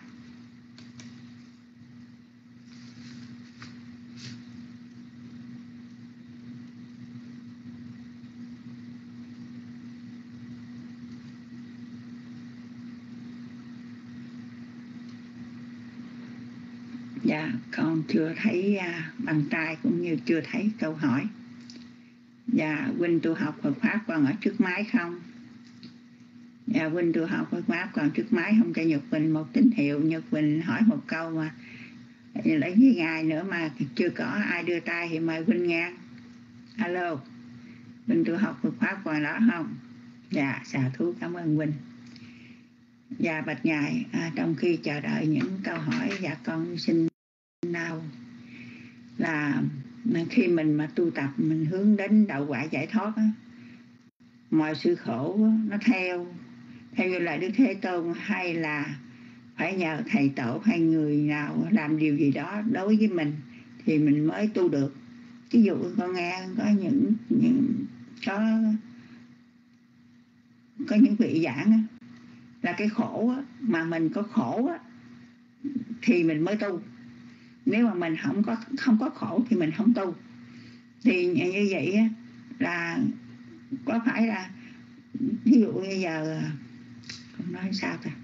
Dạ, con chưa thấy bằng tay cũng như chưa thấy câu hỏi. Dạ, Huynh tu học Phật Pháp còn ở trước máy không? Dạ, Huynh tu học Phật Pháp còn trước máy không, cho Nhật Quỳnh một tín hiệu. Nhật Quỳnh hỏi một câu mà lấy với ngài nữa mà chưa có ai đưa tay thì mời Huynh nghe. Alo. Vinh tu học Phật pháp còn đó không? Dạ xà thú, cảm ơn Vinh. Dạ bạch ngài, trong khi chờ đợi những câu hỏi, dạ con xin nào là khi mình mà tu tập, mình hướng đến đạo quả giải thoát á, mọi sự khổ á, nó theo như lời Đức Thế Tôn, hay là phải nhờ thầy tổ hay người nào làm điều gì đó đối với mình thì mình mới tu được. Ví dụ con nghe có những có những vị giảng á, là cái khổ á, mà mình có khổ á, thì mình mới tu. Nếu mà mình không có khổ thì mình không tu. Thì như vậy á, là có phải là ví dụ như giờ con nói sao ta,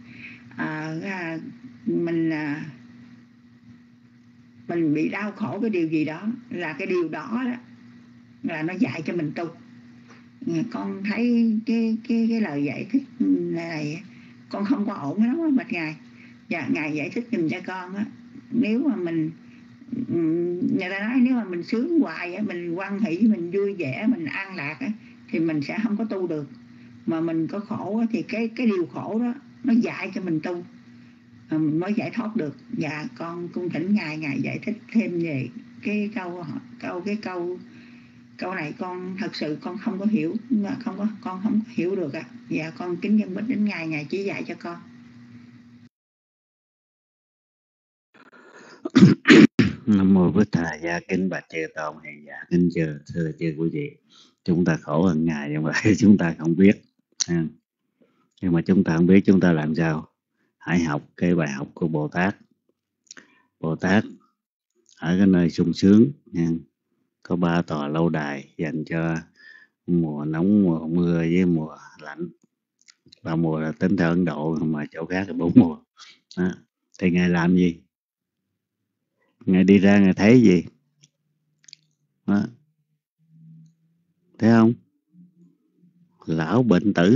mình bị đau khổ cái điều gì đó, là cái điều đó là nó dạy cho mình tu. Con thấy cái lời giải thích này con không có ổn lắm á bạch ngài. Dạ ngài giải thích giùm cho con á. Nếu mà mình, người ta nói nếu mà mình sướng hoài á, mình hoan hỷ, mình vui vẻ, mình an lạc á, thì mình sẽ không có tu được. Mà mình có khổ á, thì cái điều khổ đó nó dạy cho mình tu, mình mới giải thoát được. Dạ con cung thỉnh ngài giải thích thêm về cái câu này. Con thật sự con không có hiểu, con không có hiểu được ạ. Dạ con kính dân bích đến ngài chỉ dạy cho con. Nam mô Bích Thầy Gia, kính bạch chư tôn hiền giả, kính thưa chư quý vị. Chúng ta khổ hơn ngài nhưng mà chúng ta không biết. Nhưng mà chúng ta không biết chúng ta làm sao? Hãy học cái bài học của Bồ Tát. Bồ Tát ở cái nơi sung sướng, có 3 tòa lâu đài dành cho mùa nóng, mùa mưa với mùa lạnh. 3 mùa là tính theo Ấn Độ, mà chỗ khác là 4 mùa. Đó. Thì ngài làm gì? Ngài đi ra ngài thấy gì? Đó. Thấy không? Lão bệnh tử.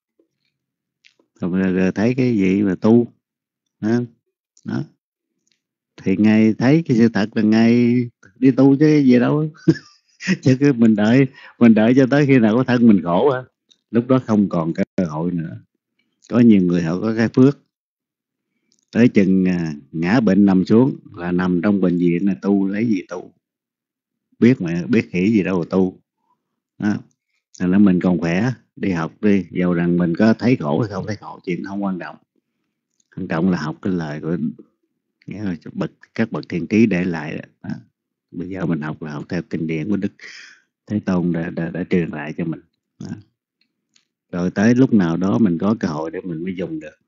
Rồi thấy cái gì mà tu. Đó. Thì ngài thấy cái sự thật là ngài đi tu chứ cái gì đâu. Chứ cứ mình đợi cho tới khi nào có thân mình khổ á, lúc đó không còn cơ hội nữa. Có nhiều người họ có cái phước tới chừng ngã bệnh nằm xuống là nằm trong bệnh viện, là tu lấy gì tu, biết khỉ gì đâu mà tu. Đó. Nên là mình còn khỏe, đi học đi, dầu rằng mình có thấy khổ hay không thấy khổ, chuyện không quan trọng. Quan trọng là học cái lời của nghĩa là các bậc thiên ký để lại đó. Bây giờ mình học là học theo kinh điển của Đức Thế Tôn đã truyền lại cho mình đó. Rồi tới lúc nào đó mình có cơ hội để mình mới dùng được,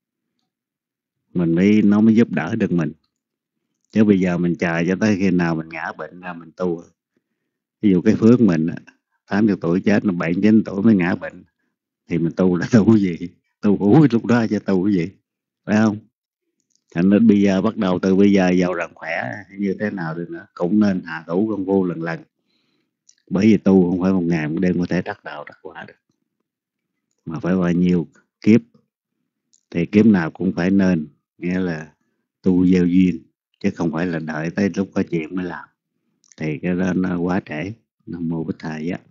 nó mới giúp đỡ được mình. Chứ bây giờ mình chờ cho tới khi nào mình ngã bệnh ra mình tu. Ví dụ cái phước mình 80 tuổi chết, 79 tuổi mới ngã bệnh, thì mình tu là tu cái gì? Tu hú lúc đó chứ tu cái gì? Phải không? Thành nên bây giờ, bắt đầu từ bây giờ, giàu rằng khỏe như thế nào đi nữa cũng nên hạ thủ công phu lần lần. Bởi vì tu không phải một ngày một đêm có thể đắc đạo đắc quả được, mà phải bao nhiêu kiếp. Thì kiếp nào cũng phải nên, nghĩa là tu gieo duyên, chứ không phải là đợi tới lúc có chuyện mới làm. Thì cái đó nó quá trễ. Nam mô Bích Thầy á.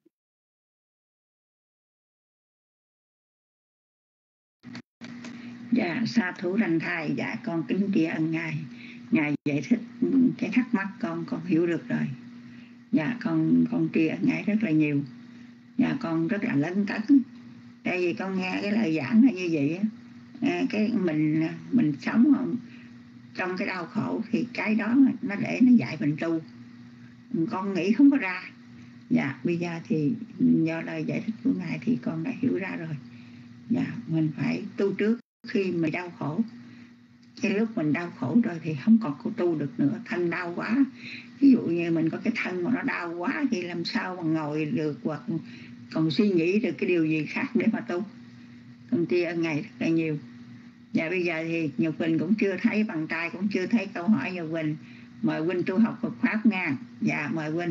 Dạ sa thú đành thai. Dạ con kính tri ân ngài giải thích cái thắc mắc con hiểu được rồi. Dạ con tri ân ngài rất là nhiều. Dạ con rất là lấn cấn, tại vì con nghe cái lời giảng là như vậy á. Cái mình sống trong cái đau khổ thì cái đó nó để nó dạy mình tu, con nghĩ không có ra. Dạ bây giờ thì do lời giải thích của ngài thì con đã hiểu ra rồi. Dạ mình phải tu trước khi mình đau khổ. Cái lúc mình đau khổ rồi thì không còn có tu được nữa. Thân đau quá, ví dụ như mình có cái thân mà nó đau quá thì làm sao mà ngồi được, hoặc còn suy nghĩ được cái điều gì khác để mà tu. Con tri ân ngài rất là nhiều. Dạ bây giờ thì Nhật Quỳnh cũng chưa thấy bằng tay, cũng chưa thấy câu hỏi. Nhật Quỳnh mời huynh tu học Phật pháp nha. Dạ mời huynh.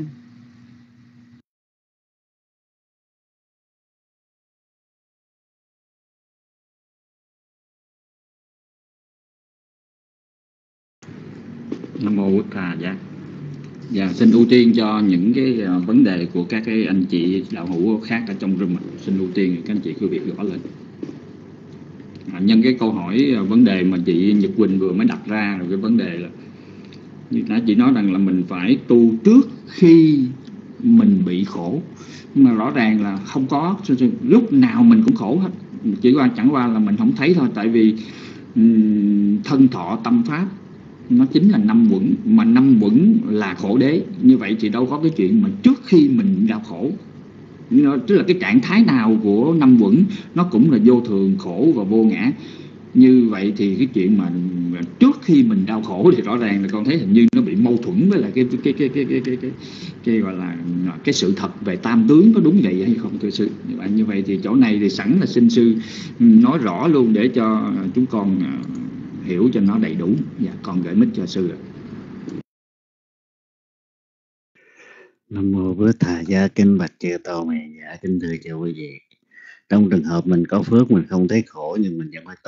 Nam mô Bụt Thầy Giá. Dạ, xin ưu tiên cho những cái vấn đề của các cái anh chị đạo hữu khác ở trong room. Xin ưu tiên các anh chị cứ việc gõ lên. Nhân cái câu hỏi vấn đề mà chị Nhật Quỳnh vừa mới đặt ra, rồi cái vấn đề là như nãy chị nói rằng là mình phải tu trước khi mình bị khổ, nhưng mà rõ ràng là không có, lúc nào mình cũng khổ hết, chẳng qua là mình không thấy thôi. Tại vì thân thọ tâm pháp nó chính là năm uẩn, mà năm uẩn là khổ đế. Như vậy thì đâu có cái chuyện mà trước khi mình đau khổ. Tức là cái trạng thái nào của năm uẩn nó cũng là vô thường, khổ và vô ngã. Như vậy thì cái chuyện mà trước khi mình đau khổ thì rõ ràng là con thấy hình như nó bị mâu thuẫn với lại cái gọi là cái sự thật về tam tướng, có đúng vậy hay không thưa sư? Như vậy thì chỗ này thì sẵn là xin sư nói rõ luôn để cho chúng con hiểu cho nó đầy đủ. Dạ, con gửi mic cho sư ạ. Nam mô Bổn Thầy Gia, kinh bạch chư Tổ mẹ dạ, kính thưa chư quý vị. Trong trường hợp mình có phước, mình không thấy khổ, nhưng mình vẫn phải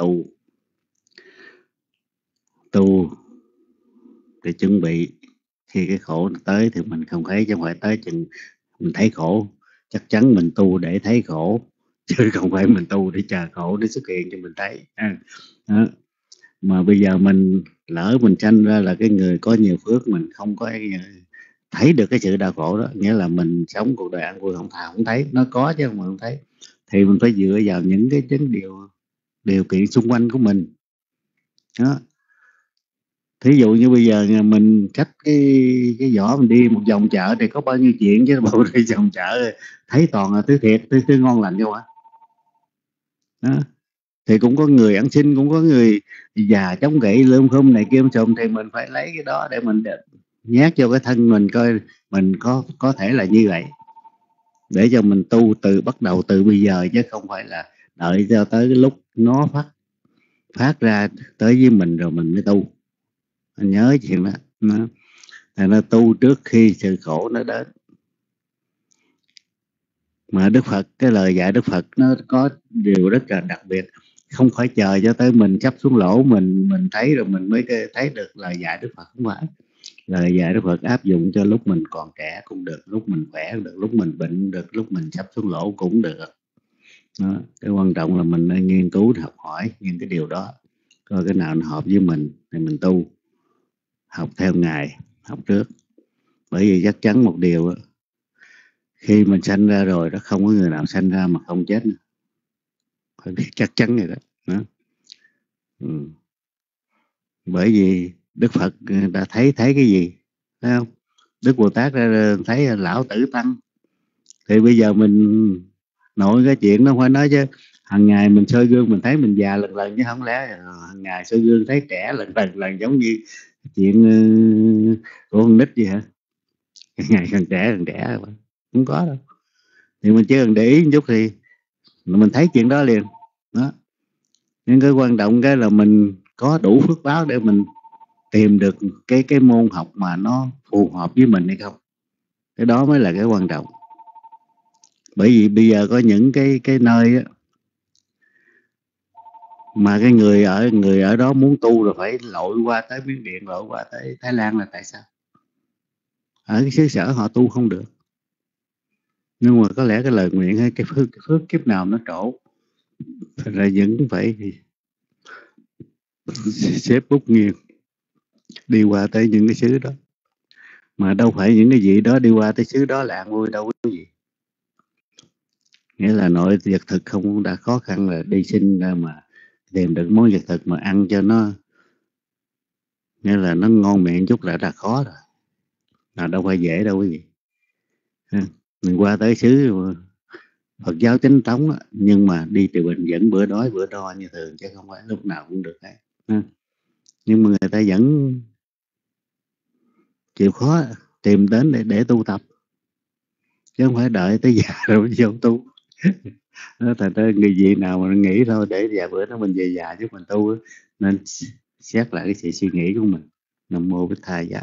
tu để chuẩn bị khi cái khổ nó tới thì mình không thấy, chứ không phải tới chừng mình thấy khổ. Chắc chắn mình tu để thấy khổ, chứ không phải mình tu để chờ khổ để xuất hiện cho mình thấy. Đó. Mà bây giờ mình lỡ mình sanh ra là cái người có nhiều phước, mình không có thấy được cái sự đau khổ đó, nghĩa là mình sống cuộc đời an vui không thấy, nó có chứ không thấy. Thì mình phải dựa vào những cái điều kiện xung quanh của mình đó. Thí dụ như bây giờ mình cách cái vỏ mình đi một vòng chợ thì có bao nhiêu chuyện, chứ bộ đi vòng chợ thấy toàn là thứ thiệt, thứ ngon lành không ạ? Đó. Thì cũng có người ăn xin, cũng có người già chống gậy lơm khum này kia sùm, thì mình phải lấy cái đó để mình nhét cho cái thân mình, coi mình có thể là như vậy, để cho mình tu bắt đầu từ bây giờ, chứ không phải là đợi cho tới cái lúc nó phát ra tới với mình rồi mình mới tu. Mình nhớ chuyện đó. Nó tu trước khi sự khổ nó đến. Mà Đức Phật, cái lời dạy Đức Phật nó có điều rất là đặc biệt, không phải chờ cho tới mình sắp xuống lỗ mình thấy rồi mình mới thấy được lời dạy Đức Phật. Không phải. Lời dạy Đức Phật áp dụng cho lúc mình còn trẻ cũng được, lúc mình khỏe cũng được, lúc mình bệnh được, lúc mình sắp xuống lỗ cũng được. Đó. Cái quan trọng là mình nên nghiên cứu, học hỏi những cái điều đó, coi cái nào nó hợp với mình thì mình tu, học theo Ngài, học trước. Bởi vì chắc chắn một điều, khi mình sanh ra rồi đó, không có người nào sanh ra mà không chết nữa. Phải biết chắc chắn rồi đó. Bởi vì Đức Phật đã thấy cái gì, thấy không? Đức Bồ Tát ra thấy lão tử tăng. Thì bây giờ mình nội cái chuyện đó phải nói chứ. Hàng ngày mình soi gương mình thấy mình già lần lần, chứ không lẽ hàng ngày soi gương thấy trẻ lần giống như chuyện của con nít gì hả? Ngày càng trẻ không có đâu. Thì mình chỉ cần để ý một chút thì mình thấy chuyện đó liền đó. Nhưng cái quan trọng cái là mình có đủ phước báo để mình tìm được cái môn học mà nó phù hợp với mình hay không. Cái đó mới là cái quan trọng. Bởi vì bây giờ có những cái nơi á, mà cái người ở đó muốn tu rồi phải lội qua tới Miến Điện, lội qua tới Thái Lan, là tại sao? Ở cái xứ sở họ tu không được. Nhưng mà có lẽ cái lời nguyện hay cái phước kiếp nào nó trổ, thành ra vẫn phải xếp bút nghiêng đi qua tới những cái xứ đó. Mà đâu phải những cái gì đó đi qua tới xứ đó là an vui đâu quý vị. Nghĩa là nội vật thực không đã khó khăn, là đi xin ra mà tìm được món vật thực mà ăn cho nó, nghĩa là nó ngon miệng chút là đã khó rồi. Là đâu phải dễ đâu quý vị. Mình qua tới xứ Phật giáo chính thống, nhưng mà đi từ Bình vẫn bữa đói bữa đo như thường, chứ không phải lúc nào cũng được đấy. Nhưng mà người ta vẫn chịu khó tìm đến để tu tập, chứ không phải đợi tới già rồi mới vô tu. Thành ra người gì nào mà nghĩ thôi để vài bữa nó mình về già chứ mình tu, nên xét lại cái sự suy nghĩ của mình. Nam mô Bích Thầy Giá.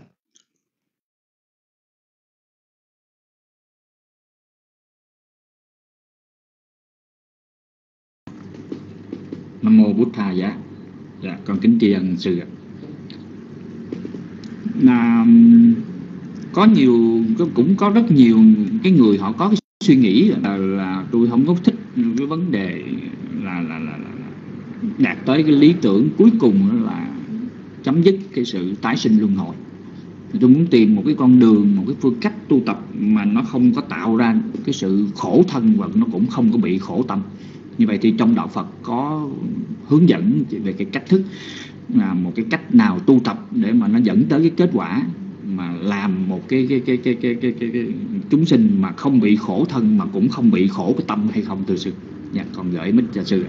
Nam mô Bụt Thầy Giá. Dạ, con kính tri ân sư ạ. cũng có rất nhiều cái người họ có cái suy nghĩ là tôi không có thích cái vấn đề là đạt tới cái lý tưởng cuối cùng là chấm dứt cái sự tái sinh luân hồi. Tôi muốn tìm một cái con đường, một cái phương cách tu tập mà nó không có tạo ra cái sự khổ thân và nó cũng không có bị khổ tâm. Như vậy thì trong đạo Phật có hướng dẫn về cái cách thức, là một cái cách nào tu tập để mà nó dẫn tới cái kết quả mà làm một cái chúng sinh mà không bị khổ thân mà cũng không bị khổ cái tâm hay không, thưa sư? Dạ, còn gửi mic cho sư.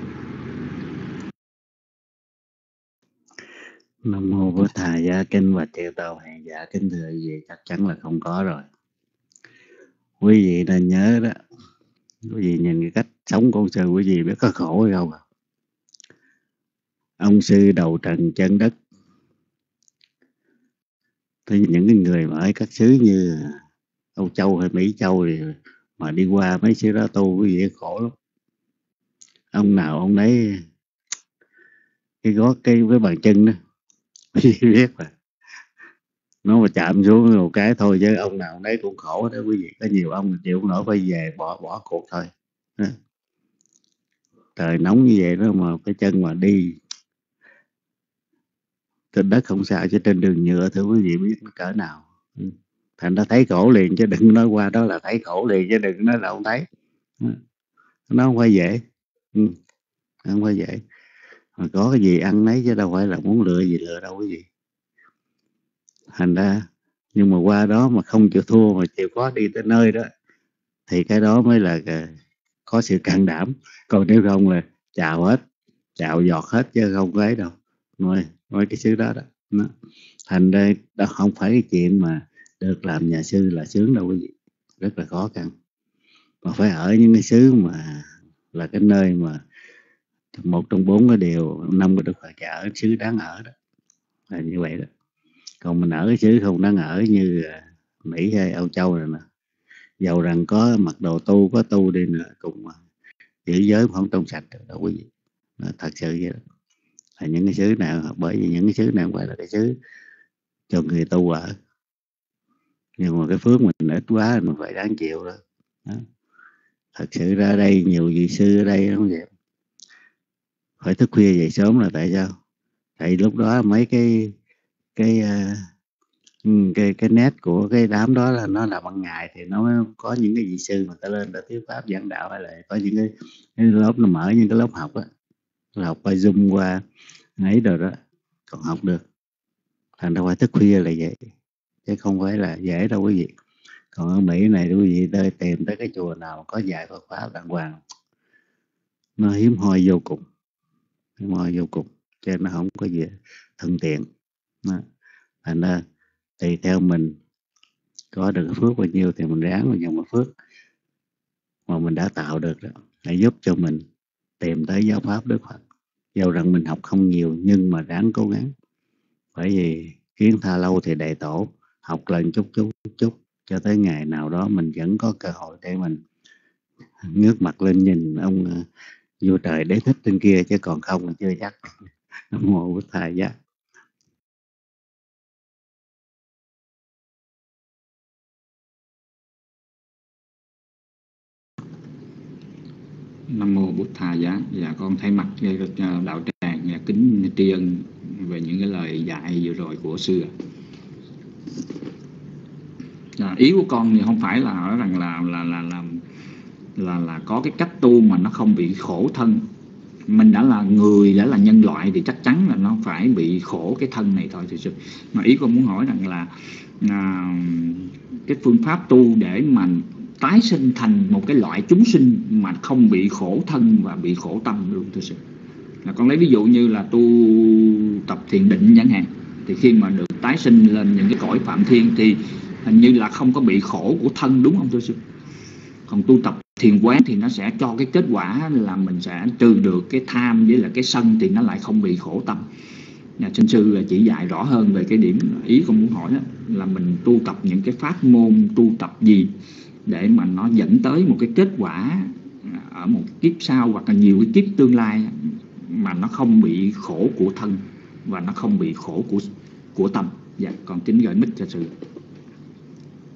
Nam mô Bổn Thầy Giá Kinh và Chư Tôn Hàng Giả kính thưa quý vị, chắc chắn là không có rồi. Quý vị nên nhớ đó, quý vị nhìn cái cách sống của ông sư, quý vị biết có khổ hay không? Ông sư đầu trần chân đất, thì những cái người mà ở các xứ như Âu Châu hay Mỹ Châu thì mà đi qua mấy xứ đó tu, quý vị khổ lắm. Ông nào ông đấy cái gót cái bàn chân đó, quý vị biết mà, nó mà chạm xuống một cái thôi, chứ ông nào ông đấy cũng khổ đó quý vị. Có nhiều ông chịu không nổi phải về bỏ cuộc thôi. Trời nóng như vậy đó mà cái chân mà đi trên đất không sao, chứ trên đường nhựa thưa quý vị biết nó cỡ nào. Thành ra thấy khổ liền, chứ đừng nói qua đó là thấy khổ liền, chứ đừng nói là không thấy. Nó không phải dễ, không phải dễ. Mà có cái gì ăn nấy, chứ đâu phải là muốn lựa gì lựa đâu quý vị. Thành ra nhưng mà qua đó mà không chịu thua mà chịu khó đi tới nơi đó thì cái đó mới là có sự can đảm. Còn nếu không là chào hết, chào giọt hết, chứ không có ấy đâu. Nói cái xứ đó đó. Thành ra đó không phải cái chuyện mà được làm nhà sư là sướng đâu quý vị, rất là khó khăn. Mà phải ở những cái xứ mà là cái nơi mà một trong 4 cái điều 5 cái Đức Phật ở xứ đáng ở đó, là như vậy đó. Còn mình ở cái xứ không đáng ở như Mỹ hay Âu Châu này nè, dầu rằng có mặc đồ tu, có tu đi nữa cũng giữ giới không trong sạch được đâu quý vị. Thật sự vậy đó. Là những cái xứ nào, bởi vì những cái xứ nào không phải là cái xứ cho người tu ở, nhưng mà cái phước mình ít quá mình phải đáng chịu đó. Thật sự ra đây nhiều vị sư ở đây không vậy, phải thức khuya dậy sớm là tại sao? Tại lúc đó mấy cái nét của cái đám đó là nó là ban ngày thì nó mới có những cái vị sư mà ta lên ta thuyết pháp giảng đạo, hay là có những cái lớp nó mở những cái lớp học á, học qua Zoom qua ấy rồi đó còn học được. Thành ra phải thức khuya là vậy, chứ không phải là dễ đâu quý vị. Còn ở Mỹ này quý vị tìm tới cái chùa nào có dạy Phật pháp đàng hoàng, nó hiếm hoi vô cùng, cho nên nó không có gì thân tiện. Thành ra tùy theo mình có được phước bao nhiêu thì mình ráng vào những phước mà mình đã tạo được đó, để giúp cho mình tìm tới giáo pháp Đức Phật. Dầu rằng mình học không nhiều nhưng mà ráng cố gắng, bởi vì kiến tha lâu thì đầy tổ, học lần chút cho tới ngày nào đó mình vẫn có cơ hội để mình ngước mặt lên nhìn ông vua trời đế thích trên kia, chứ còn không là chưa chắc. Nam mô Bổn Thầy Giá. Nam mô Bổn Thầy Giá. Dạ, con thay mặt đạo tràng kính tri ân về những cái lời dạy vừa rồi của sư. Ý của con thì không phải là nói rằng là có cái cách tu mà nó không bị khổ thân. Mình đã là người, đã là nhân loại thì chắc chắn là nó phải bị khổ cái thân này thôi. Mà ý con muốn hỏi rằng là cái phương pháp tu để mà tái sinh thành một cái loại chúng sinh mà không bị khổ thân và bị khổ tâm luôn, thưa sư. Là con lấy ví dụ như là tu tập thiền định chẳng hạn, thì khi mà được tái sinh lên những cái cõi phạm thiên thì hình như là không có bị khổ của thân, đúng không thưa sư? Còn tu tập thiền quán thì nó sẽ cho cái kết quả là mình sẽ trừ được cái tham với là cái sân, thì nó lại không bị khổ tâm. Xin sư chỉ dạy rõ hơn về cái điểm ý con muốn hỏi đó, là mình tu tập những cái pháp môn tu tập gì để mà nó dẫn tới một cái kết quả ở một kiếp sau hoặc là nhiều cái kiếp tương lai mà nó không bị khổ của thân và nó không bị khổ của tâm. Dạ, con kính gửi mic cho sư.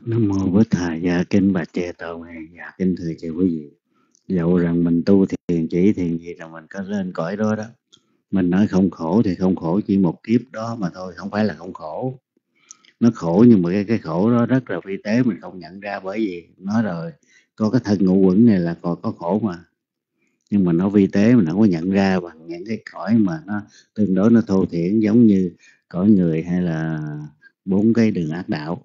Nam mô Bổn Thầy. Dạ kính bạch Chư Tôn. Dạ kính thưa chư quý vị, dẫu rằng mình tu thiền chỉ thiền gì là mình có lên cõi đó đó. Mình nói không khổ thì không khổ chỉ một kiếp đó mà thôi, không phải là không khổ. Nó khổ nhưng mà cái khổ đó rất là vi tế, mình không nhận ra, bởi vì nói rồi có cái thân ngũ uẩn này là còn có khổ mà, nhưng mà nó vi tế mình không có nhận ra bằng những cái cõi mà nó tương đối nó thô thiển, giống như cõi người hay là 4 cái đường ác đạo.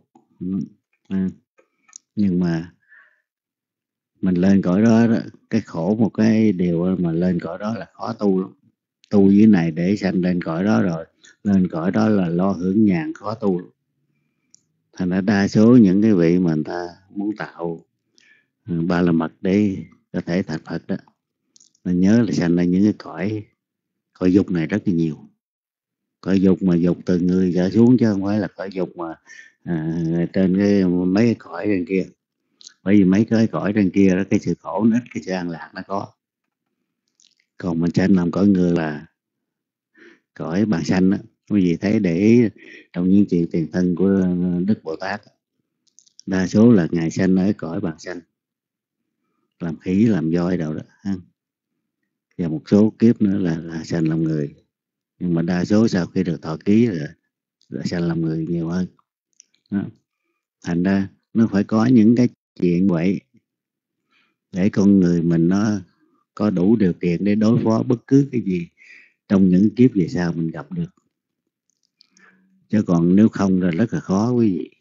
Nhưng mà mình lên cõi đó, cái khổ một cái điều mà lên cõi đó là khó tu lắm. Tu dưới này để sanh lên cõi đó rồi lên cõi đó là lo hưởng nhàn, khó tu lắm. Thành ra đa số những cái vị mà người ta muốn tạo ba la mật để có thể thành Phật đó, mình nhớ là sanh ra những cái cõi dục này rất là nhiều. Cõi dục mà dục từ người trở xuống, chứ không phải là cõi dục mà trên cái mấy cái cõi trên kia. Bởi vì mấy cái cõi trên kia đó, cái sự khổ nó ít, cái sự an lạc nó có. Còn mình sanh làm cõi người là cõi bàn sanh đó. Quý vị thấy để ý trong những chuyện tiền thân của Đức Bồ Tát, đa số là ngài sanh ở cõi bàn sanh, làm khỉ làm voi đâu đó ha. Và một số kiếp nữa là sanh làm người, nhưng mà đa số sau khi được thọ ký là sanh làm người nhiều hơn đó. Thành ra nó phải có những cái chuyện vậy để con người mình nó có đủ điều kiện để đối phó bất cứ cái gì trong những kiếp về sau mình gặp được. Chứ còn nếu không là rất là khó quý vị.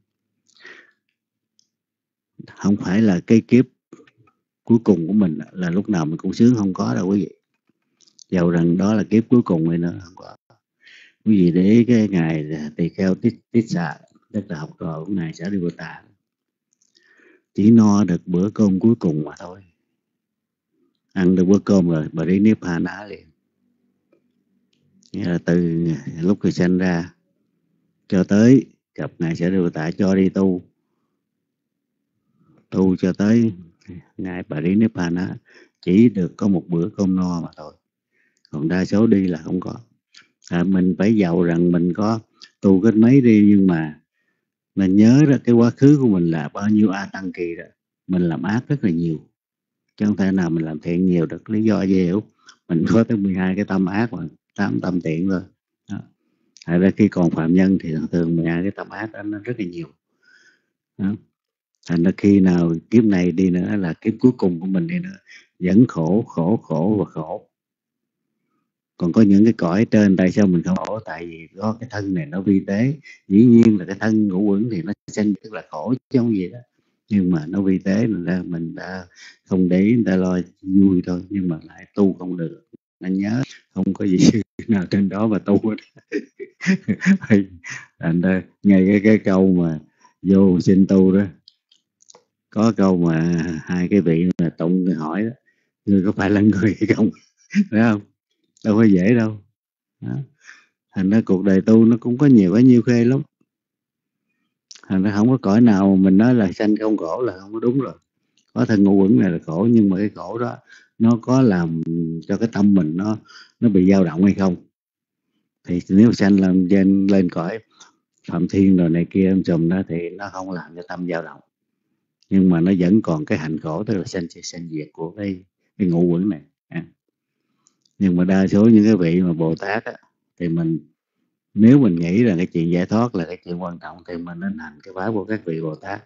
Không phải là cái kiếp cuối cùng của mình là lúc nào mình cũng sướng, không có đâu quý vị. Dầu rằng đó là kiếp cuối cùng này nữa, không có. Quý vị để ý cái ngày tỳ kheo Tít Xà, tức là học trò của ngài Sariputta, chỉ no được bữa cơm cuối cùng mà thôi. Ăn được bữa cơm rồi Parinipana liền. Nghĩa là từ lúc người sanh ra cho tới gặp ngài Sariputta cho đi tu cho tới ngài Parinipana chỉ được có một bữa cơm no mà thôi. Còn đa số đi là không có. Mình phải giàu rằng mình có tu cái mấy đi, nhưng mà mình nhớ ra cái quá khứ của mình là bao nhiêu A Tăng kỳ rồi, mình làm ác rất là nhiều, chứ không thể nào mình làm thiện nhiều được. Lý do gì hiểu? Mình có tới 12 cái tâm ác mà 8 tâm thiện thôi. Thật ra khi còn phạm nhân thì thường 12 cái tâm ác đó nó rất là nhiều đó. Thành ra khi nào kiếp này đi nữa là kiếp cuối cùng của mình đi nữa, vẫn khổ và khổ. Còn có những cái cõi trên, tại sao mình không khổ? Tại vì có cái thân này nó vi tế. Dĩ nhiên là cái thân ngũ uẩn thì nó sinh tức là khổ chứ không gì đó, nhưng mà nó vi tế, mình đã không để ý, người ta lo vui thôi, nhưng mà lại tu không được. Anh nhớ không có gì nào trên đó mà tu hết. Thành ra ngay cái câu mà vô xin tu đó, có câu mà hai cái vị mà tụng hỏi đó, ngươi có phải là người hay không? Phải không? Đâu có dễ đâu đó. Thành ra cuộc đời tu nó cũng có nhiều cái nhiêu khê lắm. Thành ra không có cõi nào mà mình nói là sanh không khổ là không có đúng rồi. Có thân ngũ uẩn này là khổ, nhưng mà cái khổ đó nó có làm cho cái tâm mình nó bị dao động hay không? Thì nếu sanh làm lên cõi Phạm Thiên rồi này kia em chùm đó thì nó không làm cho tâm dao động, nhưng mà nó vẫn còn cái hạnh khổ, tức là sanh diệt của cái ngũ uẩn này. Nhưng mà đa số những cái vị mà Bồ Tát á, thì nếu mình nghĩ là cái chuyện giải thoát là cái chuyện quan trọng thì mình nên hành cái pháp của các vị Bồ Tát,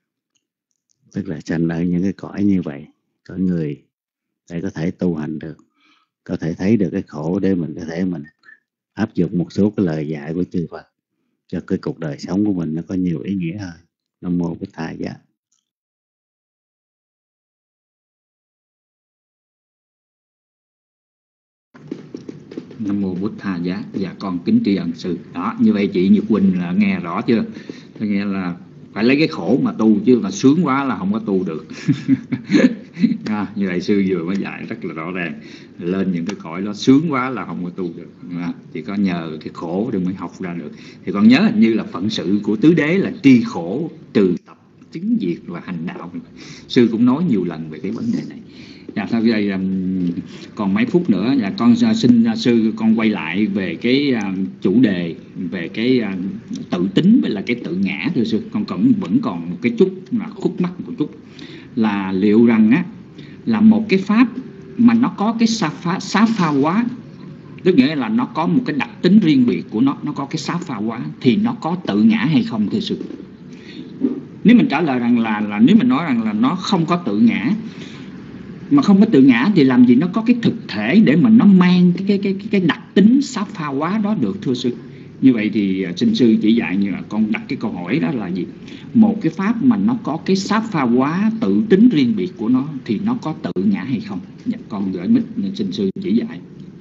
tức là sanh ở những cái cõi như vậy, cõi người, để có thể tu hành được, có thể thấy được cái khổ, để mình có thể mình áp dụng một số cái lời dạy của chư Phật cho cái cuộc đời sống của mình nó có nhiều ý nghĩa hơn. Nam mô Bổn Thầy. Dạ. Nam mô Bổn Thầy. Dạ con kính tri ân sư. Đó, như vậy chị Nhật Quỳnh là nghe rõ chưa? Nghe là phải lấy cái khổ mà tu, chứ mà sướng quá là không có tu được. Như vậy sư vừa mới dạy rất là rõ ràng, lên những cái cõi đó sướng quá là không có tu được, chỉ có nhờ cái khổ để mới học ra được. Thì con nhớ hình như là phận sự của tứ đế là tri khổ, trừ tập, chứng diệt và hành đạo. Sư cũng nói nhiều lần về cái vấn đề này. Dạ, sau đây còn mấy phút nữa, con xin sư con quay lại về cái chủ đề về cái tự tính với là cái tự ngã. Thưa sư, con vẫn còn một cái chút là khúc mắc một chút, là liệu rằng á là một cái pháp mà nó có cái xá pha hóa, tức nghĩa là nó có một cái đặc tính riêng biệt của nó có cái xá pha hóa, thì nó có tự ngã hay không thưa sư? Nếu mình trả lời rằng là nếu mình nói rằng là nó không có tự ngã, mà không có tự ngã thì làm gì nó có cái thực thể để mà nó mang cái đặc tính xá pha hóa đó được thưa sư? Như vậy thì xin sư chỉ dạy như là con đặt cái câu hỏi đó là gì? Một cái pháp mà nó có cái xá pha hóa tự tính riêng biệt của nó thì nó có tự ngã hay không? Con gửi mic nên xin sư chỉ dạy.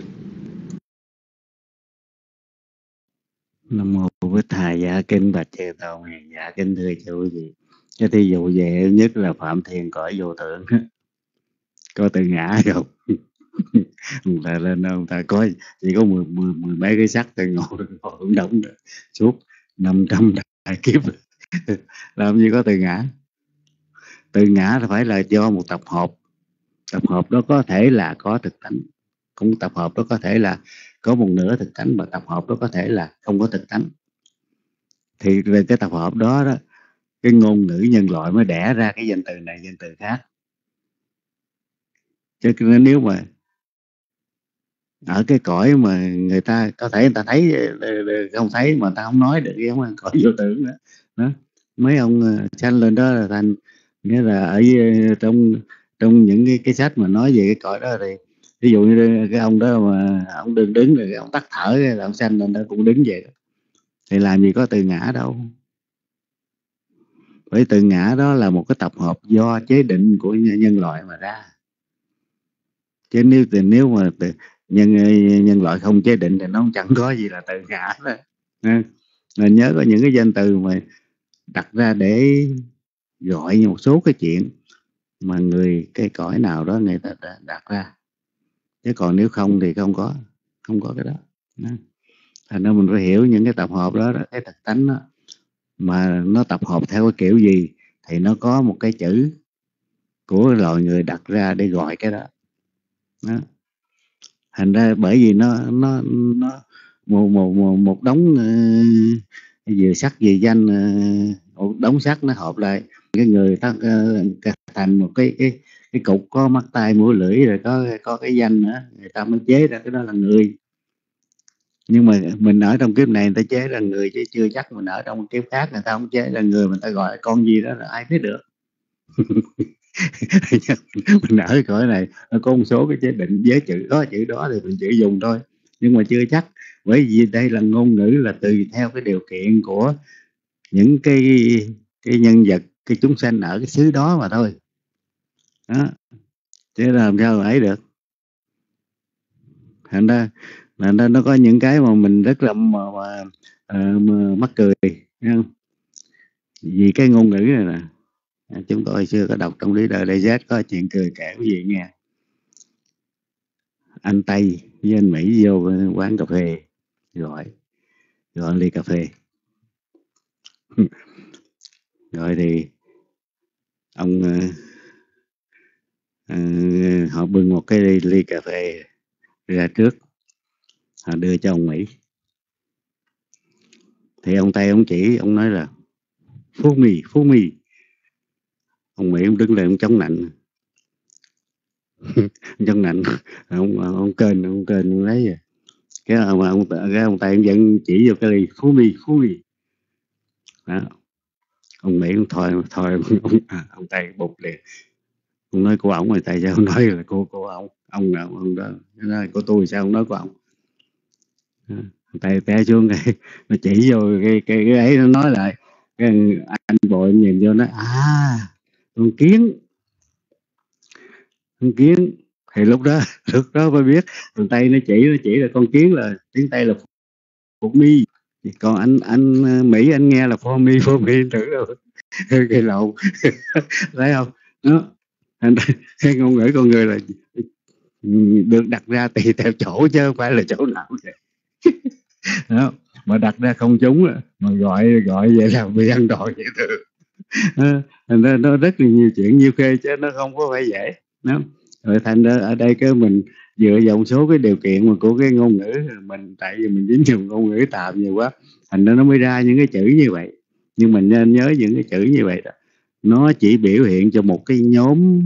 Nam mô Bổn Thầy. Dạ kinh bạch Chư Tôn. Dạ kính thưa chú gì, cái thí dụ về nhất là Phạm Thiên cõi vô thượng có tự ngã không? Ông ta lên ông ta có chỉ có mười mấy cái sắc thì ngồi hưởng động suốt 500 đại kiếp làm gì có tự ngã. Tự ngã là phải là do một tập hợp đó có thể là có thực tánh, cũng tập hợp đó có thể là có một nửa thực tánh, mà tập hợp đó có thể là không có thực tánh. Thì về cái tập hợp đó đó, cái ngôn ngữ nhân loại mới đẻ ra cái danh từ này danh từ khác. Chứ nếu mà ở cái cõi mà người ta có thể người ta thấy không thấy mà ta không nói được, giống như cõi vô tưởng đó. Mấy ông sanh lên đó là thành, nghĩa là ở trong những cái sách mà nói về cái cõi đó thì ví dụ như cái ông đó mà ông đứng rồi ông tắt thở là ông sanh lên đó cũng đứng vậy đó. Thì làm gì có tự ngã đâu. Bởi tự ngã đó là một cái tập hợp do chế định của nhân loại mà ra. Chứ nếu mà nhân loại không chế định thì nó chẳng có gì là tự ngã đó. Nên nhớ có những cái danh từ mà đặt ra để gọi một số cái chuyện mà cái cõi nào đó người ta đã đặt ra. Chứ còn nếu không thì không có cái đó. Thành ra mình phải hiểu những cái tập hợp đó, cái thực tánh đó, mà nó tập hợp theo cái kiểu gì thì nó có một cái chữ của loài người đặt ra để gọi cái đó. Thành ra bởi vì nó một đống vừa sắc vừa danh, một đống sắc nó hợp lại, cái người ta thành một cái cục có mắt tai mũi lưỡi, rồi có cái danh nữa, người ta mới chế ra cái đó là người. Nhưng mà mình ở trong kiếp này người ta chế ra người, chứ chưa chắc mình ở trong kiếp khác người ta không chế ra người, mình ta gọi con gì đó là ai biết được. Mình ở cõi này nó có một số cái chế định với chữ đó thì mình chỉ dùng thôi, nhưng mà chưa chắc, bởi vì đây là ngôn ngữ là tùy theo cái điều kiện của những cái nhân vật, cái chúng sanh ở cái xứ đó mà thôi đó. Chứ làm sao mà ấy được. Thành ra nó có những cái mà mình rất là mắc cười, thấy không? Vì cái ngôn ngữ này nè, chúng tôi xưa có đọc trong Leader Digest có chuyện cười kể quý vị nghe. Anh Tây với anh Mỹ vô quán cà phê, gọi ly cà phê. Rồi thì ông họ bưng một cái ly cà phê ra trước, họ đưa cho ông Mỹ. Thì ông Tây ông chỉ, ông nói là phú mì. Ông Mỹ ông đứng lên ông chống nạnh. Chống nạnh ông kênh ông lấy rồi. Cái ông Tây ông vẫn chỉ vô cái ly phú mì đó. Ông Mỹ ông thôi ông Tây bụt liền. Ông nói của ổng rồi, tại sao ông nói là của ông đó, nói của tôi sao ông nói của ổng. Tay té xuống cái nó chỉ vô cái ấy, nó nói lại, cái anh bội nhìn vô nó con kiến. Thì lúc đó mới biết thằng Tây nó chỉ là con kiến là tiếng Tây là phô mi, còn anh Mỹ anh nghe là phô mi tưởng đâu cái lộn. Thấy không đó. Cái ngôn ngữ con người là được đặt ra tùy theo chỗ chứ không phải là chỗ nào vậy. Đó. Mà đặt ra không trúng mà gọi vậy là bị ăn đòn vậy thường. Thành ra nó rất là nhiều chuyện nhiều khê chứ nó không có phải dễ đó. Rồi thành ra ở đây cái mình dựa vào một số cái điều kiện mà của cái ngôn ngữ mình, tại vì mình dính dùng ngôn ngữ tạm nhiều quá, thành ra nó mới ra những cái chữ như vậy. Nhưng mình nên nhớ những cái chữ như vậy đó, nó chỉ biểu hiện cho một cái nhóm,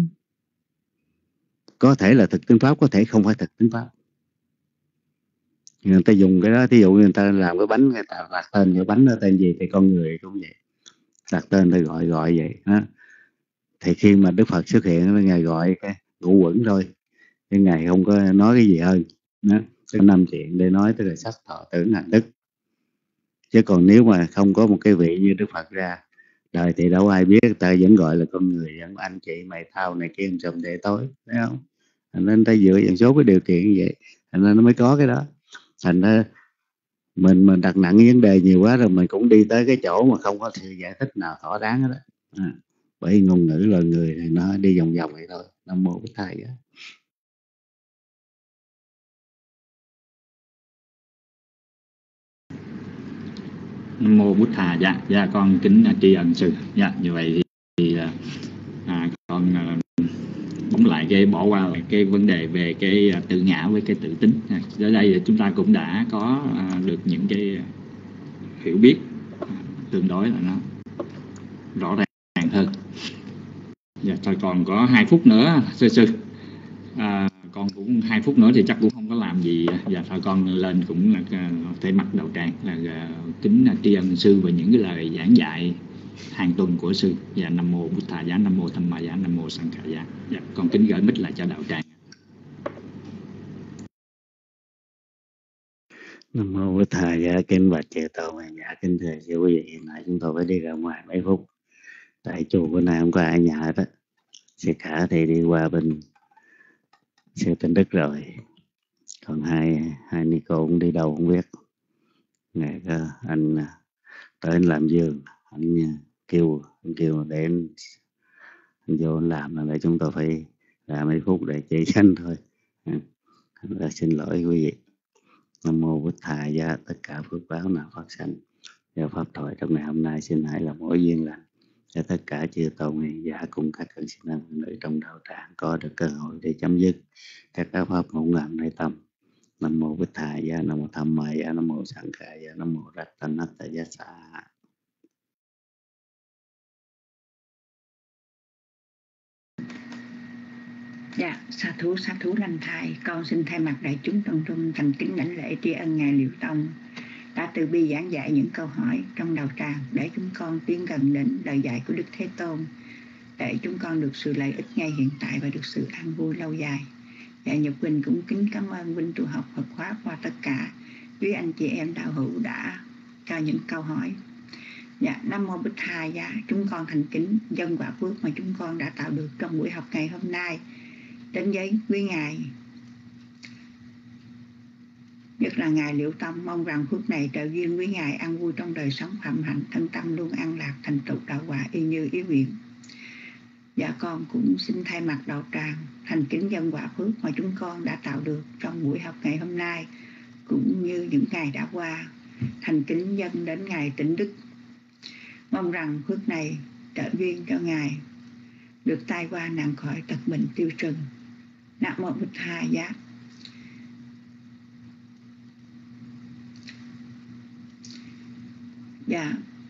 có thể là thực tính pháp, có thể không phải thực tính pháp. Người ta dùng cái đó, thí dụ người ta làm cái bánh, người ta đặt tên cho bánh nó tên gì thì con người cũng vậy, đặt tên thì gọi vậy đó. Thì khi mà Đức Phật xuất hiện, Ngài gọi cái ngũ quẩn thôi, chứ Ngài không có nói cái gì hơn đó. Có 5 chuyện để nói, tức là sắc, thọ, tưởng, hành, thức. Chứ còn nếu mà không có một cái vị như Đức Phật ra đời thì đâu ai biết, ta vẫn gọi là con người, vẫn anh chị mày thao này kia sầm để tối, thấy không? Nên ta dựa vào số cái điều kiện như vậy, thành ra nó mới có cái đó. Thành ra mình đặt nặng vấn đề nhiều quá rồi mình cũng đi tới cái chỗ mà không có sự giải thích nào thỏa đáng hết đó. Bởi ngôn ngữ loài người thì nó đi vòng vòng vậy thôi. Nam mô Bích Thầy á. Nam mô Bụt Thà. Dạ con kính tri ân sư. Dạ như vậy thì con bóng lại cái bỏ qua cái vấn đề về cái tự ngã với cái tự tính. Ở đây chúng ta cũng đã có được những cái hiểu biết tương đối là nó rõ ràng hơn. Dạ thôi còn có 2 phút nữa sư. Con cũng 2 phút nữa thì chắc cũng không có làm gì. Dạ thôi con lên cũng là thay mặt đạo tràng là kính tri ân sư về những cái lời giảng dạy hàng tuần của sư. Dạ Nam mô Bụt Thà giá, Nam mô Tham Ma giá, Nam mô Sang Khả giá. Dạ con kính gửi mic lại cho đạo tràng. Nam mô Bụt Thầy. Dạ kính bạch chư tổ hoàng giả, kính thưa sư quý vị, hiện nay chúng tôi phải đi ra ngoài mấy phút, tại chùa bữa nay không có ai nhà đó. Sư Khả thì đi qua bên sư Tinh Đức rồi, còn hai Nico cũng đi đâu không biết. Ngày anh tới anh làm giường, anh kêu để anh vô anh làm, là chúng tôi phải ra mấy phút để chạy tranh thôi. Xin lỗi quý vị. Nam mô Bụt Thầy. Và tất cả phước báo nào phát sanh và pháp thoại trong ngày hôm nay xin hãy là mối duyên lành để tất cả chư tôn hiền giả cùng các cận sinh nam nữ trong đạo tràng có được cơ hội để chấm dứt các pháp ngôn ngữ nơi tâm. Nam mô Bụt Thầy. Nam mô Tham Ma, Nam mô Sang Khả, Nam mô Rattanatayasa. Dạ, sa thú lành thai. Con xin thay mặt đại chúng trong trung thành kính đảnh lễ tri ân Ngài Liễu Tông đã từ bi giảng dạy những câu hỏi trong đạo tràng để chúng con tiến gần đến lời dạy của Đức Thế Tôn, để chúng con được sự lợi ích ngay hiện tại và được sự an vui lâu dài. Dạ, Nhật Quỳnh cũng kính cảm ơn Vinh trụ học Phật Pháp qua tất cả quý anh chị em đạo hữu đã cho những câu hỏi. Dạ, Nam mô Bích Thầy. Dạ, chúng con thành kính dâng quả phước mà chúng con đã tạo được trong buổi học ngày hôm nay đến với quý ngài, nhất là ngài Liễu Tông. Mong rằng phước này trợ duyên quý ngài an vui trong đời sống phạm hạnh, thân tâm luôn an lạc, thành tựu đạo quả y như ý nguyện. Dạ, con cũng xin thay mặt đạo tràng thành kính dâng quả phước mà chúng con đã tạo được trong buổi học ngày hôm nay cũng như những ngày đã qua, thành kính dâng đến ngài Tịnh Đức. Mong rằng phước này trợ duyên cho ngài được tai qua nạn khỏi, tật bệnh tiêu trừ. Nam mô Bụt Thầy. Dạ. Dạ,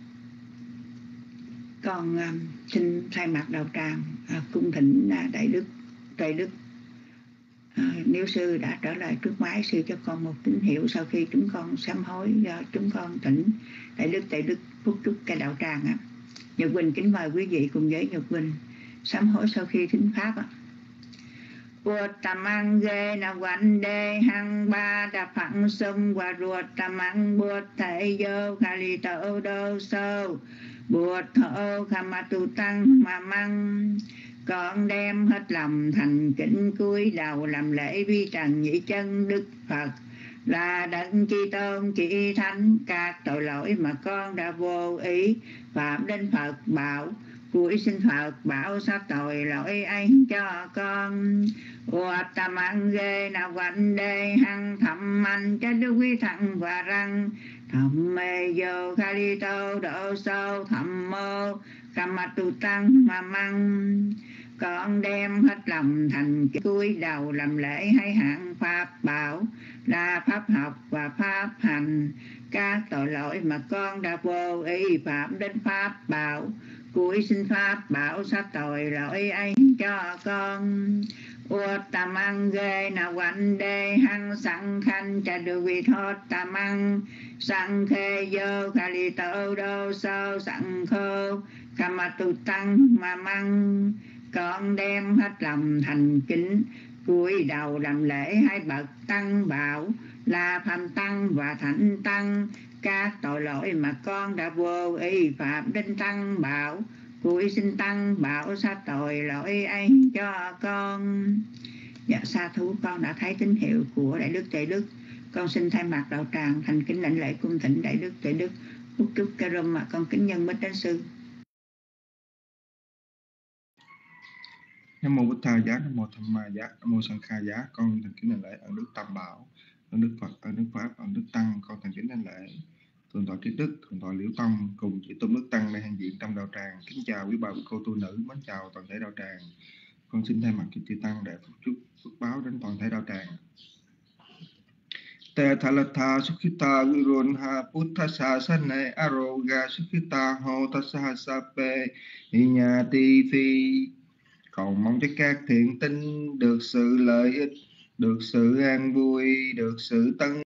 con xin thay mặt đạo tràng cung thỉnh Đại Đức nếu sư đã trở lại trước máy, sư cho con một tín hiệu sau khi chúng con sám hối. Do chúng con thỉnh Đại Đức phúc chúc cái đạo tràng á. Nhật Quỳnh kính mời quý vị cùng với Nhật Quỳnh sám hối sau khi thính pháp á. Bụt tamang ghê na quan đê hăng ba đà phẳng sông và ruột tamang bụt thầy dô khali tâu đô sâu bụt thô khama tu tăng mà măng. Con đem hết lòng thành kính cúi đầu làm lễ vi trần nhị chân Đức Phật là đấng chi tôn chỉ thánh. Các tội lỗi mà con đã vô ý phạm đến Phật bảo, cuối xin Phật bảo sát tội lỗi ấy cho con. Bụt tamang ghê na quan đê hăng thầm mạnh cho đức quý thẳng và răng thầm mê vô khali tô độ sâu thầm mô khama tu tăng mà măng. con đem hết lòng thành cúi đầu làm lễ hay hạng pháp bảo là pháp học và pháp hành. Các tội lỗi mà con đã vô ý phạm đến pháp bảo, cúi xin pháp bảo sát tội lỗi ấy cho con. Uttamang ghê na quanh đê hăng sẵn khanh cha được vì thoát tamang sẵn khê dơ khả lì tơ đô sơ sẵn khô khả mà tu tăng mà măng. Con đem hết lòng thành kính cúi đầu làm lễ hai bậc tăng bảo là phạm tăng và thánh tăng. Các tội lỗi mà con đã vô ý phạm đến tăng bảo, cúi xin tăng bảo sát tội lỗi ấy cho con. Dạ sa thú, con đã thấy tín hiệu của Đại Đức Tuệ Đức. Con xin thay mặt đạo tràng thành kính lãnh lễ cung thỉnh Đại Đức Tuệ Đức Phúc Trúc Karum mà con kính nhân Bích Đế Sư. Nam mô Bụt Thầy giá, Nam mô Tham Ma giá, Nam mô Sang Kha giá. Con thành kính đảnh lễ ơn Đức Tam Bảo, ơn Đức Phật, ơn Đức Pháp, ơn Đức Tăng. Con thành kính đảnh lễ thượng tọa Trí Đức, thượng tọa Liễu Tông cùng chỉ tôn Đức Tăng đang hiện diện trong đạo tràng. Kính chào quý bà quý cô tu nữ, mến chào toàn thể đạo tràng. Con xin thay mặt chư Tăng để phúc chúc phước báo đến toàn thể đạo tràng. Te thalatha sukhita virunha puttha sasane aroga sukhita hota sahasape hinyati phi. Cầu mong cho các thiện tinh được sự lợi ích, được sự an vui, được sự tân